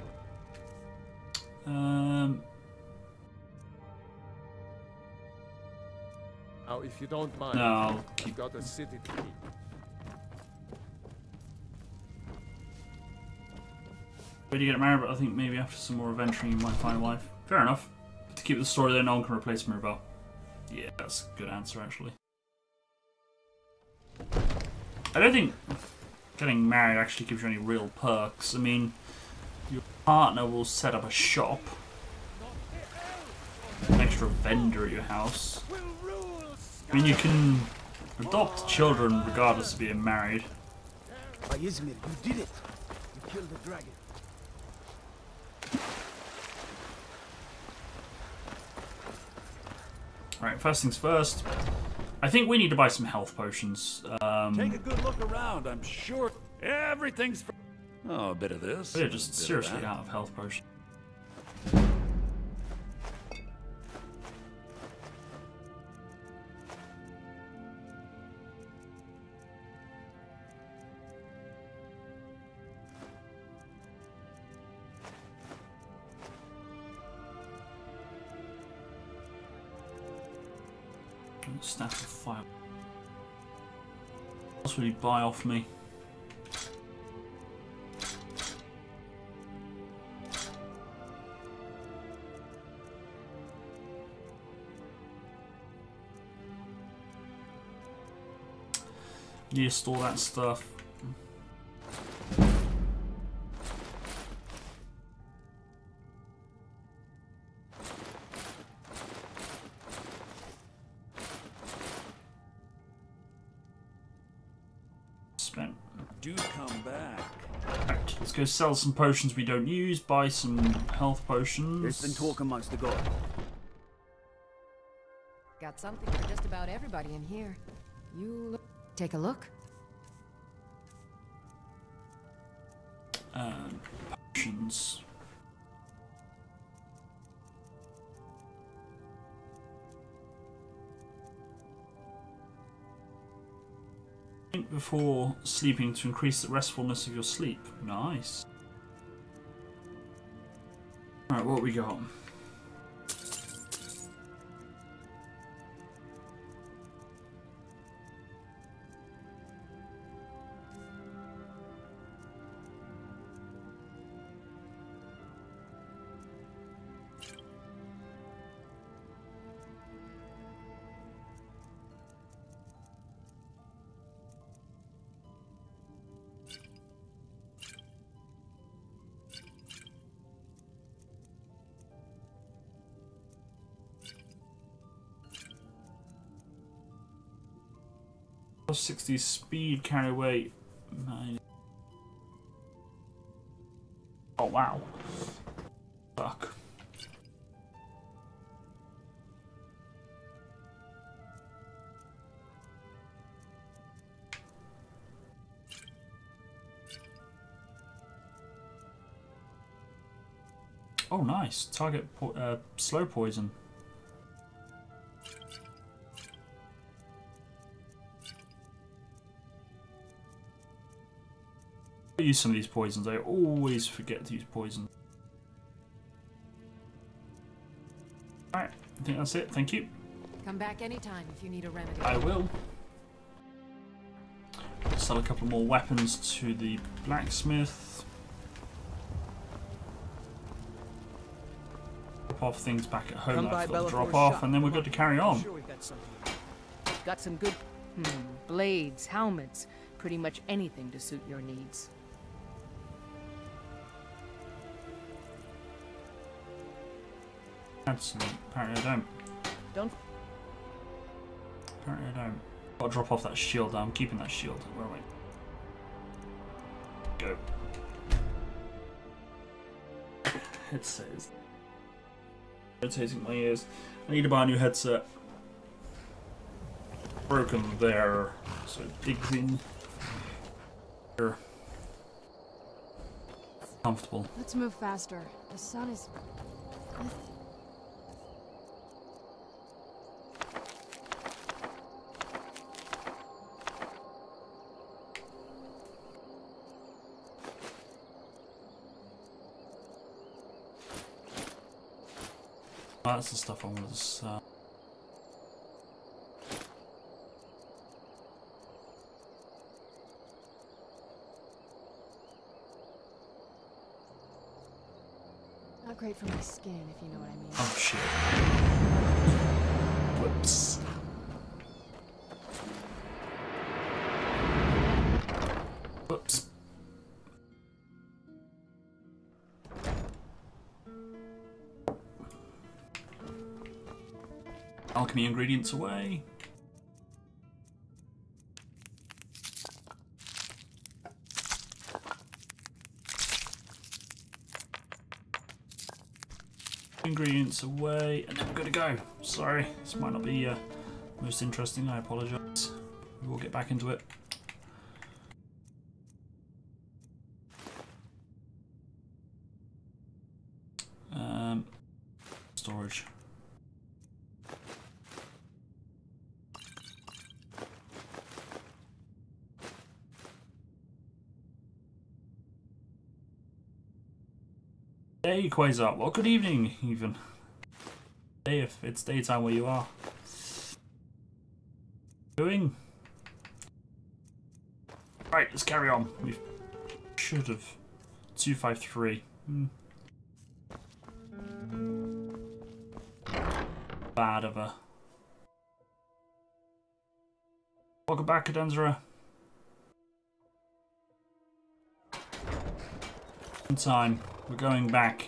Now, if you don't mind, no, I've got a city to keep. Ready to get married, but I think maybe after some more adventuring you might find a wife. Fair enough. But to keep the story there, no one can replace Mirabelle. Yeah, that's a good answer, actually. I don't think... getting married actually gives you any real perks. I mean, your partner will set up a shop, an extra vendor at your house. I mean, you can adopt children regardless of being married. Izmir, you did it! You killed the dragon. Alright, first things first. I think we need to buy some health potions. Take a good look around. I'm sure everything's... Oh, a bit of this. We're just seriously out of health potions. Staff of fire. What else would he buy off me? Need to store that stuff. Do come back. Right, let's go sell some potions we don't use, buy some health potions. There's been talk amongst the gods. Got something for just about everybody in here. You take a look. Potions. Drink before sleeping to increase the restfulness of your sleep. Nice. Alright, what we got? Plus 60 speed, carry weight. Nice. Oh wow. Fuck. Oh nice. Target slow poison. I use some of these poisons. I always forget to use poison. Alright, I think that's it. Thank you. Come back anytime if you need a remedy. I will. Sell a couple more weapons to the blacksmith. Drop off things back at home that I forgot to drop off, and then we're good to carry on. Got some good blades, helmets, pretty much anything to suit your needs. Absolutely. Apparently I don't. Apparently I don't. Gotta drop off that shield. I'm keeping that shield. Where am I? Go. Headset is irritating my ears. I need to buy a new headset. Broken there, so it digs in. Here. Comfortable. Let's move faster. The sun is... That's the stuff I wanted to sell. Not great for my skin, if you know what I mean. Oh shit. Whoops. Whoops. Alchemy ingredients away. Ingredients away, and then we're good to go. Sorry, this might not be most interesting. I apologise. We will get back into it. Storage. Hey Quasar, well good evening even. Hey, if it's daytime where you are. Doing? Right, let's carry on. We should have 253. Bad of a. Welcome back, Cadenzra. In time. We're going back.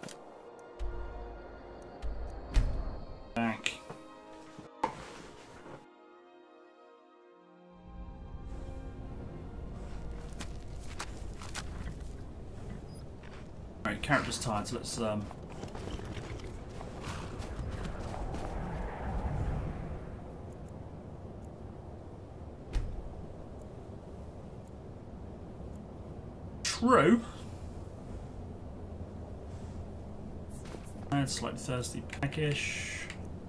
Back. Alright, character's tired, so let's True. It's slightly thirsty, peckish.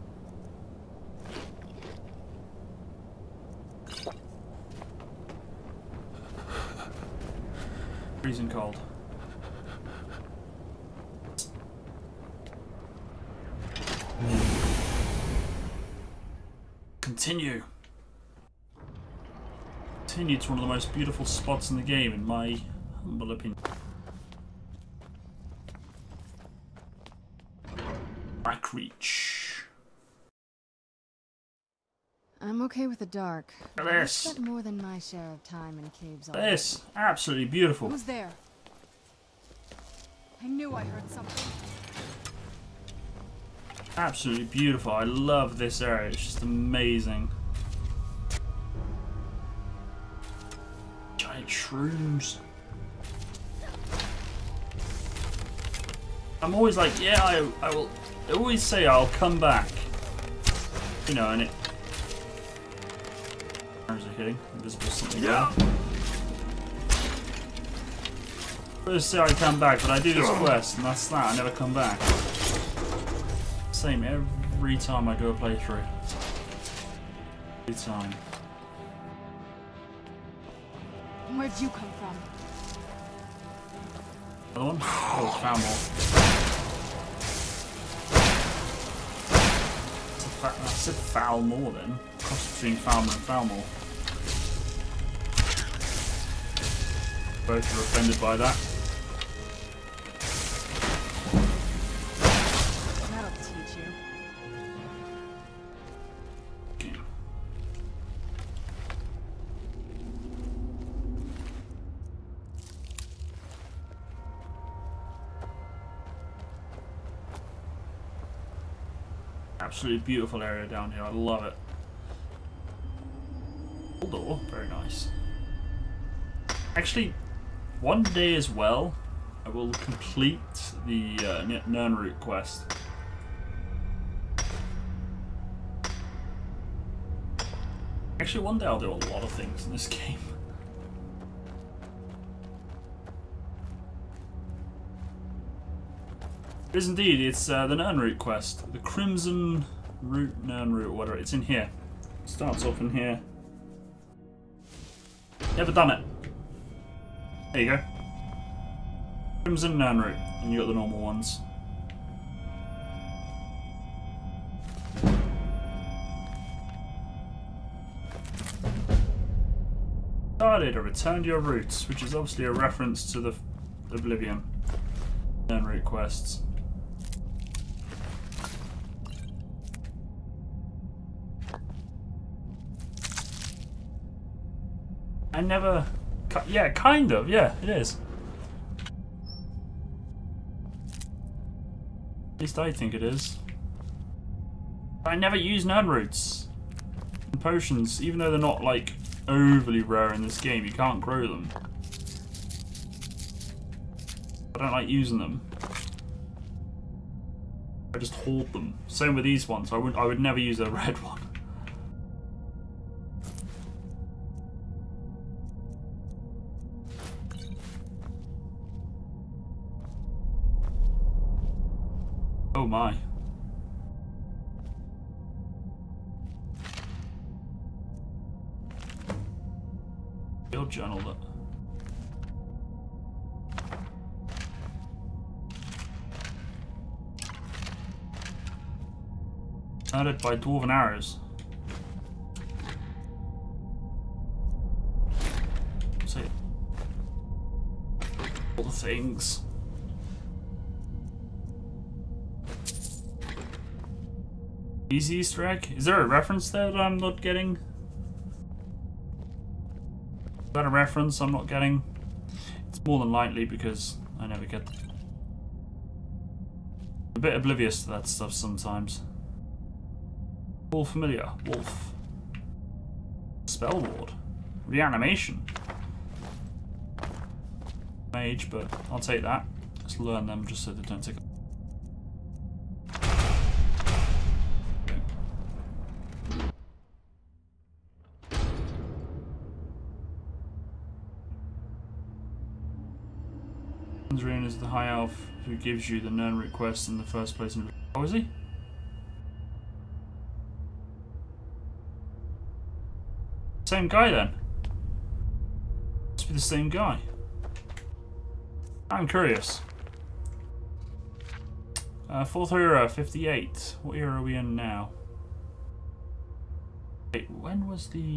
Freezing cold. Continue. Continue to one of the most beautiful spots in the game, in my humble opinion. Reach. I'm okay with the dark. Look at this. I've spent more than my share of time in caves. This absolutely beautiful. Who's there? I knew I heard something. Absolutely beautiful. I love this area. It's just amazing. Giant shrooms. I'm always like, yeah, I will. I always say I'll come back. You know, and it. Arrows are hitting. Invisible something there. I always say I come back, but I do this quest, and that's that. I never come back. Same every time I do a playthrough. Every time. Where'd you come from? Another one? Oh, found more. I said foul more then. Cross between Falmer and Falmore. Both are offended by that. That'll teach you. Okay. Absolutely beautiful area down here. I love it. Full door, very nice. Actually, one day as well, I will complete the Nernroot quest. Actually, one day I'll do a lot of things in this game. It is indeed, it's the Nernroot quest. The Crimson Root Nernroot, or whatever. It's in here. Starts off in here. Never done it. There you go. Crimson Nernroot. And you got the normal ones. Started a return to your roots, which is obviously a reference to the Oblivion Nernroot quests. I never... Yeah, kind of. Yeah, it is. At least I think it is. I never use nerd roots and potions, even though they're not like overly rare in this game. You can't grow them. I don't like using them. I just hoard them. Same with these ones. I would never use a red one. Oh my. Field journal that. Murdered by dwarven arrows. Say all the things. Easy Easter egg? Is there a reference there that I'm not getting? Is that a reference I'm not getting? It's more than likely because I never get them. I'm a bit oblivious to that stuff sometimes. All familiar. Wolf. Spell ward. Reanimation. Mage, but I'll take that. Let's learn them just so they don't take. Andrian is the high elf who gives you the Nern request in the first place. Oh, is he? Same guy then. Must be the same guy. I'm curious. 4th era, 58. What era are we in now? Wait, when was the...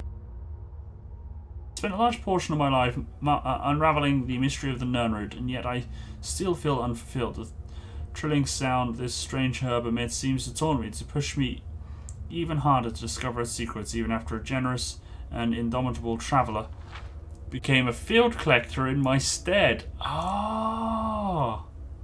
Spent a large portion of my life unraveling the mystery of the Nernroot, and yet I still feel unfulfilled. The trilling sound this strange herb emits seems to taunt me, to push me even harder to discover its secrets, even after a generous and indomitable traveller became a field collector in my stead. Ah!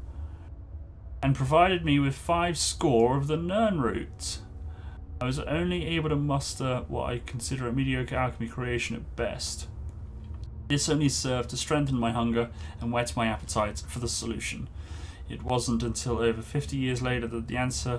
And provided me with 5 score of the Nernroot. I was only able to muster what I consider a mediocre alchemy creation at best. This only served to strengthen my hunger and whet my appetite for the solution. It wasn't until over 50 years later that the answer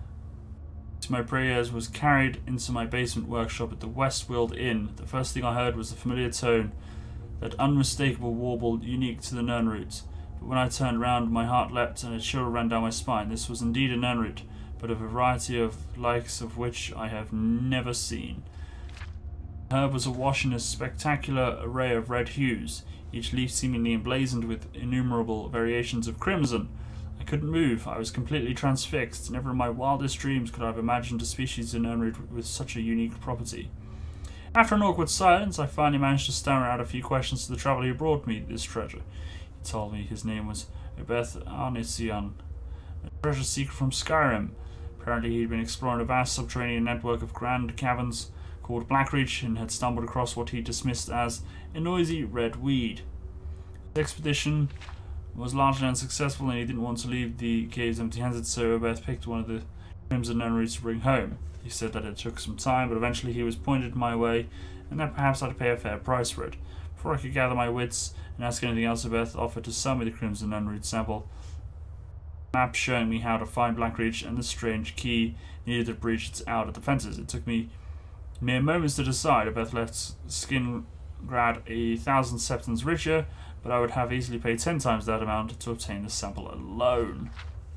to my prayers was carried into my basement workshop at the Westfield Inn. The first thing I heard was the familiar tone, that unmistakable warble unique to the Nernroot. But when I turned round, my heart leapt and a chill ran down my spine. This was indeed a Nernroot, but a variety of likes of which I have never seen. The herb was awash in a spectacular array of red hues, each leaf seemingly emblazoned with innumerable variations of crimson. I couldn't move. I was completely transfixed. Never in my wildest dreams could I have imagined a species of Nernroot with such a unique property. After an awkward silence, I finally managed to stammer out a few questions to the traveller who brought me this treasure. He told me his name was Ubeth Arnisian, a treasure seeker from Skyrim. Apparently he'd been exploring a vast subterranean network of grand caverns called Blackreach and had stumbled across what he dismissed as a noisy red weed. His expedition was largely unsuccessful and he didn't want to leave the caves empty-handed, so Ubeth picked one of the crimson Nernroots to bring home. He said that it took some time, but eventually he was pointed my way and that perhaps I'd pay a fair price for it. Before I could gather my wits and ask anything else, Ubeth offered to sell me the crimson Nernroot sample, map showing me how to find Blackreach and the strange key needed to breach its outer defences. It took me mere moments to decide. Ubeth left Skingrad 1,000 septons richer, but I would have easily paid 10 times that amount to obtain the sample alone.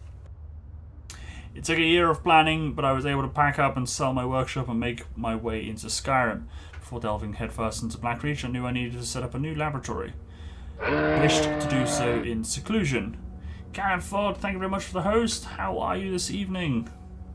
It took a year of planning, but I was able to pack up and sell my workshop and make my way into Skyrim. Before delving headfirst into Blackreach, I knew I needed to set up a new laboratory. I wished to do so in seclusion. Karen Ford, thank you very much for the host. How are you this evening?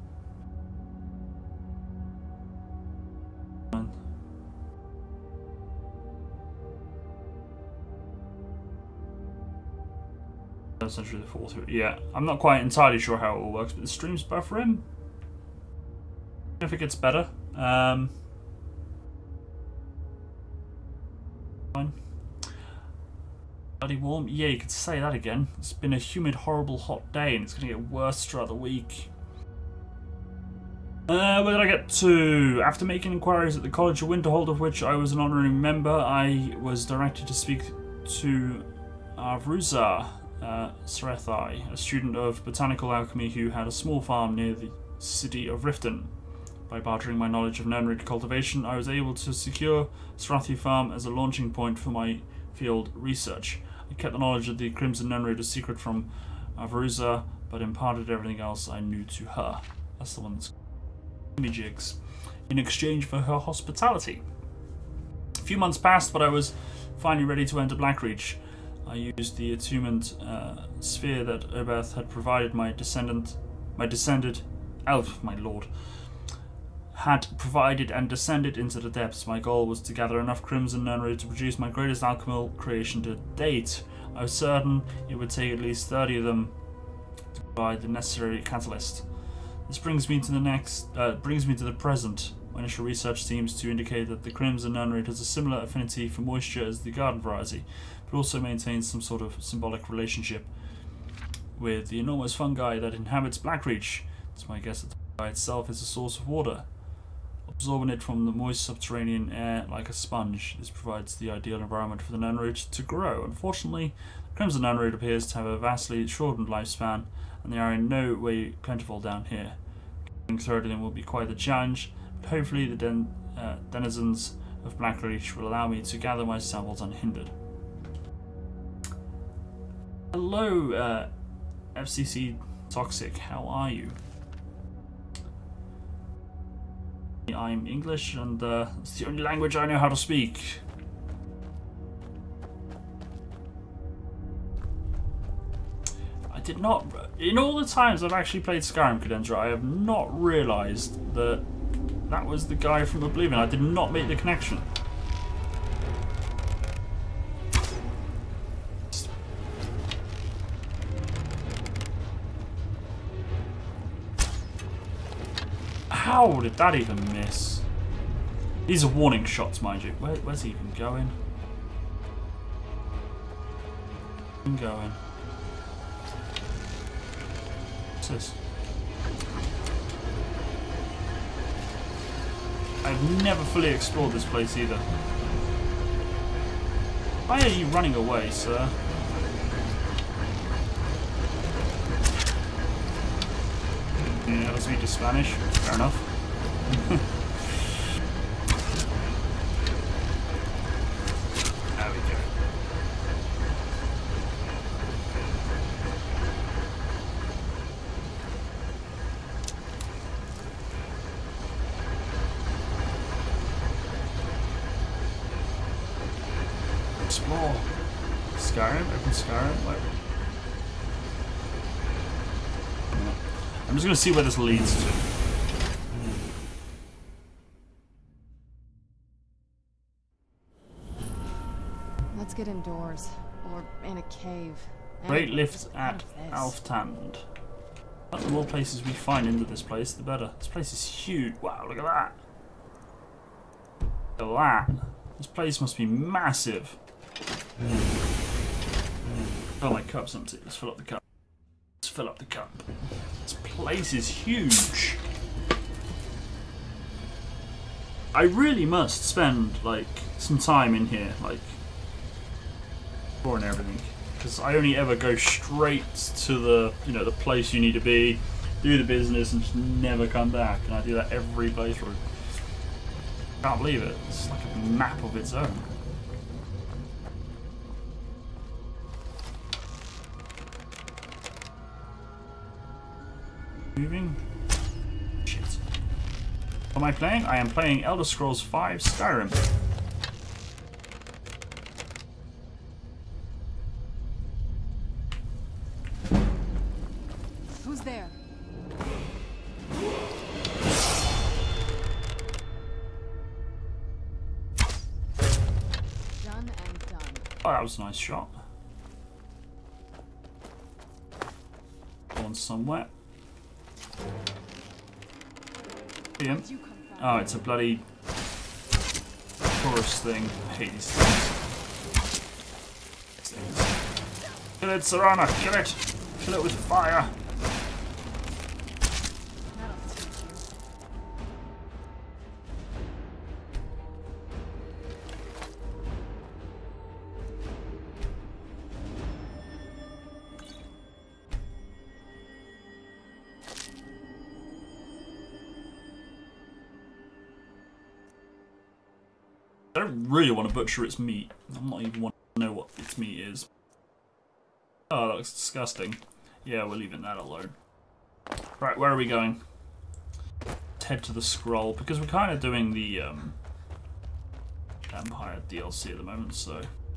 Essentially the 4th. Yeah, I'm not quite entirely sure how it all works, but the stream's buffering. If it gets better. Fine. Bloody warm. Yeah, you could say that again. It's been a humid, horrible, hot day, and it's going to get worse throughout the week. Where did I get to? After making inquiries at the College of Winterhold, of which I was an honorary member, I was directed to speak to Avruza Srethai, a student of botanical alchemy who had a small farm near the city of Riften. By bartering my knowledge of Nunnerid cultivation, I was able to secure Srathi Farm as a launching point for my field research. I kept the knowledge of the Crimson Nunnerid a secret from Avruza, but imparted everything else I knew to her. That's the one that's me jigs. In exchange for her hospitality. A few months passed, but I was finally ready to enter Blackreach. I used the attunement sphere that Oberth had provided my lord, had provided and descended into the depths. My goal was to gather enough Crimson Nunnerid to produce my greatest alchemical creation to date. I was certain it would take at least 30 of them to provide the necessary catalyst. This brings me to the present. My initial research seems to indicate that the Crimson Nunnerid has a similar affinity for moisture as the garden variety, but also maintains some sort of symbolic relationship with the enormous fungi that inhabits Blackreach. It's my guess that the fungi itself is a source of water, absorbing it from the moist subterranean air like a sponge. This provides the ideal environment for the Nunnerid to grow. Unfortunately, the Crimson Nunnerid appears to have a vastly shortened lifespan, and they are in no way plentiful down here. Getting 30 of them will be quite the challenge, but hopefully the denizens of Blackreach will allow me to gather my samples unhindered. Hello, FCC Toxic, how are you? I'm English, and it's the only language I know how to speak. I did not, in all the times I've actually played Skyrim Cadendra, I have not realised that that was the guy from Oblivion. I did not make the connection. How did that even miss? These are warning shots, mind you. Where's he even going? Going. What's this? I've never fully explored this place either. Why are you running away, sir? Yeah, let's read the Spanish. Fair enough. There we go. Explore. Skyrim? Open Skyrim? Like, I'm just going to see where this leads to. Let's get indoors, or in a cave. Great lift at Alftand. The more places we find into this place, the better. This place is huge. Wow, look at that. Look at that. This place must be massive. Oh, my cup's empty. Let's fill up the cup. Let's fill up the cup. This place is huge. I really must spend, like, some time in here, like, and everything, because I only ever go straight to the, you know, the place you need to be, do the business, and just never come back. And I do that every playthrough. Can't believe it. It's like a map of its own. Moving. Shit. What am I playing? I am playing Elder Scrolls V Skyrim. Who's there? Done and done. Oh, that was a nice shot. Going somewhere. Brilliant. Oh, it's a bloody tourist thing. I hate these things. Kill it, Serana! Kill it! Kill it with fire! don't really want to butcher its meat. I'm not even want to know what its meat is. Oh, that looks disgusting. Yeah, we're leaving that alone. Right, where are we going? Let's head to the scroll, because we're kind of doing the Empire DLC at the moment, so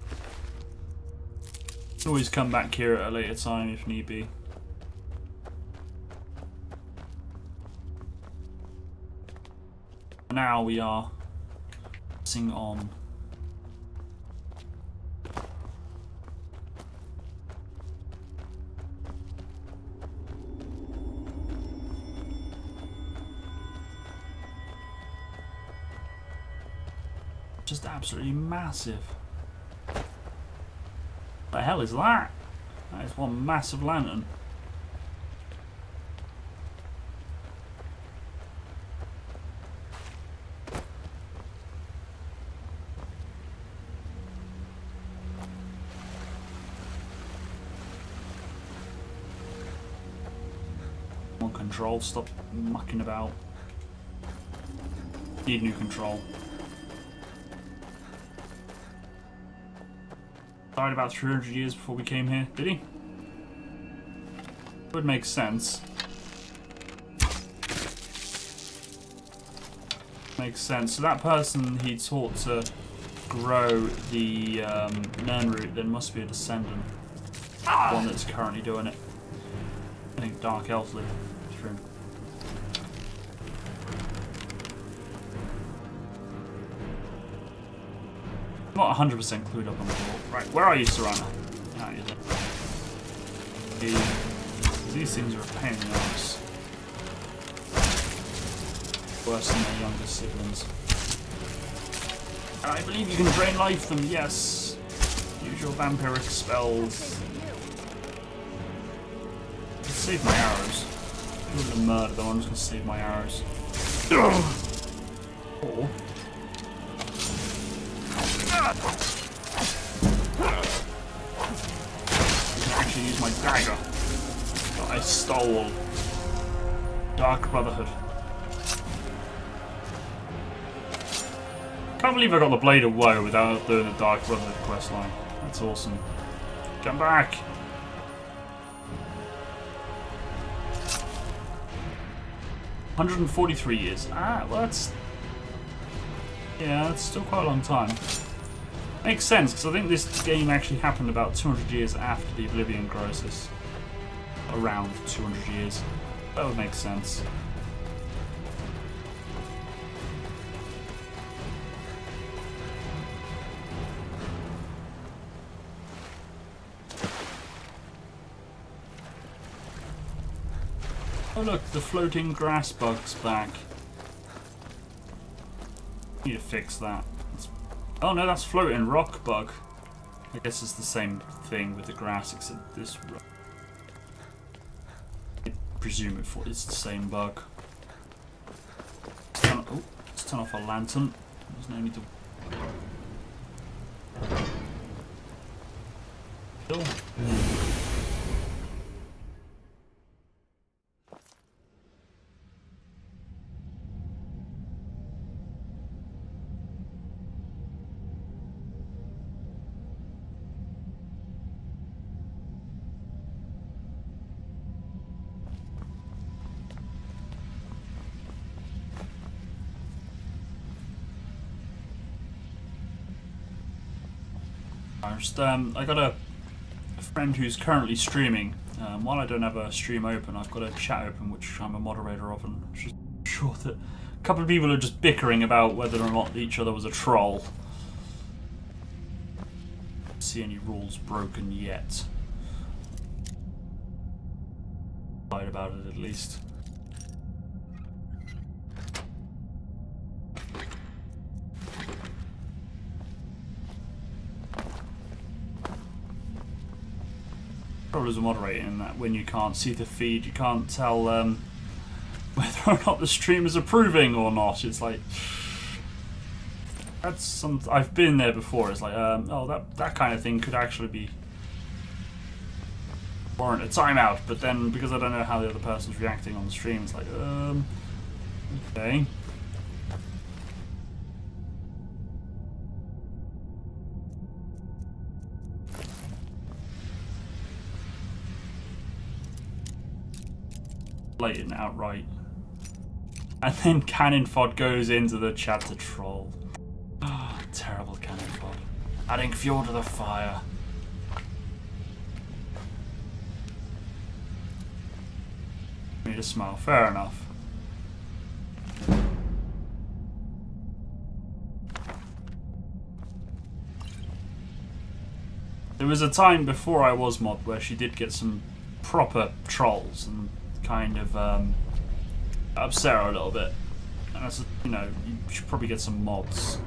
always come back here at a later time if need be. Now we are pressing on. Just absolutely massive. What the hell is that? That is one massive lantern. More control, stop mucking about. Need new control. Died about 300 years before we came here, did he? Would make sense. Makes sense. So that person he taught to grow the Nirnroot then must be a descendant. One that's currently doing it. I think Dark Elves live through. I'm not 100% clued up on the ball. Right, where are you, Serana? Ah, you're there. These things are a pain in the ass. Worse than their younger siblings. And I believe you can drain life them, yes. Use your vampiric spells. Save my arrows. I'm not gonna murder them, I'm just gonna save my arrows. Or I can actually use my dagger that I stole. Dark Brotherhood. Can't believe I got the Blade of Woe without doing the Dark Brotherhood questline. That's awesome. Come back! $143 years. Ah, well that's... yeah, that's still quite a long time. Makes sense, because I think this game actually happened about 200 years after the Oblivion Crisis. Around 200 years. That would make sense. Oh look, the floating grass bug's back. Need to fix that. Oh no, that's floating rock bug. I guess it's the same thing with the grass, except this rock. I presume it's the same bug. Let's turn off our lantern. There's no need to kill. I got a friend who's currently streaming. While I don't have a stream open, I've got a chat open which I'm a moderator of, and I'm just sure that a couple of people are just bickering about whether or not each other was a troll. Don't see any rules broken yet. Lied about it at least. As a moderator, in that when you can't see the feed, you can't tell whether or not the stream is approving or not. It's like that's some. I've been there before. It's like oh, that kind of thing could actually be warrant a timeout. But then because I don't know how the other person's reacting on the stream, it's like okay. blatant outright. And then cannon fod goes into the chat to troll. Ah, terrible cannon fod. Adding fuel to the fire. Need a smile. Fair enough. There was a time before I was mod where she did get some proper trolls and kind of upset her a little bit. And that's, you know, you should probably get some mods.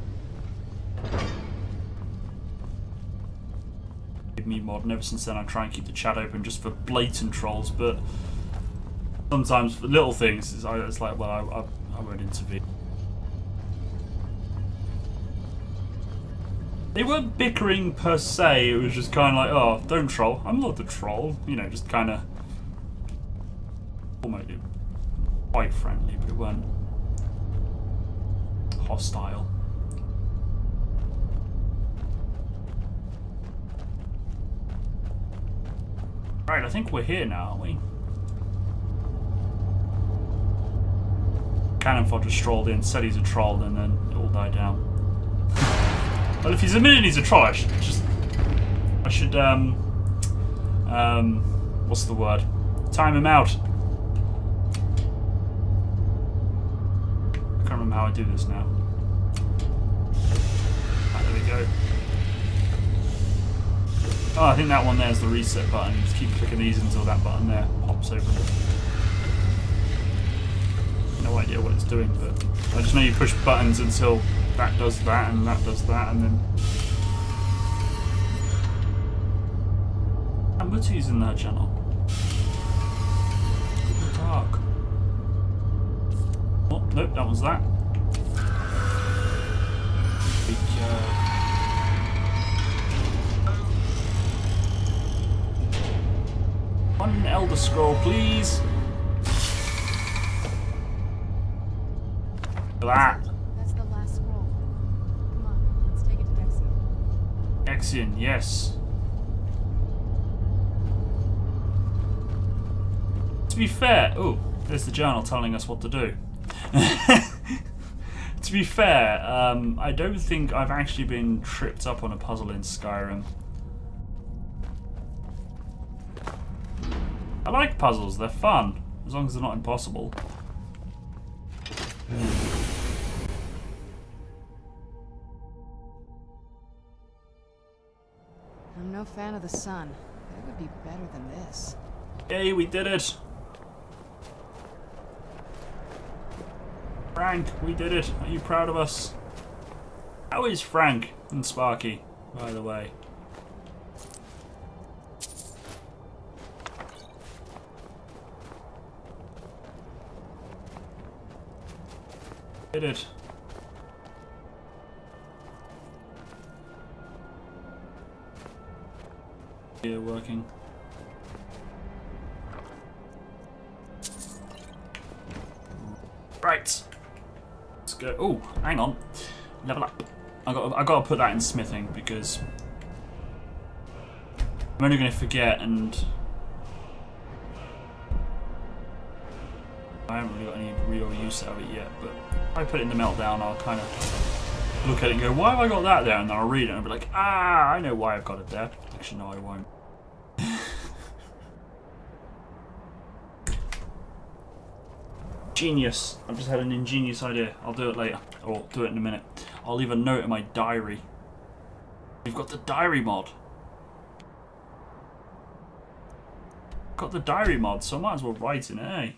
Give me mod, and ever since then I try and keep the chat open just for blatant trolls, but sometimes for little things it's like, well, I won't intervene. They weren't bickering per se, it was just kind of like, oh, don't troll. I'm not the troll. You know, just kind of almost quite friendly, but it weren't hostile. Right, I think we're here now, aren't we? Cannon fod just strolled in, said he's a troll, and then it all died down. Well, if he's admitted he's a troll, I should what's the word? Time him out. I can't remember how I do this now. Ah, there we go. Oh, I think that one there is the reset button. You just keep clicking these until that button there pops open. No idea what it's doing, but I just know you push buttons until that does that and that does that, and then Ambuti's in that channel. Dark. Oh, nope, that was that. One Elder Scroll, please. Look at that. That's the last scroll. Come on, let's take it to Dexian. Dexian, yes. To be fair, oh, there's the journal telling us what to do. To be fair, I don't think I've actually been tripped up on a puzzle in Skyrim. I like puzzles, they're fun, as long as they're not impossible. I'm no fan of the sun. It would be better than this. Yay, we did it! Frank, we did it. Are you proud of us? How is Frank and Sparky, by the way? Did it. Yeah, working. Right. Let's go. Oh, hang on. Level up. I got to put that in smithing because I'm only going to forget, and I haven't really got any real use out of it yet. But if I put it in the meltdown, I'll kind of look at it and go, "Why have I got that there?" And then I'll read it and I'll be like, "Ah, I know why I've got it there." Actually, no, I won't. Genius. I've just had an ingenious idea. I'll do it later. Or do it in a minute. I'll leave a note in my diary. We've got the diary mod. Got the diary mod, so I might as well write in it,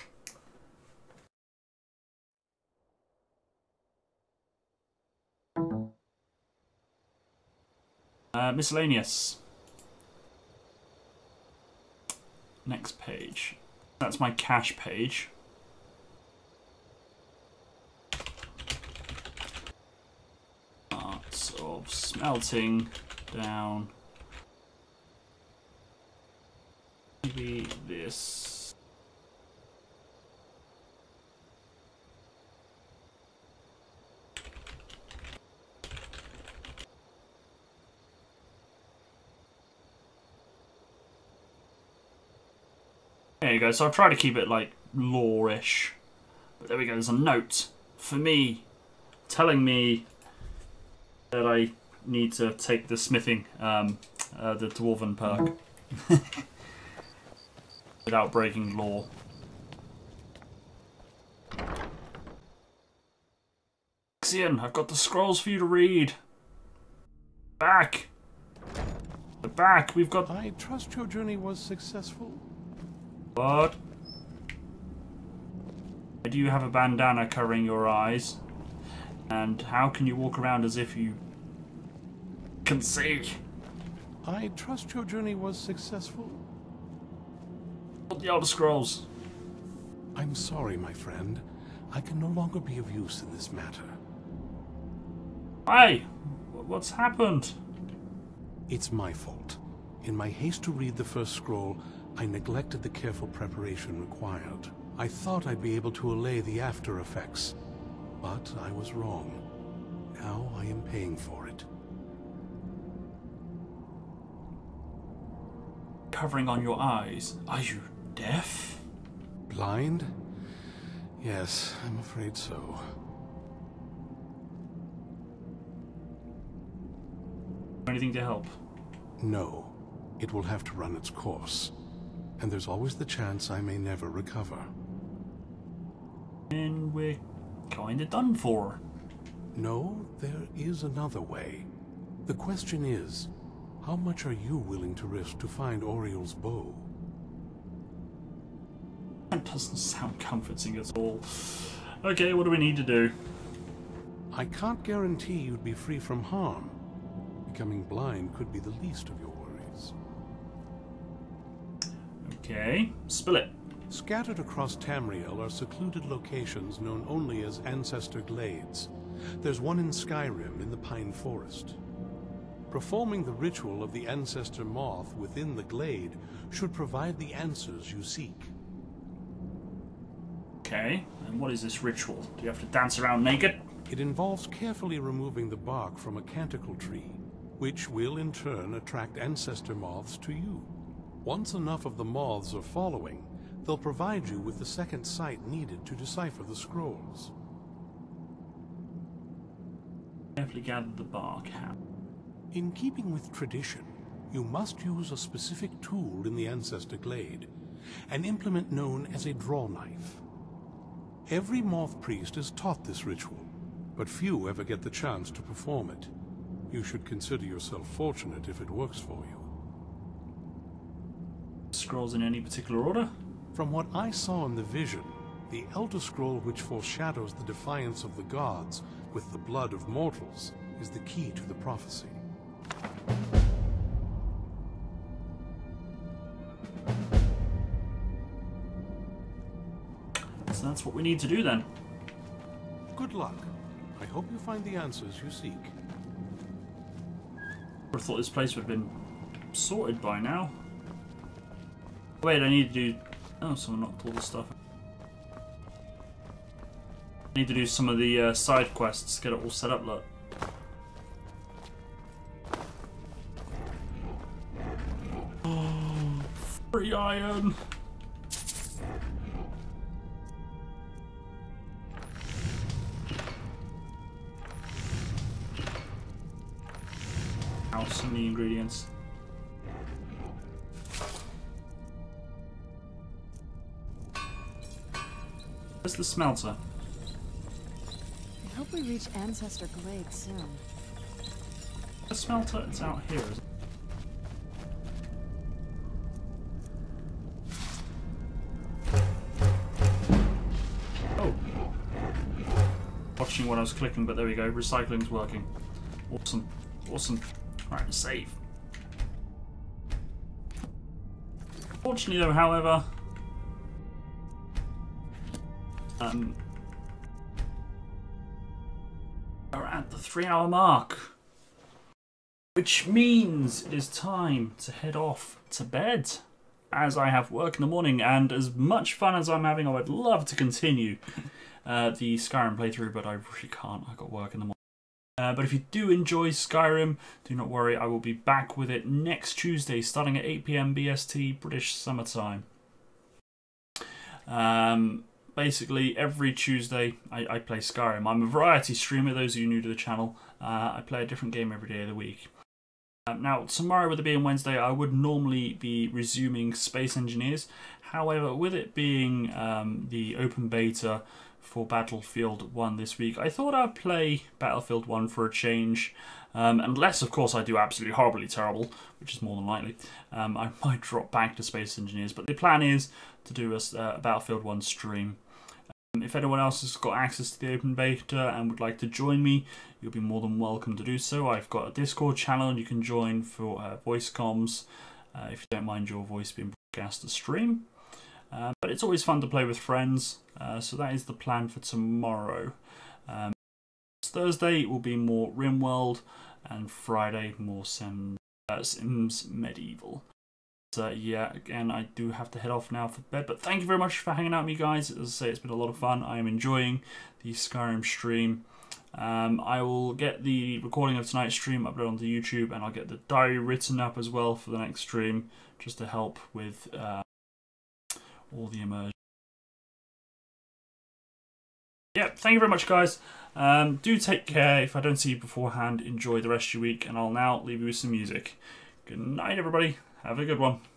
eh? Miscellaneous. Next page. That's my cache page. Arts of smelting down. Maybe this. you go. So I've tried to keep it like lore-ish. But there we go. There's a note for me telling me that I need to take the smithing, the dwarven perk. Without breaking law. Xian, I've got the scrolls for you to read. Back. The back. We've got. I trust your journey was successful. What? Why do you have a bandana covering your eyes? And how can you walk around as if you can see? I trust your journey was successful. The Elder Scrolls. I'm sorry, my friend. I can no longer be of use in this matter. Hey, what's happened? It's my fault. In my haste to read the first scroll, I neglected the careful preparation required. I thought I'd be able to allay the after effects, but I was wrong. Now I am paying for it. Covering on your eyes. Are you deaf? Blind? Yes, I'm afraid so. Anything to help? No. It will have to run its course. And there's always the chance I may never recover. And we're kinda done for. No, there is another way. The question is, how much are you willing to risk to find Oriel's bow? That doesn't sound comforting at all. Okay, what do we need to do? I can't guarantee you'd be free from harm. Becoming blind could be the least of your worries. Okay, spill it. Scattered across Tamriel are secluded locations known only as Ancestor Glades. There's one in Skyrim in the Pine Forest. Performing the ritual of the Ancestor Moth within the glade should provide the answers you seek. Okay, and what is this ritual? Do you have to dance around naked? It involves carefully removing the bark from a canticle tree, which will in turn attract ancestor moths to you. Once enough of the moths are following, they'll provide you with the second sight needed to decipher the scrolls. Carefully gather the bark. How? In keeping with tradition, you must use a specific tool in the Ancestor Glade, an implement known as a draw knife. Every moth priest is taught this ritual, but few ever get the chance to perform it. You should consider yourself fortunate if it works for you. Scrolls in any particular order? From what I saw in the vision, the Elder Scroll which foreshadows the defiance of the gods with the blood of mortals is the key to the prophecy. So that's what we need to do then. Good luck. I hope you find the answers you seek. I thought this place would have been sorted by now. Wait, I need to do... Oh, someone knocked all the stuff. I need to do some of the side quests to get it all set up, look. Oh, free iron! Some of the ingredients. Where's the smelter? I hope we reach Ancestor Glade soon. The smelter? It's out here, isn't it? Oh. Watching what I was clicking, but there we go. Recycling's working. Awesome. Awesome. Alright, save. Fortunately though, however, we're at the 3-hour mark, which means it is time to head off to bed, as I have work in the morning, and as much fun as I'm having, I would love to continue the Skyrim playthrough, but I really can't. I've got work in the morning. But if you do enjoy Skyrim, do not worry, I will be back with it next Tuesday, starting at 8 PM BST, British Summer Time. Basically, every Tuesday I play Skyrim. I'm a variety streamer, those of you new to the channel. I play a different game every day of the week. Now, tomorrow, with it being Wednesday, I would normally be resuming Space Engineers. However, with it being the open beta for Battlefield 1 this week, I thought I'd play Battlefield 1 for a change. Unless, of course, I do absolutely horribly terrible, which is more than likely, I might drop back to Space Engineers. But the plan is to do a Battlefield 1 stream. If anyone else has got access to the open beta and would like to join me, you'll be more than welcome to do so. I've got a Discord channel and you can join for voice comms if you don't mind your voice being broadcast to stream. But it's always fun to play with friends, so that is the plan for tomorrow. Thursday will be more RimWorld, and Friday more Sims Medieval. So yeah, again, I do have to head off now for bed, but thank you very much for hanging out with me, guys. As I say, it's been a lot of fun. I am enjoying the Skyrim stream. I will get the recording of tonight's stream uploaded onto YouTube, and I'll get the diary written up as well for the next stream, just to help with all the immersion. Yeah, thank you very much, guys. Do take care. If I don't see you beforehand, enjoy the rest of your week, and I'll now leave you with some music. Good night, everybody. Have a good one.